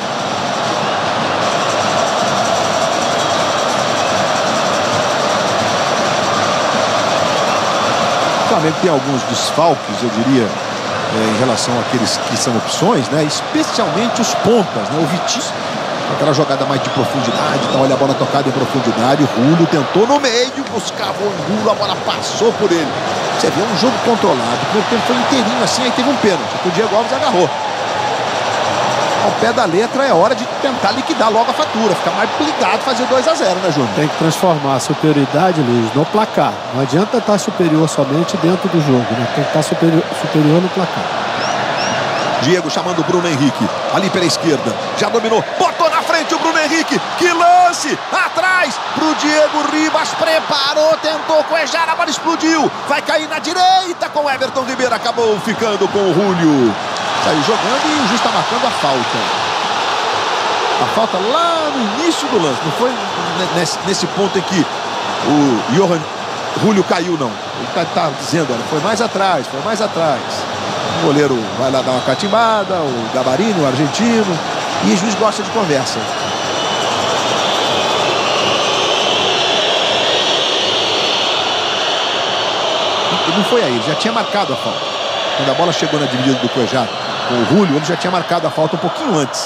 O Flamengo tem alguns desfalques, eu diria, em relação àqueles que são opções, né? Especialmente os pontas, né? O Vitinho, aquela jogada mais de profundidade, então olha a bola tocada em profundidade, o Julio tentou no meio, buscava o Angulo, a bola passou por ele. Você vê um jogo controlado, o primeiro tempo foi inteirinho assim, aí teve um pênalti, que o Diego Alves agarrou. Ao pé da letra é hora de tentar liquidar logo a fatura, ficar mais ligado, fazer 2-0, né, Júnior? Tem que transformar a superioridade, Luiz, no placar. Não adianta estar superior somente dentro do jogo, né? Tem que estar superior no placar. Diego chamando o Bruno Henrique, ali pela esquerda, já dominou, botou na frente o Bruno Henrique, que lance, atrás, pro Diego Ribas, preparou, tentou Cuejar, a bola explodiu, vai cair na direita com o Everton Ribeiro, acabou ficando com o Julio, saiu jogando e o juiz está marcando a falta. A falta lá no início do lance, não foi nesse ponto em que o Johan Julio caiu, não. Ele está dizendo, olha, foi mais atrás, foi mais atrás. O goleiro vai lá dar uma catimbada, o Gabarini, o argentino, e o juiz gosta de conversa. Não foi aí, ele já tinha marcado a falta. Quando a bola chegou na dividida do Cuejar com o Julio, ele já tinha marcado a falta um pouquinho antes.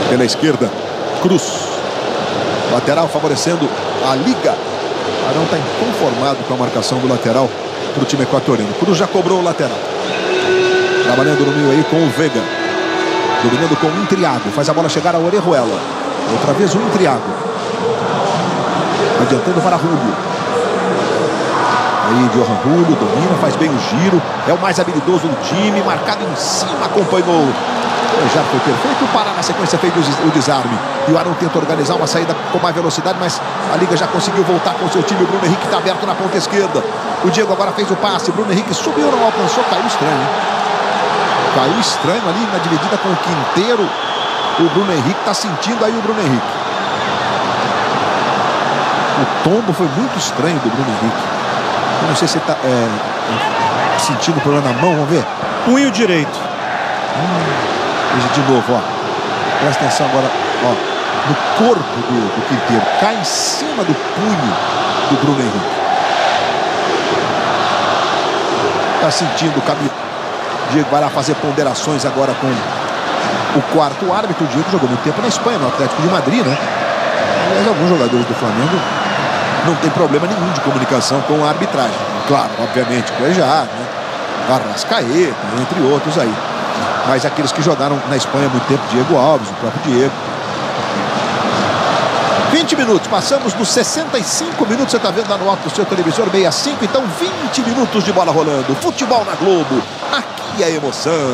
Pela esquerda, Cruz. Lateral favorecendo a Liga. Arão está inconformado com a marcação do lateral para o time equatoriano. Cruz já cobrou o lateral. Trabalhando no meio aí com o Vega. Dominando com o Intriago. Faz a bola chegar a Orejuela. Outra vez o Intriago. Adiantando para Julio. Aí Johan Julio domina, faz bem o giro. É o mais habilidoso do time. Marcado em cima, acompanhou. Já foi perfeito. O Pará na sequência fez o desarme. E o Arão tenta organizar uma saída com mais velocidade, mas a Liga já conseguiu voltar com o seu time. O Bruno Henrique está aberto na ponta esquerda. O Diego agora fez o passe. Bruno Henrique subiu, não alcançou. Caiu estranho, hein? Caiu estranho ali na dividida com o Quinteiro. O Bruno Henrique está sentindo aí o Bruno Henrique. O tombo foi muito estranho do Bruno Henrique. Eu não sei se ele está sentindo o problema na mão. Vamos ver. Punho direito. Veja de novo, ó. Presta atenção agora, ó. No corpo do Quinteiro. Cai em cima do punho do Bruno Henrique. Está sentindo o caminho. O Diego vai lá fazer ponderações agora com o quarto árbitro. O Diego jogou muito tempo na Espanha, no Atlético de Madrid, né? Aliás, alguns jogadores do Flamengo não tem problema nenhum de comunicação com a arbitragem. Claro, obviamente, Cuejá, né? Arrascaeta, entre outros aí. Mas aqueles que jogaram na Espanha há muito tempo, Diego Alves, o próprio Diego. 20 minutos, passamos dos 65 minutos, você está vendo lá no alto do seu televisor, 65, então 20 minutos de bola rolando. Futebol na Globo, aqui é emoção.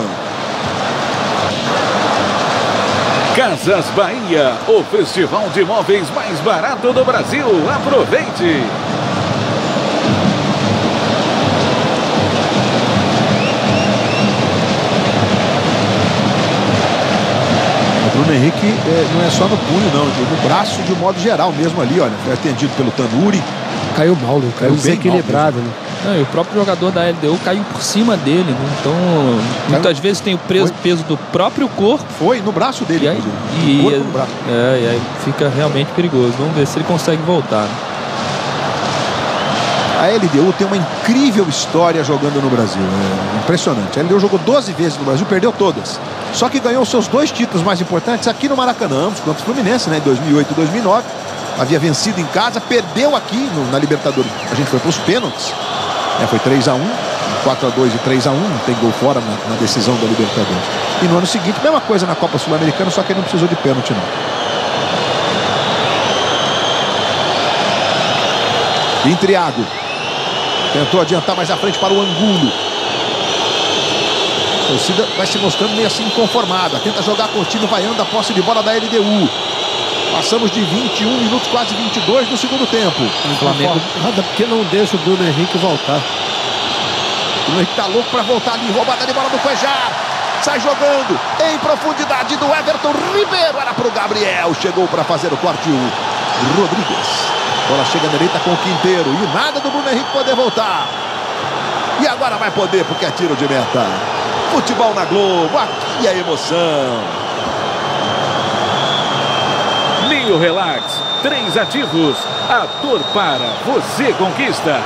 Casas Bahia, o festival de imóveis mais barato do Brasil. Aproveite! O Bruno Henrique não é só no punho, não, no braço de um modo geral mesmo ali, olha. Foi atendido pelo Tanuri. Caiu mal, né? Caiu desequilibrado, né? Não, e o próprio jogador da LDU caiu por cima dele, né? Então, muitas vezes tem o peso do próprio corpo. Foi no braço dele, e aí fica realmente perigoso. Vamos ver se ele consegue voltar, né? A LDU tem uma incrível história jogando no Brasil. É impressionante. A LDU jogou 12 vezes no Brasil, perdeu todas. Só que ganhou os seus 2 títulos mais importantes aqui no Maracanã, ambos contra o Fluminense, né? Em 2008 e 2009. Havia vencido em casa, perdeu aqui na Libertadores. A gente foi para os pênaltis. Foi 3-1, 4-2 e 3-1. Não tem gol fora na decisão da Libertadores. E no ano seguinte, mesma coisa na Copa Sul-Americana, só que ele não precisou de pênalti, não. Intriago. Tentou adiantar mais à frente para o Angulo. A torcida vai se mostrando meio assim inconformada. Tenta jogar com o time vaiando a posse de bola da LDU. Passamos de 21 minutos, quase 22 do segundo tempo. O Flamengo nada porque não deixa o Bruno Henrique voltar. O Bruno Henrique tá louco para voltar ali. Roubada de bola do Cuejá. Sai jogando em profundidade do Everton Ribeiro. Era para o Gabriel. Chegou para fazer o corte o Rodrigues. Bola chega na direita com o Quinteiro. E nada do Bruno Henrique poder voltar. E agora vai poder, porque é tiro de meta. Futebol na Globo. Aqui é emoção. Neo Relax. 3 ativos. A dor para, você conquista.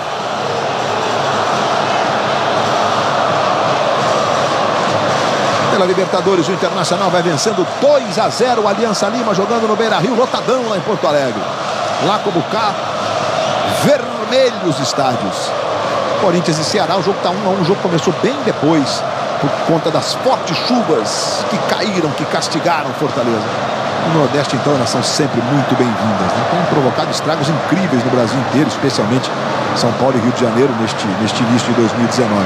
Pela Libertadores, o Internacional vai vencendo 2-0. Aliança Lima jogando no Beira-Rio. Lotadão lá em Porto Alegre. Lá como cá, vermelhos estádios. Corinthians e Ceará, o jogo está 1-1. O jogo começou bem depois, por conta das fortes chuvas que caíram, que castigaram Fortaleza. No Nordeste, então, elas são sempre muito bem-vindas, né? Tem provocado estragos incríveis no Brasil inteiro, especialmente São Paulo e Rio de Janeiro, neste início de 2019.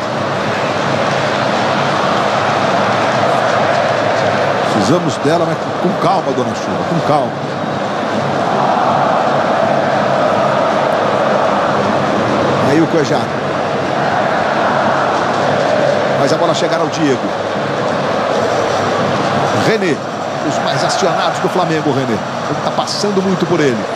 Precisamos dela, mas com calma, dona Chuva, com calma. Aí o Cuejá. Mas a bola chegar ao Diego. René. Os mais acionados do Flamengo, René. Ele está passando muito por ele.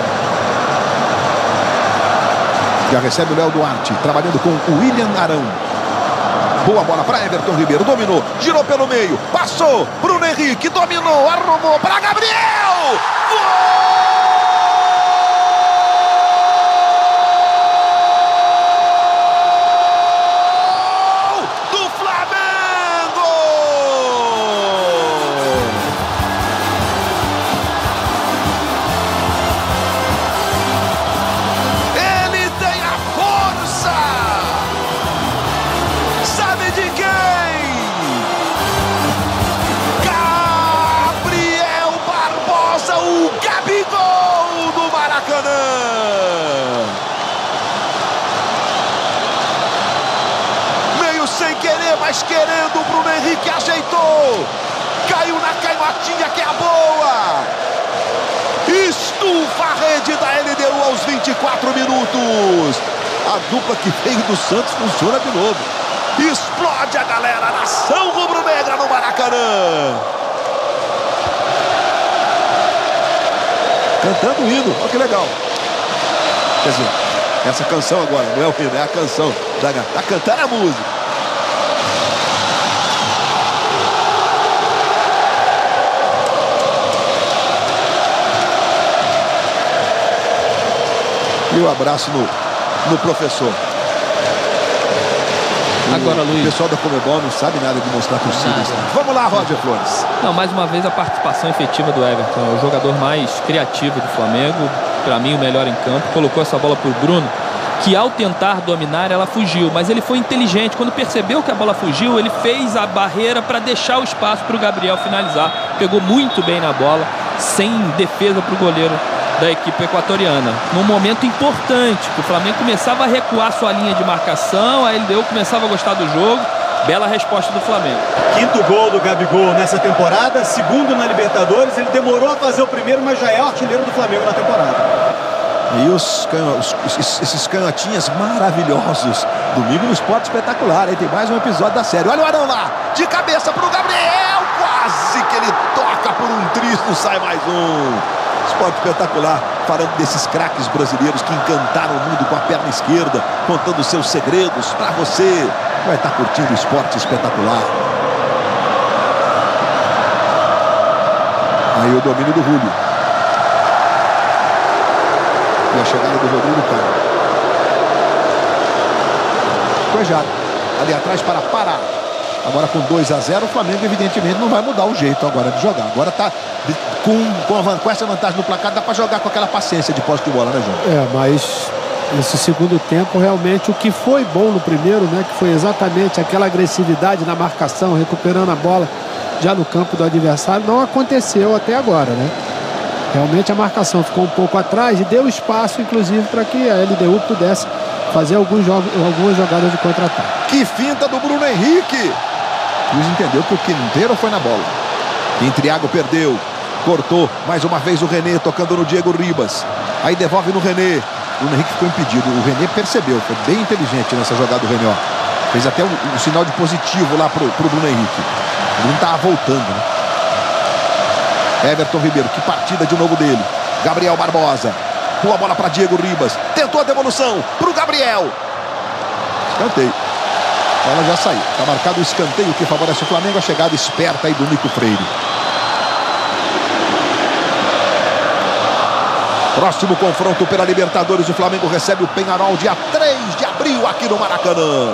Já recebe o Léo Duarte. Trabalhando com o William Arão. Boa bola para Everton Ribeiro. Dominou. Girou pelo meio. Passou. Bruno Henrique. Dominou. Arrumou para Gabriel. Gol! mas querendo o Bruno Henrique, ajeitou. Caiu na canhotinha que é a boa. Estufa a rede da LDU aos 24 minutos. A dupla que veio do Santos funciona de novo. Explode a galera, nação rubro-negra no Maracanã. Cantando o hino, olha que legal. Quer dizer, essa canção agora, não é o hino, é a canção. Tá cantando a música. E o abraço no professor. Agora, Luiz, o pessoal da Comebol não sabe nada de mostrar torcidas. Vamos lá, Roger Flores. Não, mais uma vez a participação efetiva do Everton. É o jogador mais criativo do Flamengo. Para mim, o melhor em campo. Colocou essa bola para o Bruno, que ao tentar dominar, ela fugiu. Mas ele foi inteligente. Quando percebeu que a bola fugiu, ele fez a barreira para deixar o espaço para o Gabriel finalizar. Pegou muito bem na bola, sem defesa para o goleiro da equipe equatoriana. Num momento importante, que o Flamengo começava a recuar sua linha de marcação, a LDU começava a gostar do jogo. Bela resposta do Flamengo. Quinto gol do Gabigol nessa temporada, segundo na Libertadores. Ele demorou a fazer o primeiro, mas já é o artilheiro do Flamengo na temporada. E esses canhotinhas maravilhosos. Domingo no Esporte Espetacular. Aí tem mais um episódio da série. Olha o Arão lá, de cabeça pro Gabriel. Quase que ele toca por um triz, não sai mais um. Esporte Espetacular, falando desses craques brasileiros que encantaram o mundo com a perna esquerda, contando seus segredos para você. Vai estar curtindo o Esporte Espetacular. Aí o domínio do Rúlio. E a chegada do Rodrigo Caio. Cuejado. Ali atrás para parar. Agora com 2-0, o Flamengo evidentemente não vai mudar o jeito agora de jogar. Agora tá com essa vantagem no placar, dá para jogar com aquela paciência de posse de bola, né, João? Mas esse segundo tempo, realmente, o que foi bom no primeiro, né, que foi exatamente aquela agressividade na marcação, recuperando a bola já no campo do adversário, não aconteceu até agora, né? Realmente a marcação ficou um pouco atrás e deu espaço, inclusive, para que a LDU pudesse fazer algumas jogadas de contra-ataque. Que finta do Bruno Henrique! Luiz entendeu que o Quinteiro foi na bola. Triago perdeu, cortou mais uma vez o René, tocando no Diego Ribas. Aí devolve no René. O Bruno Henrique ficou impedido. O René percebeu, foi bem inteligente nessa jogada do René, ó. Fez até um sinal de positivo lá pro Bruno Henrique. O Bruno tava voltando, né? Everton Ribeiro, que partida de novo dele. Gabriel Barbosa. Boa bola para Diego Ribas. Tentou a devolução pro Gabriel. Escanteio. A bola já saiu. Está marcado o escanteio que favorece o Flamengo. A chegada esperta aí do Nico Freire. Próximo confronto pela Libertadores. O Flamengo recebe o Peñarol dia 3 de abril aqui no Maracanã.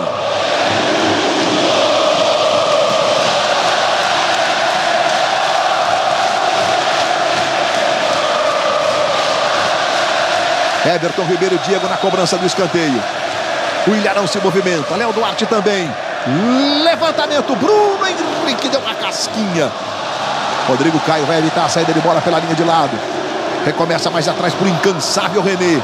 Everton Ribeiro e Diego na cobrança do escanteio. O Ilharão se movimenta. Léo Duarte também. Levantamento. Bruno Henrique deu uma casquinha. Rodrigo Caio vai evitar a saída de bola pela linha de lado. Recomeça mais atrás para o incansável René.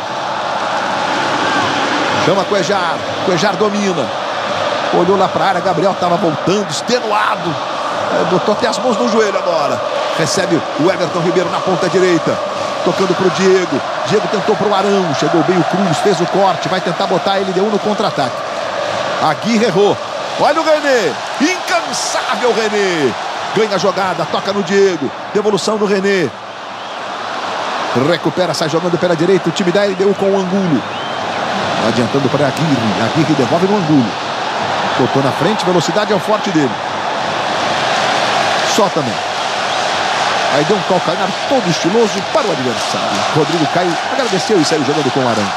Chama Cuejar. Cuejar domina. Olhou lá para a área. Gabriel estava voltando, extenuado. Botou até as mãos no joelho agora. Recebe o Everton Ribeiro na ponta direita. Tocando para o Diego. Diego tentou para o Arão. Chegou bem o Cruz, fez o corte. Vai tentar botar a LDU no contra-ataque. Aguirre errou. Olha o René. Incansável René. Ganha a jogada, toca no Diego. Devolução do René. Recupera, sai jogando pela direita. O time da LDU com o Angulo. Adiantando para Aguirre. Aguirre devolve no Angulo. Botou na frente, velocidade é o forte dele. Só também. Aí deu um calcanhar todo estiloso para o adversário. Rodrigo Caio agradeceu e saiu jogando com o Arão.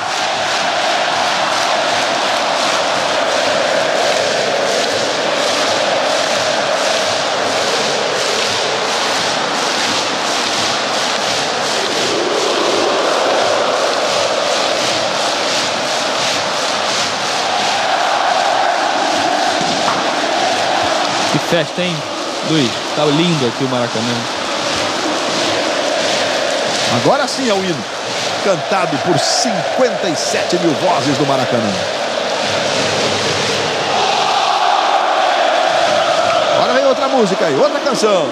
Que festa, hein, Luiz? Tá lindo aqui o Maracanã. Agora sim é o hino. Cantado por 57 mil vozes do Maracanã. outra música aí, outra canção.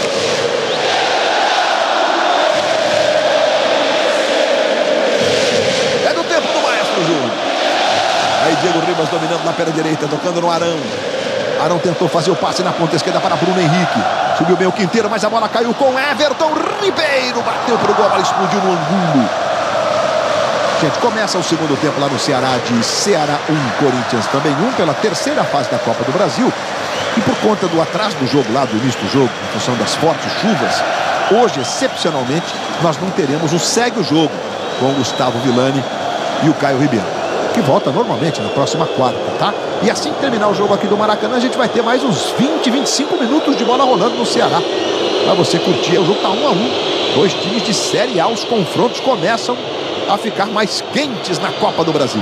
É do tempo do maestro Júnior. Aí Diego Ribas dominando na perna direita, tocando no Arão. Arão tentou fazer o passe na ponta esquerda para Bruno Henrique. Subiu bem o Quinteiro, mas a bola caiu com Everton Ribeiro. Bateu pro gol, a bola explodiu no ângulo. Gente, começa o segundo tempo lá no Ceará, de Ceará 1, Corinthians também 1, pela terceira fase da Copa do Brasil. E por conta do atraso do jogo lá, do início do jogo, em função das fortes chuvas, hoje, excepcionalmente, nós não teremos o Segue o Jogo com o Gustavo Villani e o Caio Ribeiro, que volta normalmente na próxima quarta, tá? E assim que terminar o jogo aqui do Maracanã, a gente vai ter mais uns 20, 25 minutos de bola rolando no Ceará. Pra você curtir, o jogo tá 1 a 1. Dois times de Série A, os confrontos começam a ficar mais quentes na Copa do Brasil.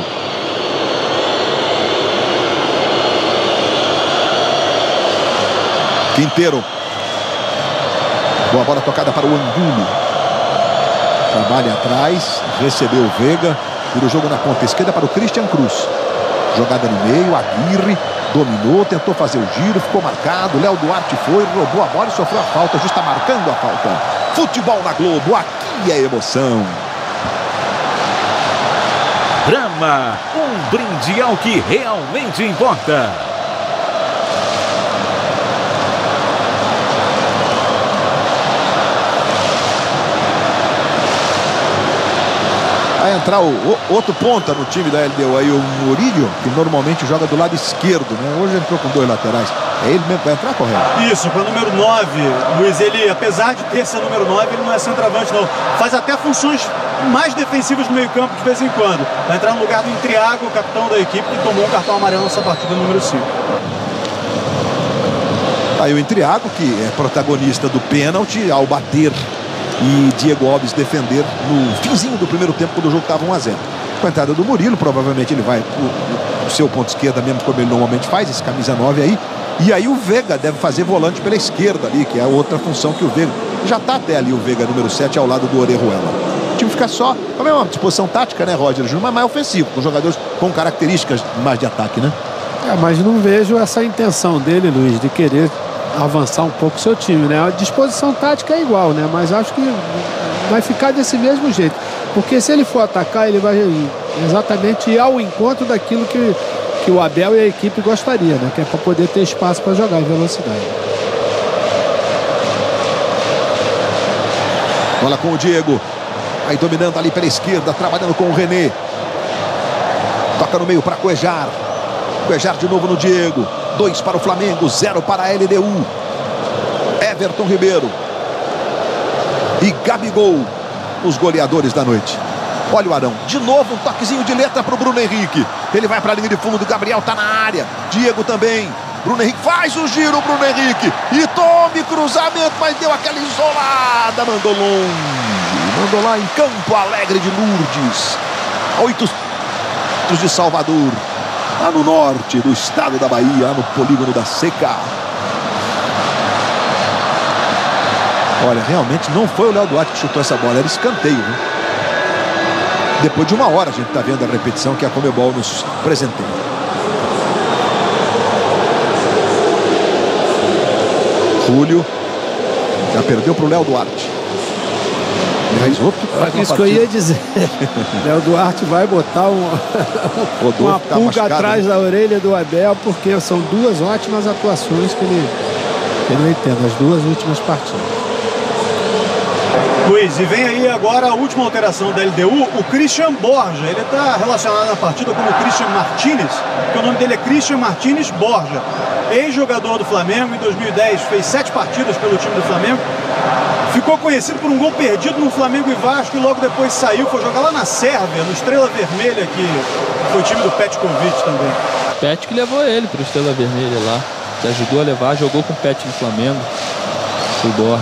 Quinteiro. Boa bola tocada para o Angulo. Trabalha atrás, recebeu o Veiga. Vira o jogo na ponta esquerda para o Christian Cruz. Jogada no meio, Aguirre dominou, tentou fazer o giro, ficou marcado. Léo Duarte foi, roubou a bola e sofreu a falta. Já está marcando a falta. Futebol na Globo, aqui é emoção. Brahma, um brinde ao que realmente importa. Vai entrar o outro ponta no time da LDU aí, o Murillo, que normalmente joga do lado esquerdo, né? Hoje entrou com dois laterais. É ele mesmo que vai entrar, correto? Isso, para o número 9, Luiz, ele, apesar de ter esse número 9, ele não é centroavante, não. Faz até funções mais defensivas no meio-campo de vez em quando. Vai entrar no lugar do Intriago, o capitão da equipe, que tomou um cartão amarelo nessa partida número 5. Aí o Intriago, que é protagonista do pênalti ao bater e Diego Alves defender no finzinho do primeiro tempo, quando o jogo estava 1 a 0. Com a entrada do Murilo, provavelmente ele vai o seu ponto esquerda mesmo, como ele normalmente faz, esse camisa 9 aí. E aí o Veiga deve fazer volante pela esquerda ali, que é a outra função que o Veiga... Já está até ali o Veiga, número 7, ao lado do Orejuela. O time fica só... Também é uma disposição tática, né, Roger Júnior? Mas mais ofensivo, com jogadores com características mais de ataque, né? Mas não vejo essa intenção dele, Luiz, de querer avançar um pouco o seu time, né? A disposição tática é igual, né? Mas acho que vai ficar desse mesmo jeito. Porque se ele for atacar, ele vai exatamente ir ao encontro daquilo que o Abel e a equipe gostaria, né? Que é para poder ter espaço para jogar em velocidade. Bola com o Diego. Aí dominando ali pela esquerda, trabalhando com o René. Toca no meio para Cuejar. Cuejar de novo no Diego. 2 para o Flamengo, 0 para a LDU. Everton Ribeiro e Gabigol, os goleadores da noite. Olha o Arão, de novo um toquezinho de letra para o Bruno Henrique. Ele vai para a linha de fundo, do Gabriel está na área. Diego também. Bruno Henrique faz o giro, Bruno Henrique. E tome cruzamento, mas deu aquela isolada. Mandou longe. Mandou lá em Campo Alegre de Lourdes. A 8 de Salvador. Lá no norte do estado da Bahia, lá no polígono da Seca. Olha, realmente não foi o Léo Duarte que chutou essa bola, era escanteio, né? Depois de 1 hora a gente está vendo a repetição que a Conmebol nos presenteia. Júlio já perdeu para o Léo Duarte. Isso que eu ia dizer. Léo Duarte vai botar uma pulga atrás da orelha do Abel, porque são duas ótimas atuações que ele não entende, as duas últimas partidas. Luiz, e vem aí agora a última alteração da LDU, o Christian Borja. Ele está relacionado na partida como Christian Martínez, porque o nome dele é Christian Martínez Borja. Ex-jogador do Flamengo, em 2010 fez 7 partidas pelo time do Flamengo. Ficou conhecido por um gol perdido no Flamengo e Vasco e logo depois saiu, foi jogar lá na Sérvia, no Estrela Vermelha, que foi o time do Petkovic também. Pet que levou ele para o Estrela Vermelha lá, que ajudou a levar, jogou com o Pet no Flamengo. O Borja.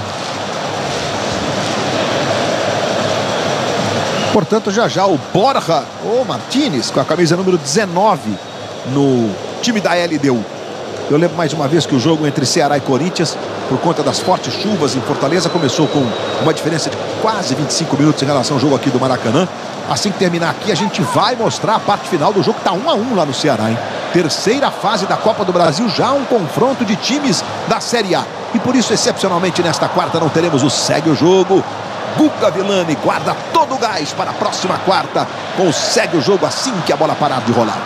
Portanto, já o Borja, ou Martínez, com a camisa número 19 no time da LDU. Eu lembro mais uma vez que o jogo entre Ceará e Corinthians, por conta das fortes chuvas em Fortaleza, começou com uma diferença de quase 25 minutos em relação ao jogo aqui do Maracanã. Assim que terminar aqui, a gente vai mostrar a parte final do jogo, que está 1 a 1 lá no Ceará, hein? terceira fase da Copa do Brasil, já um confronto de times da Série A. E por isso, excepcionalmente, nesta quarta não teremos o Segue o Jogo. Guga Villani guarda todo o gás para a próxima quarta com o Segue o Jogo assim que a bola parar de rolar.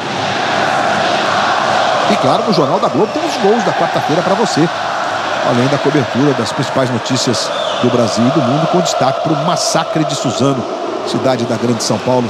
E claro, no Jornal da Globo tem os gols da quarta-feira para você, além da cobertura das principais notícias do Brasil e do mundo, com destaque para o massacre de Suzano, cidade da Grande São Paulo.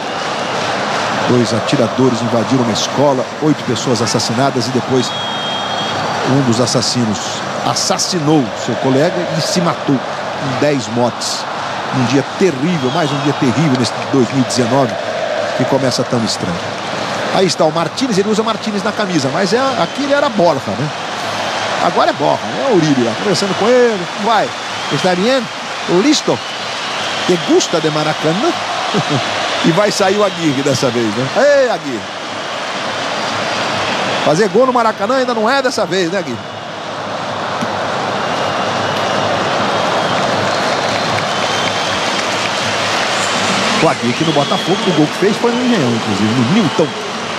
2 atiradores invadiram uma escola, 8 pessoas assassinadas e depois um dos assassinos assassinou seu colega e se matou com 10 mortes. Um dia terrível, mais um dia terrível nesse 2019 que começa tão estranho. Aí está o Martínez, ele usa Martínez na camisa, mas aqui ele era Borja, né? Agora é Borja, é o Uribe lá, conversando com ele. Vai, está bien? Listo? Te gusta de Maracanã? E vai sair o Aguirre dessa vez, né? Ei, Aguirre! Fazer gol no Maracanã ainda não é dessa vez, né, Aguirre? O Aguirre aqui no Botafogo, o gol que fez foi no Engenhão, inclusive, no Newton.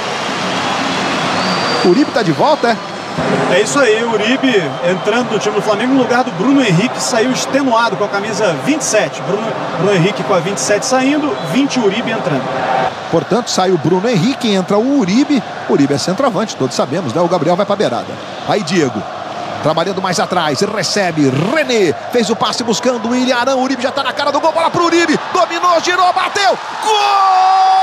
O Uribe tá de volta, é? É isso aí, o Uribe entrando no time do Flamengo no lugar do Bruno Henrique, saiu extenuado com a camisa 27. Bruno Henrique com a 27 saindo, 20 Uribe entrando. Portanto, sai o Bruno Henrique, entra o Uribe. O Uribe é centroavante, todos sabemos, né? O Gabriel vai para a beirada. Aí Diego, trabalhando mais atrás, recebe, René, fez o passe buscando o William Arão. O Uribe já está na cara do gol, bola pro Uribe, dominou, girou, bateu, gol!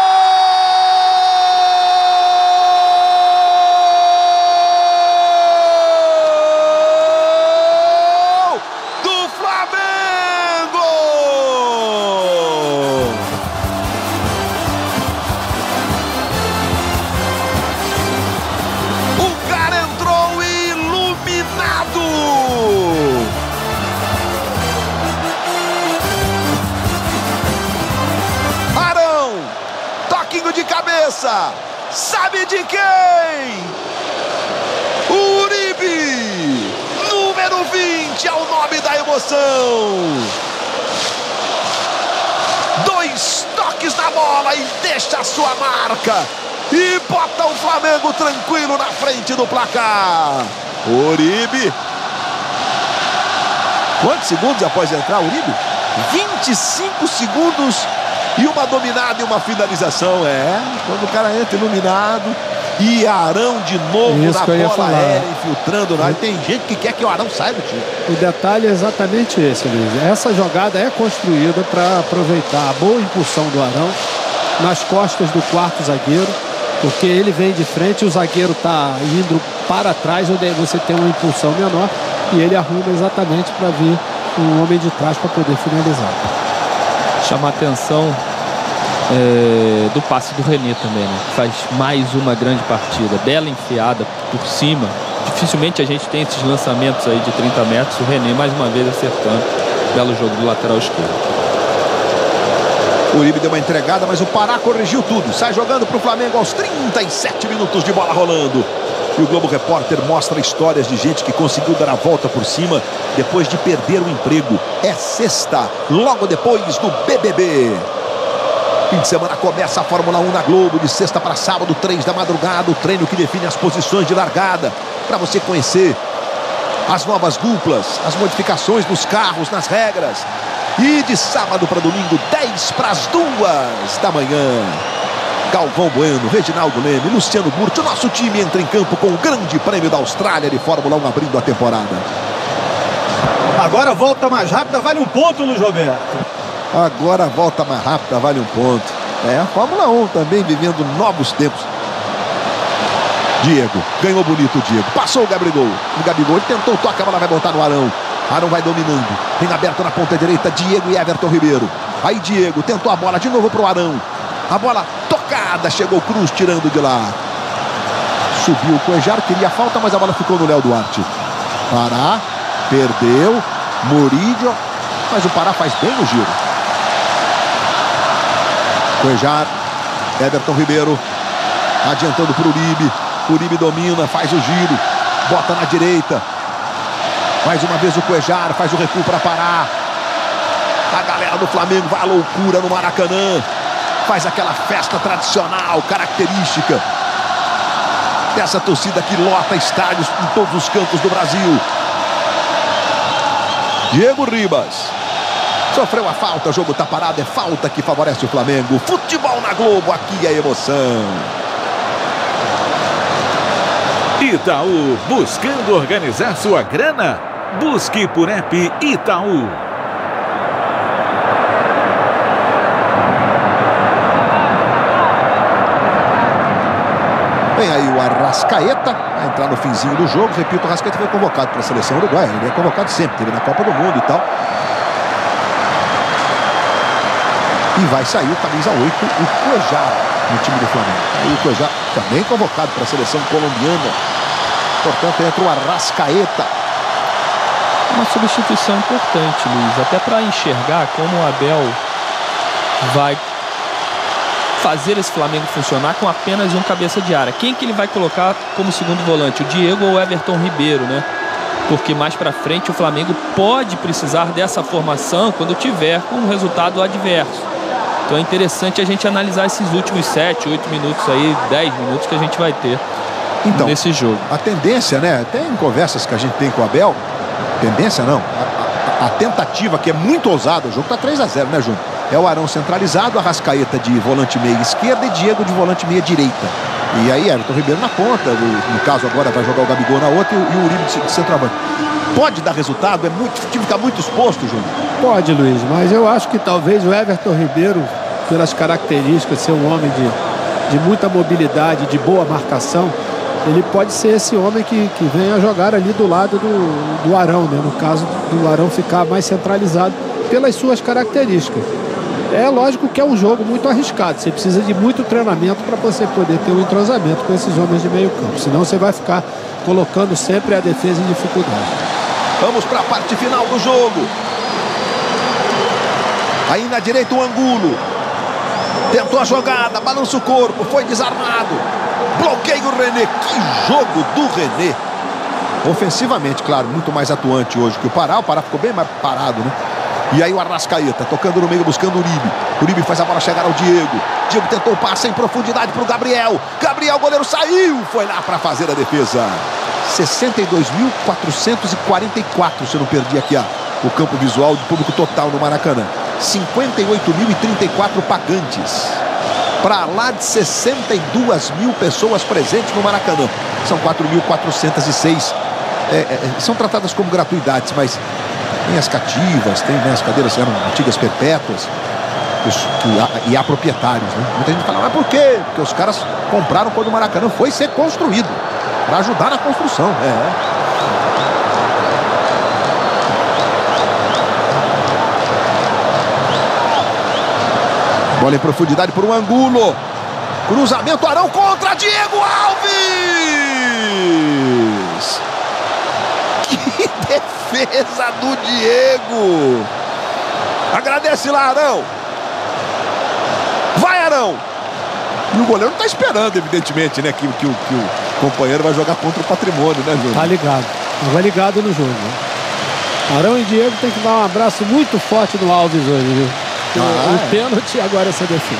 De cabeça, sabe de quem? O Uribe, número 20, é o nome da emoção. 2 toques na bola e deixa a sua marca e bota o Flamengo tranquilo na frente do placar. Uribe, quantos segundos após entrar o Uribe? 25 segundos. E uma dominada e uma finalização. Quando o cara entra iluminado. E Arão de novo na bola aérea, infiltrando na área. Tem gente que quer que o Arão saia do time. O detalhe é exatamente esse, Luiz. Essa jogada é construída para aproveitar a boa impulsão do Arão nas costas do quarto zagueiro, porque ele vem de frente, o zagueiro está indo para trás, onde você tem uma impulsão menor, e ele arruma exatamente para vir um homem de trás para poder finalizar. Chamar a atenção do passe do René também, né? Faz mais uma grande partida, bela enfiada por cima. Dificilmente a gente tem esses lançamentos aí de 30 metros. O René mais uma vez acertando. Belo jogo do lateral esquerdo. O Uribe deu uma entregada, mas o Pará corrigiu tudo. Sai jogando para o Flamengo aos 37 minutos de bola rolando. E o Globo Repórter mostra histórias de gente que conseguiu dar a volta por cima depois de perder o emprego. É sexta, logo depois do BBB. Fim de semana começa a Fórmula 1 na Globo, de sexta para sábado, 3 da madrugada. O treino que define as posições de largada, para você conhecer as novas duplas, as modificações nos carros, nas regras. E de sábado para domingo, 10 para as 2 da manhã. Galvão Bueno, Reginaldo Leme, Luciano Burti. O nosso time entra em campo com o Grande Prêmio da Austrália de Fórmula 1 abrindo a temporada. Agora a volta mais rápida vale um ponto, Luiz Roberto. Agora a volta mais rápida vale um ponto. A Fórmula 1 também vivendo novos tempos. Diego, ganhou bonito o Diego. Passou o Gabigol. Ele tentou, toca, a bola vai botar no Arão. Arão vai dominando. Tem aberto na ponta direita, Diego e Everton Ribeiro. Aí Diego tentou a bola de novo pro Arão. A bola tocada, chegou Cruz tirando de lá. Subiu o Cuejar, queria falta, mas a bola ficou no Léo Duarte. Pará, perdeu. Murillo, mas o Pará faz bem no giro. Cuejar, Everton Ribeiro, adiantando para o Uribe. Uribe domina, faz o giro, bota na direita. Mais uma vez o Cuejar, faz o recuo para Pará. A galera do Flamengo vai à loucura no Maracanã. Faz aquela festa tradicional, característica. dessa torcida que lota estádios em todos os cantos do Brasil. Diego Ribas sofreu a falta, o jogo tá parado, é falta que favorece o Flamengo. Futebol na Globo, aqui é emoção. Itaú, buscando organizar sua grana? Busque por app Itaú. Vem aí o Arrascaeta, vai entrar no finzinho do jogo. Repito, o Arrascaeta foi convocado para a seleção uruguaia. Ele é convocado sempre, teve na Copa do Mundo e tal. E vai sair o camisa 8, o Cuejá, no time do Flamengo. Aí o Cuejá também convocado para a seleção colombiana. Portanto, entra o Arrascaeta. Uma substituição importante, Luiz, até para enxergar como o Abel vai fazer esse Flamengo funcionar com apenas um cabeça de área. Quem que ele vai colocar como segundo volante? O Diego ou o Everton Ribeiro, né? Porque mais para frente o Flamengo pode precisar dessa formação quando tiver com um resultado adverso. Então é interessante a gente analisar esses últimos 7, 8 minutos aí, 10 minutos que a gente vai ter nesse jogo. A tendência, né? Até em conversas que a gente tem com o Abel, tendência não, a tentativa que é muito ousada, o jogo tá 3-0, né, Júnior? É o Arão centralizado, Arrascaeta de volante meia esquerda e Diego de volante meia direita. E aí Everton Ribeiro na ponta, no caso agora vai jogar o Gabigol na outra e o Uribe de centroavante. Pode dar resultado? O time fica muito exposto, Júnior? Pode, Luiz, mas eu acho que talvez o Everton Ribeiro, pelas características, ser um homem de muita mobilidade, de boa marcação, ele pode ser esse homem que venha jogar ali do lado do Arão, né? No caso do Arão ficar mais centralizado pelas suas características. É lógico que é um jogo muito arriscado. Você precisa de muito treinamento para você poder ter um entrosamento com esses homens de meio campo. Senão você vai ficar colocando sempre a defesa em dificuldade. Vamos para a parte final do jogo. Aí na direita o Angulo. Tentou a jogada, balança o corpo, foi desarmado. Bloqueia o René. Que jogo do René. Ofensivamente, claro, muito mais atuante hoje que o Pará. O Pará ficou bem mais parado, né? E aí o Arrascaeta, tocando no meio, buscando o Uribe. Uribe faz a bola chegar ao Diego. Diego tentou o passe em profundidade para o Gabriel. Gabriel, goleiro saiu, foi lá para fazer a defesa. 62.444, se eu não perdi aqui o campo visual de público total no Maracanã. 58.034 pagantes. Para lá de 62 mil pessoas presentes no Maracanã. São 4.406. São tratadas como gratuidades, mas tem as cativas, tem, né, as cadeiras eram antigas perpétuas. E há proprietários, né? Muita gente fala, mas por quê? Porque os caras compraram quando o Maracanã foi ser construído. Para ajudar na construção. Bola em profundidade para o Angulo. Cruzamento, Arão contra Diego Alves. Que defesa do Diego. Agradece lá, Arão. Vai, Arão. E o goleiro não está esperando, evidentemente, né? Que o companheiro vai jogar contra o Patrimônio, né, Júnior? Tá ligado. Vai ligado no jogo, né? Arão e Diego tem que dar um abraço muito forte no Alves hoje, viu? O pênalti e agora essa defesa.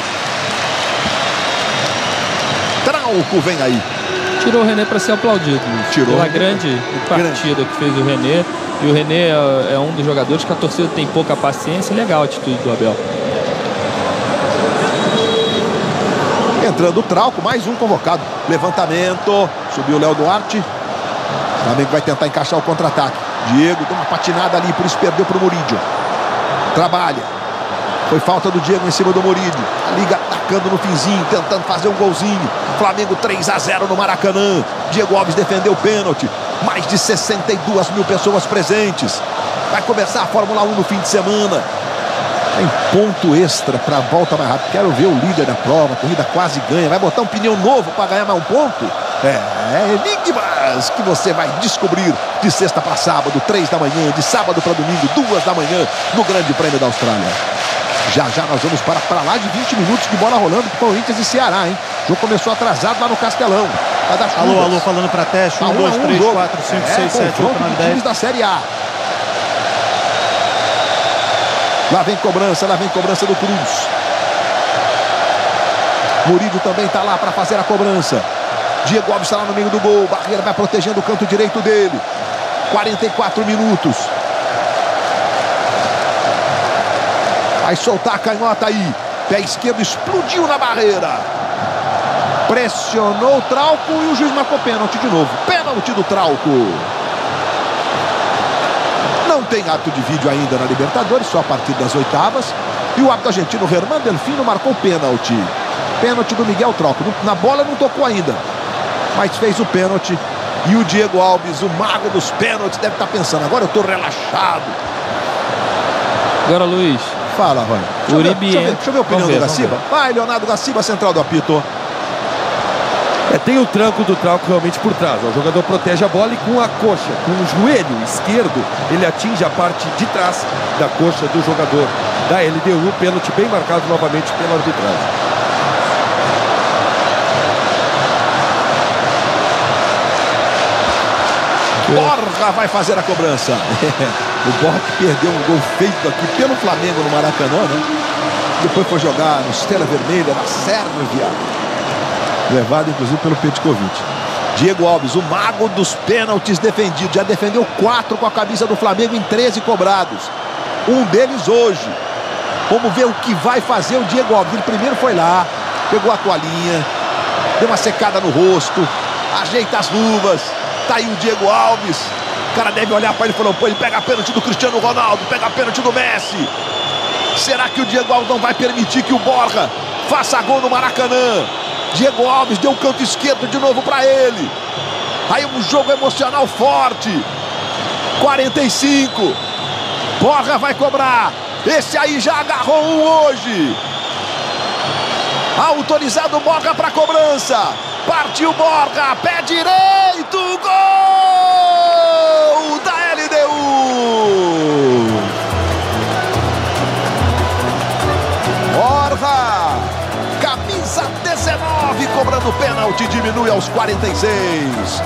Trauco vem aí. Tirou o René para ser aplaudido. Tirou. Pela grande partida que fez o René. E o René é um dos jogadores que a torcida tem pouca paciência. Legal a atitude do Abel. Entrando o Trauco, mais um convocado. Levantamento. Subiu o Léo Duarte. O Flamengo vai tentar encaixar o contra-ataque. Diego deu uma patinada ali, por isso perdeu para o Murídio. Trabalha. Foi falta do Diego em cima do Murídio. A Liga atacando no finzinho, tentando fazer um golzinho. Flamengo 3-0 no Maracanã. Diego Alves defendeu o pênalti. Mais de 62 mil pessoas presentes. Vai começar a Fórmula 1 no fim de semana. Tem ponto extra para a volta mais rápida. Quero ver o líder da prova. A corrida quase ganha. Vai botar um pneu novo para ganhar mais um ponto? Enigmas que você vai descobrir de sexta para sábado, 3 da manhã, de sábado para domingo, 2 da manhã, no Grande Prêmio da Austrália. Já nós vamos para lá de 20 minutos de bola rolando com Corinthians e Ceará, hein? O jogo começou atrasado lá no Castelão. Alô, falando para teste. 1, 2, 3, 4, 5, 6, 7, 8, 9, 10. Da Série A. Lá vem cobrança do Cruz. Murídio também está lá para fazer a cobrança. Diego Alves está lá no meio do gol. Barreira vai protegendo o canto direito dele. 44 minutos. Vai soltar a canhota aí. Pé esquerdo explodiu na barreira. Pressionou o Trauco e o juiz marcou pênalti de novo. Pênalti do Trauco. Não tem árbitro de vídeo ainda na Libertadores, só a partir das oitavas. E o árbitro argentino Germán Delfino marcou pênalti. Pênalti do Miguel Trauco. Na bola não tocou ainda, mas fez o pênalti. E o Diego Alves, o mago dos pênaltis, deve estar pensando: agora eu estou relaxado. Agora, Luiz. Fala, Roy. Deixa eu ver a opinião do Gaciba. Vai, Leonardo Gaciba, central do apito. Tem o tranco do Trauco realmente por trás. O jogador protege a bola e com a coxa, com o joelho esquerdo, ele atinge a parte de trás da coxa do jogador da LDU. Pênalti bem marcado novamente pela arbitragem. Borja vai fazer a cobrança. O Borja perdeu um gol feito aqui pelo Flamengo no Maracanã, né? Depois foi jogar no Estrela Vermelha, na Sérvia. Levado inclusive pelo Petkovic. Diego Alves, o mago dos pênaltis defendidos. Já defendeu 4 com a camisa do Flamengo em 13 cobrados. Um deles hoje. Vamos ver o que vai fazer o Diego Alves. Ele primeiro foi lá, pegou a toalhinha, deu uma secada no rosto, ajeita as luvas. Tá aí o Diego Alves. O cara deve olhar para ele e falar: pô, ele pega a pênalti do Cristiano Ronaldo, pega a pênalti do Messi. Será que o Diego Alves não vai permitir que o Borja faça gol no Maracanã? Diego Alves deu o canto esquerdo de novo para ele. Aí um jogo emocional forte. 45. Borja vai cobrar. Esse aí já agarrou um hoje. Autorizado Borja para cobrança. Partiu Borja, pé direito, gol da LDU. Borja, camisa 19, cobrando pênalti, diminui aos 46.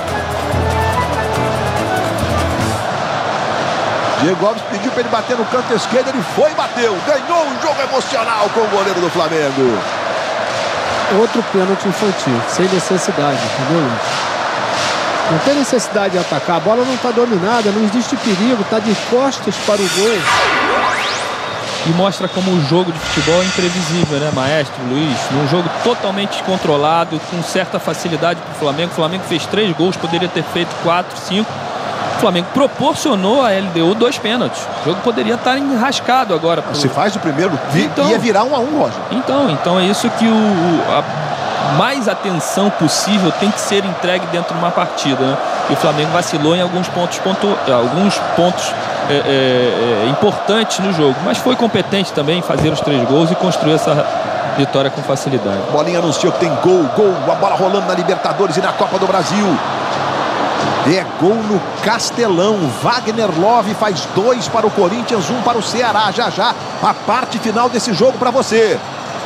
Diego Alves pediu para ele bater no canto esquerdo, ele foi e bateu. Ganhou um jogo emocional com o goleiro do Flamengo. Outro pênalti infantil, sem necessidade, entendeu? Não tem necessidade de atacar, a bola não está dominada, não existe perigo, está de costas para o gol. E mostra como o jogo de futebol é imprevisível, né, maestro Luiz? Num jogo totalmente descontrolado, com certa facilidade para o Flamengo. O Flamengo fez 3 gols, poderia ter feito 4, 5. O Flamengo proporcionou à LDU 2 pênaltis. O jogo poderia estar enrascado agora. Se faz o primeiro, ia virar 1 a 1, Roger. Então é isso que a mais atenção possível tem que ser entregue dentro de uma partida, né? E o Flamengo vacilou em alguns pontos importantes no jogo, mas foi competente também em fazer os 3 gols e construir essa vitória com facilidade. Bolinha anunciou que tem gol, a bola rolando na Libertadores e na Copa do Brasil. É gol no Castelão. Wagner Love faz 2 para o Corinthians, 1 para o Ceará. Já a parte final desse jogo para você.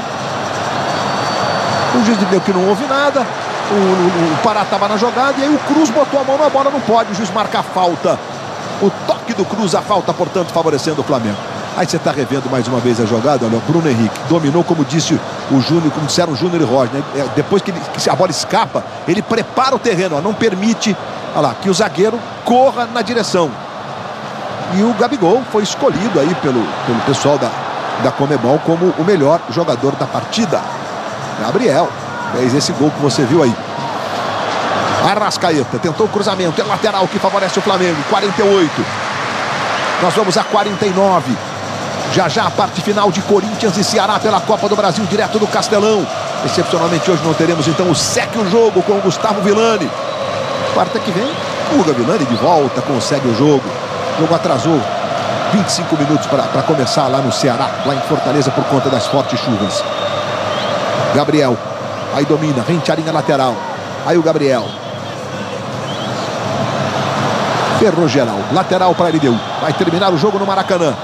O juiz deu que não houve nada. O Pará estava na jogada e aí o Cruz botou a mão na bola, não pode. O juiz marca a falta. O toque do Cruz, a falta, portanto, favorecendo o Flamengo. Aí você está revendo mais uma vez a jogada. Olha, o Bruno Henrique dominou, como disse o Júnior, como disseram o Júnior e Roger, né? Depois que a bola escapa, ele prepara o terreno, ó, não permite, olha lá, que o zagueiro corra na direção. E o Gabigol foi escolhido aí pelo pessoal da Conmebol como o melhor jogador da partida. Gabriel fez esse gol que você viu aí. Arrascaeta tentou o cruzamento, é lateral que favorece o Flamengo. 48. Nós vamos a 49. Já a parte final de Corinthians e Ceará pela Copa do Brasil, direto do Castelão. Excepcionalmente hoje não teremos então o Segue o Jogo com o Gustavo Villani. Quarta que vem, o Guga Villani de volta com o Segue o Jogo. O jogo atrasou 25 minutos para começar lá no Ceará, lá em Fortaleza, por conta das fortes chuvas. Gabriel, aí domina, Rentearinha lateral. Aí o Gabriel. Ferrou geral, lateral para a LDU. Vai terminar o jogo no Maracanã.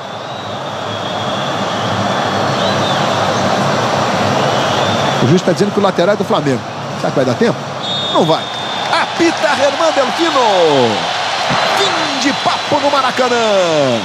O juiz está dizendo que o lateral é do Flamengo. Será que vai dar tempo? Não vai. Apita Germán Delfino. Fim de papo no Maracanã.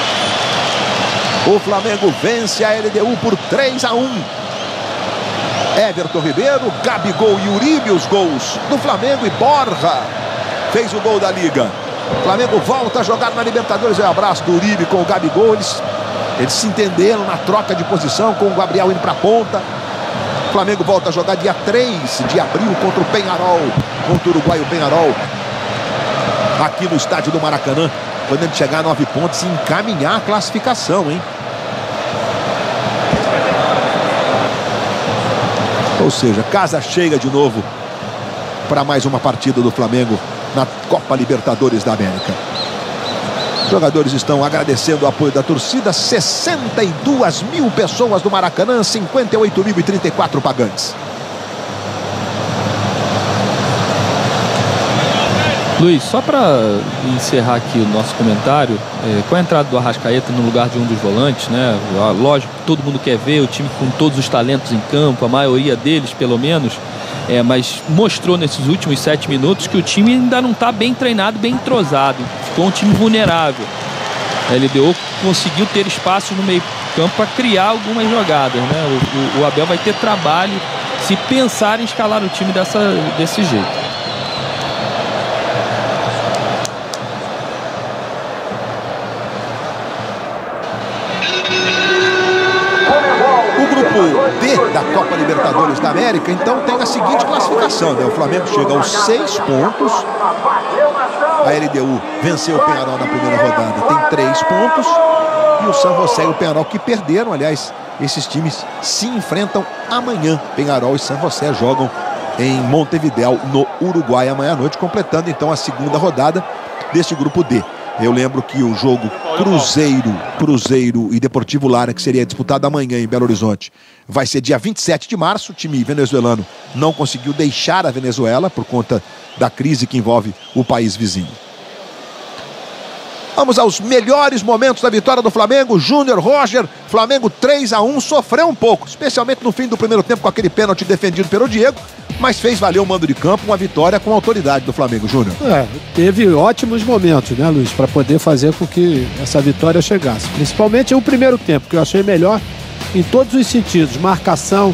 O Flamengo vence a LDU por 3 a 1. Everton Ribeiro, Gabigol e Uribe, os gols do Flamengo, e Borja fez o gol da Liga. O Flamengo volta a jogar na Libertadores. É o abraço do Uribe com o Gabigol. Eles se entenderam na troca de posição, com o Gabriel indo para a ponta. O Flamengo volta a jogar dia 3 de abril contra o Peñarol, contra o uruguaio Peñarol, aqui no estádio do Maracanã, podendo chegar a 9 pontos e encaminhar a classificação, hein? Ou seja, casa cheia de novo para mais uma partida do Flamengo na Copa Libertadores da América. Os jogadores estão agradecendo o apoio da torcida. 62 mil pessoas do Maracanã, 58.034 pagantes. Luiz, só para encerrar aqui o nosso comentário, com a entrada do Arrascaeta no lugar de um dos volantes, né? Lógico, todo mundo quer ver o time com todos os talentos em campo, a maioria deles, pelo menos, mas mostrou nesses últimos 7 minutos que o time ainda não está bem treinado, bem entrosado. Ficou um time vulnerável. A LDU conseguiu ter espaço no meio campo para criar algumas jogadas, né? O Abel vai ter trabalho se pensar em escalar o time desse jeito. D da Copa Libertadores da América, então tem a seguinte classificação, né? O Flamengo chega aos 6 pontos. A LDU venceu o Peñarol na primeira rodada, tem 3 pontos. E o San José e o Peñarol, que perderam, aliás, esses times se enfrentam amanhã. Peñarol e San José jogam em Montevidéu, no Uruguai, amanhã à noite, completando então a segunda rodada deste grupo D. Eu lembro que o jogo Cruzeiro e Deportivo Lara, que seria disputado amanhã em Belo Horizonte, vai ser dia 27 de março. O time venezuelano não conseguiu deixar a Venezuela por conta da crise que envolve o país vizinho. Vamos aos melhores momentos da vitória do Flamengo. Júnior, Roger, Flamengo 3-1, sofreu um pouco, especialmente no fim do primeiro tempo com aquele pênalti defendido pelo Diego, mas fez valer o mando de campo, uma vitória com autoridade do Flamengo, Júnior. Teve ótimos momentos, né, Luiz, para poder fazer com que essa vitória chegasse. Principalmente o primeiro tempo, que eu achei melhor em todos os sentidos. Marcação,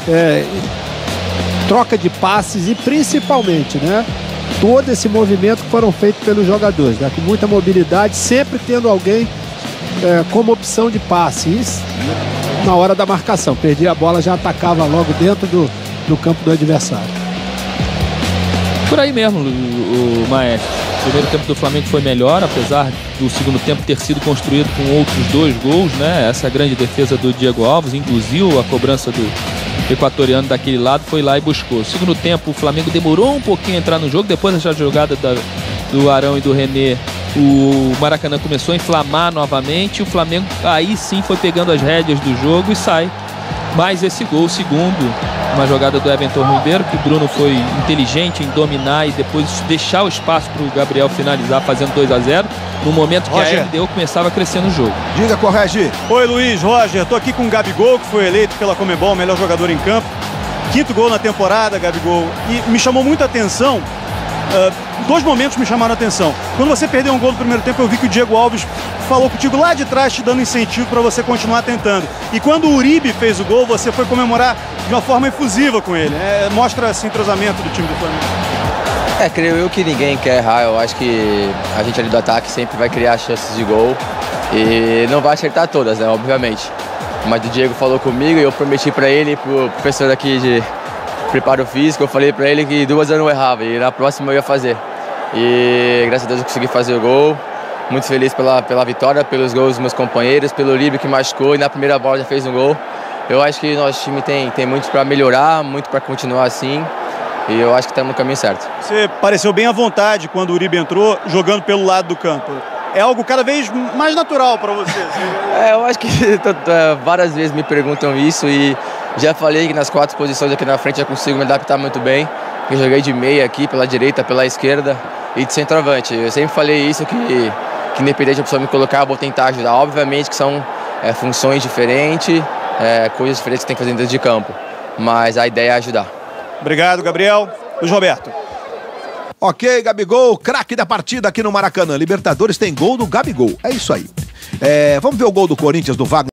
troca de passes e principalmente, né, todo esse movimento que foram feitos pelos jogadores, né, com muita mobilidade, sempre tendo alguém como opção de passe. Isso, na hora da marcação, perdia a bola, já atacava logo dentro do campo do adversário. Por aí mesmo, o Maestro. O primeiro tempo do Flamengo foi melhor, apesar do segundo tempo ter sido construído com outros 2 gols, né? Essa grande defesa do Diego Alves, inclusive a cobrança do equatoriano daquele lado, foi lá e buscou. No segundo tempo, o Flamengo demorou um pouquinho a entrar no jogo. Depois dessa jogada do Arão e do René, o Maracanã começou a inflamar novamente. O Flamengo aí sim foi pegando as rédeas do jogo e sai mais esse gol, o segundo, uma jogada do Everton Ribeiro, que o Bruno foi inteligente em dominar e depois deixar o espaço para o Gabriel finalizar, fazendo 2-0, no momento que Roger, a LDU começava a crescer no jogo. Diga, Correge. Oi, Luiz, Roger, tô aqui com o Gabigol, que foi eleito pela Conmebol o melhor jogador em campo. 5º gol na temporada, Gabigol, e me chamou muita atenção. 2 momentos me chamaram a atenção. Quando você perdeu um gol no primeiro tempo, eu vi que o Diego Alves falou contigo lá de trás, te dando incentivo para você continuar tentando. E quando o Uribe fez o gol, você foi comemorar de uma forma efusiva com ele. Mostra esse entrosamento do time do Flamengo. Creio eu que ninguém quer errar. Eu acho que a gente ali do ataque sempre vai criar chances de gol e não vai acertar todas, né, obviamente. Mas o Diego falou comigo e eu prometi para ele, pro professor aqui de preparo físico, eu falei para ele que 2 eu não errava e na próxima eu ia fazer. E graças a Deus eu consegui fazer o gol. Muito feliz pela vitória, pelos gols dos meus companheiros, pelo Uribe que machucou e na primeira bola já fez um gol. Eu acho que nosso time tem muito para melhorar, muito para continuar assim. E eu acho que estamos no caminho certo. Você pareceu bem à vontade quando o Uribe entrou, jogando pelo lado do campo. É algo cada vez mais natural para você. Eu acho que várias vezes me perguntam isso e já falei que nas 4 posições aqui na frente eu consigo me adaptar muito bem. Eu joguei de meia aqui, pela direita, pela esquerda e de centroavante. Eu sempre falei isso, que independente da pessoa me colocar, eu vou tentar ajudar. Obviamente que são funções diferentes, coisas diferentes que tem que fazer dentro de campo. Mas a ideia é ajudar. Obrigado, Gabriel. Luiz Roberto. Ok, Gabigol, craque da partida aqui no Maracanã. Libertadores tem gol do Gabigol. É isso aí. Vamos ver o gol do Corinthians, do Wagner.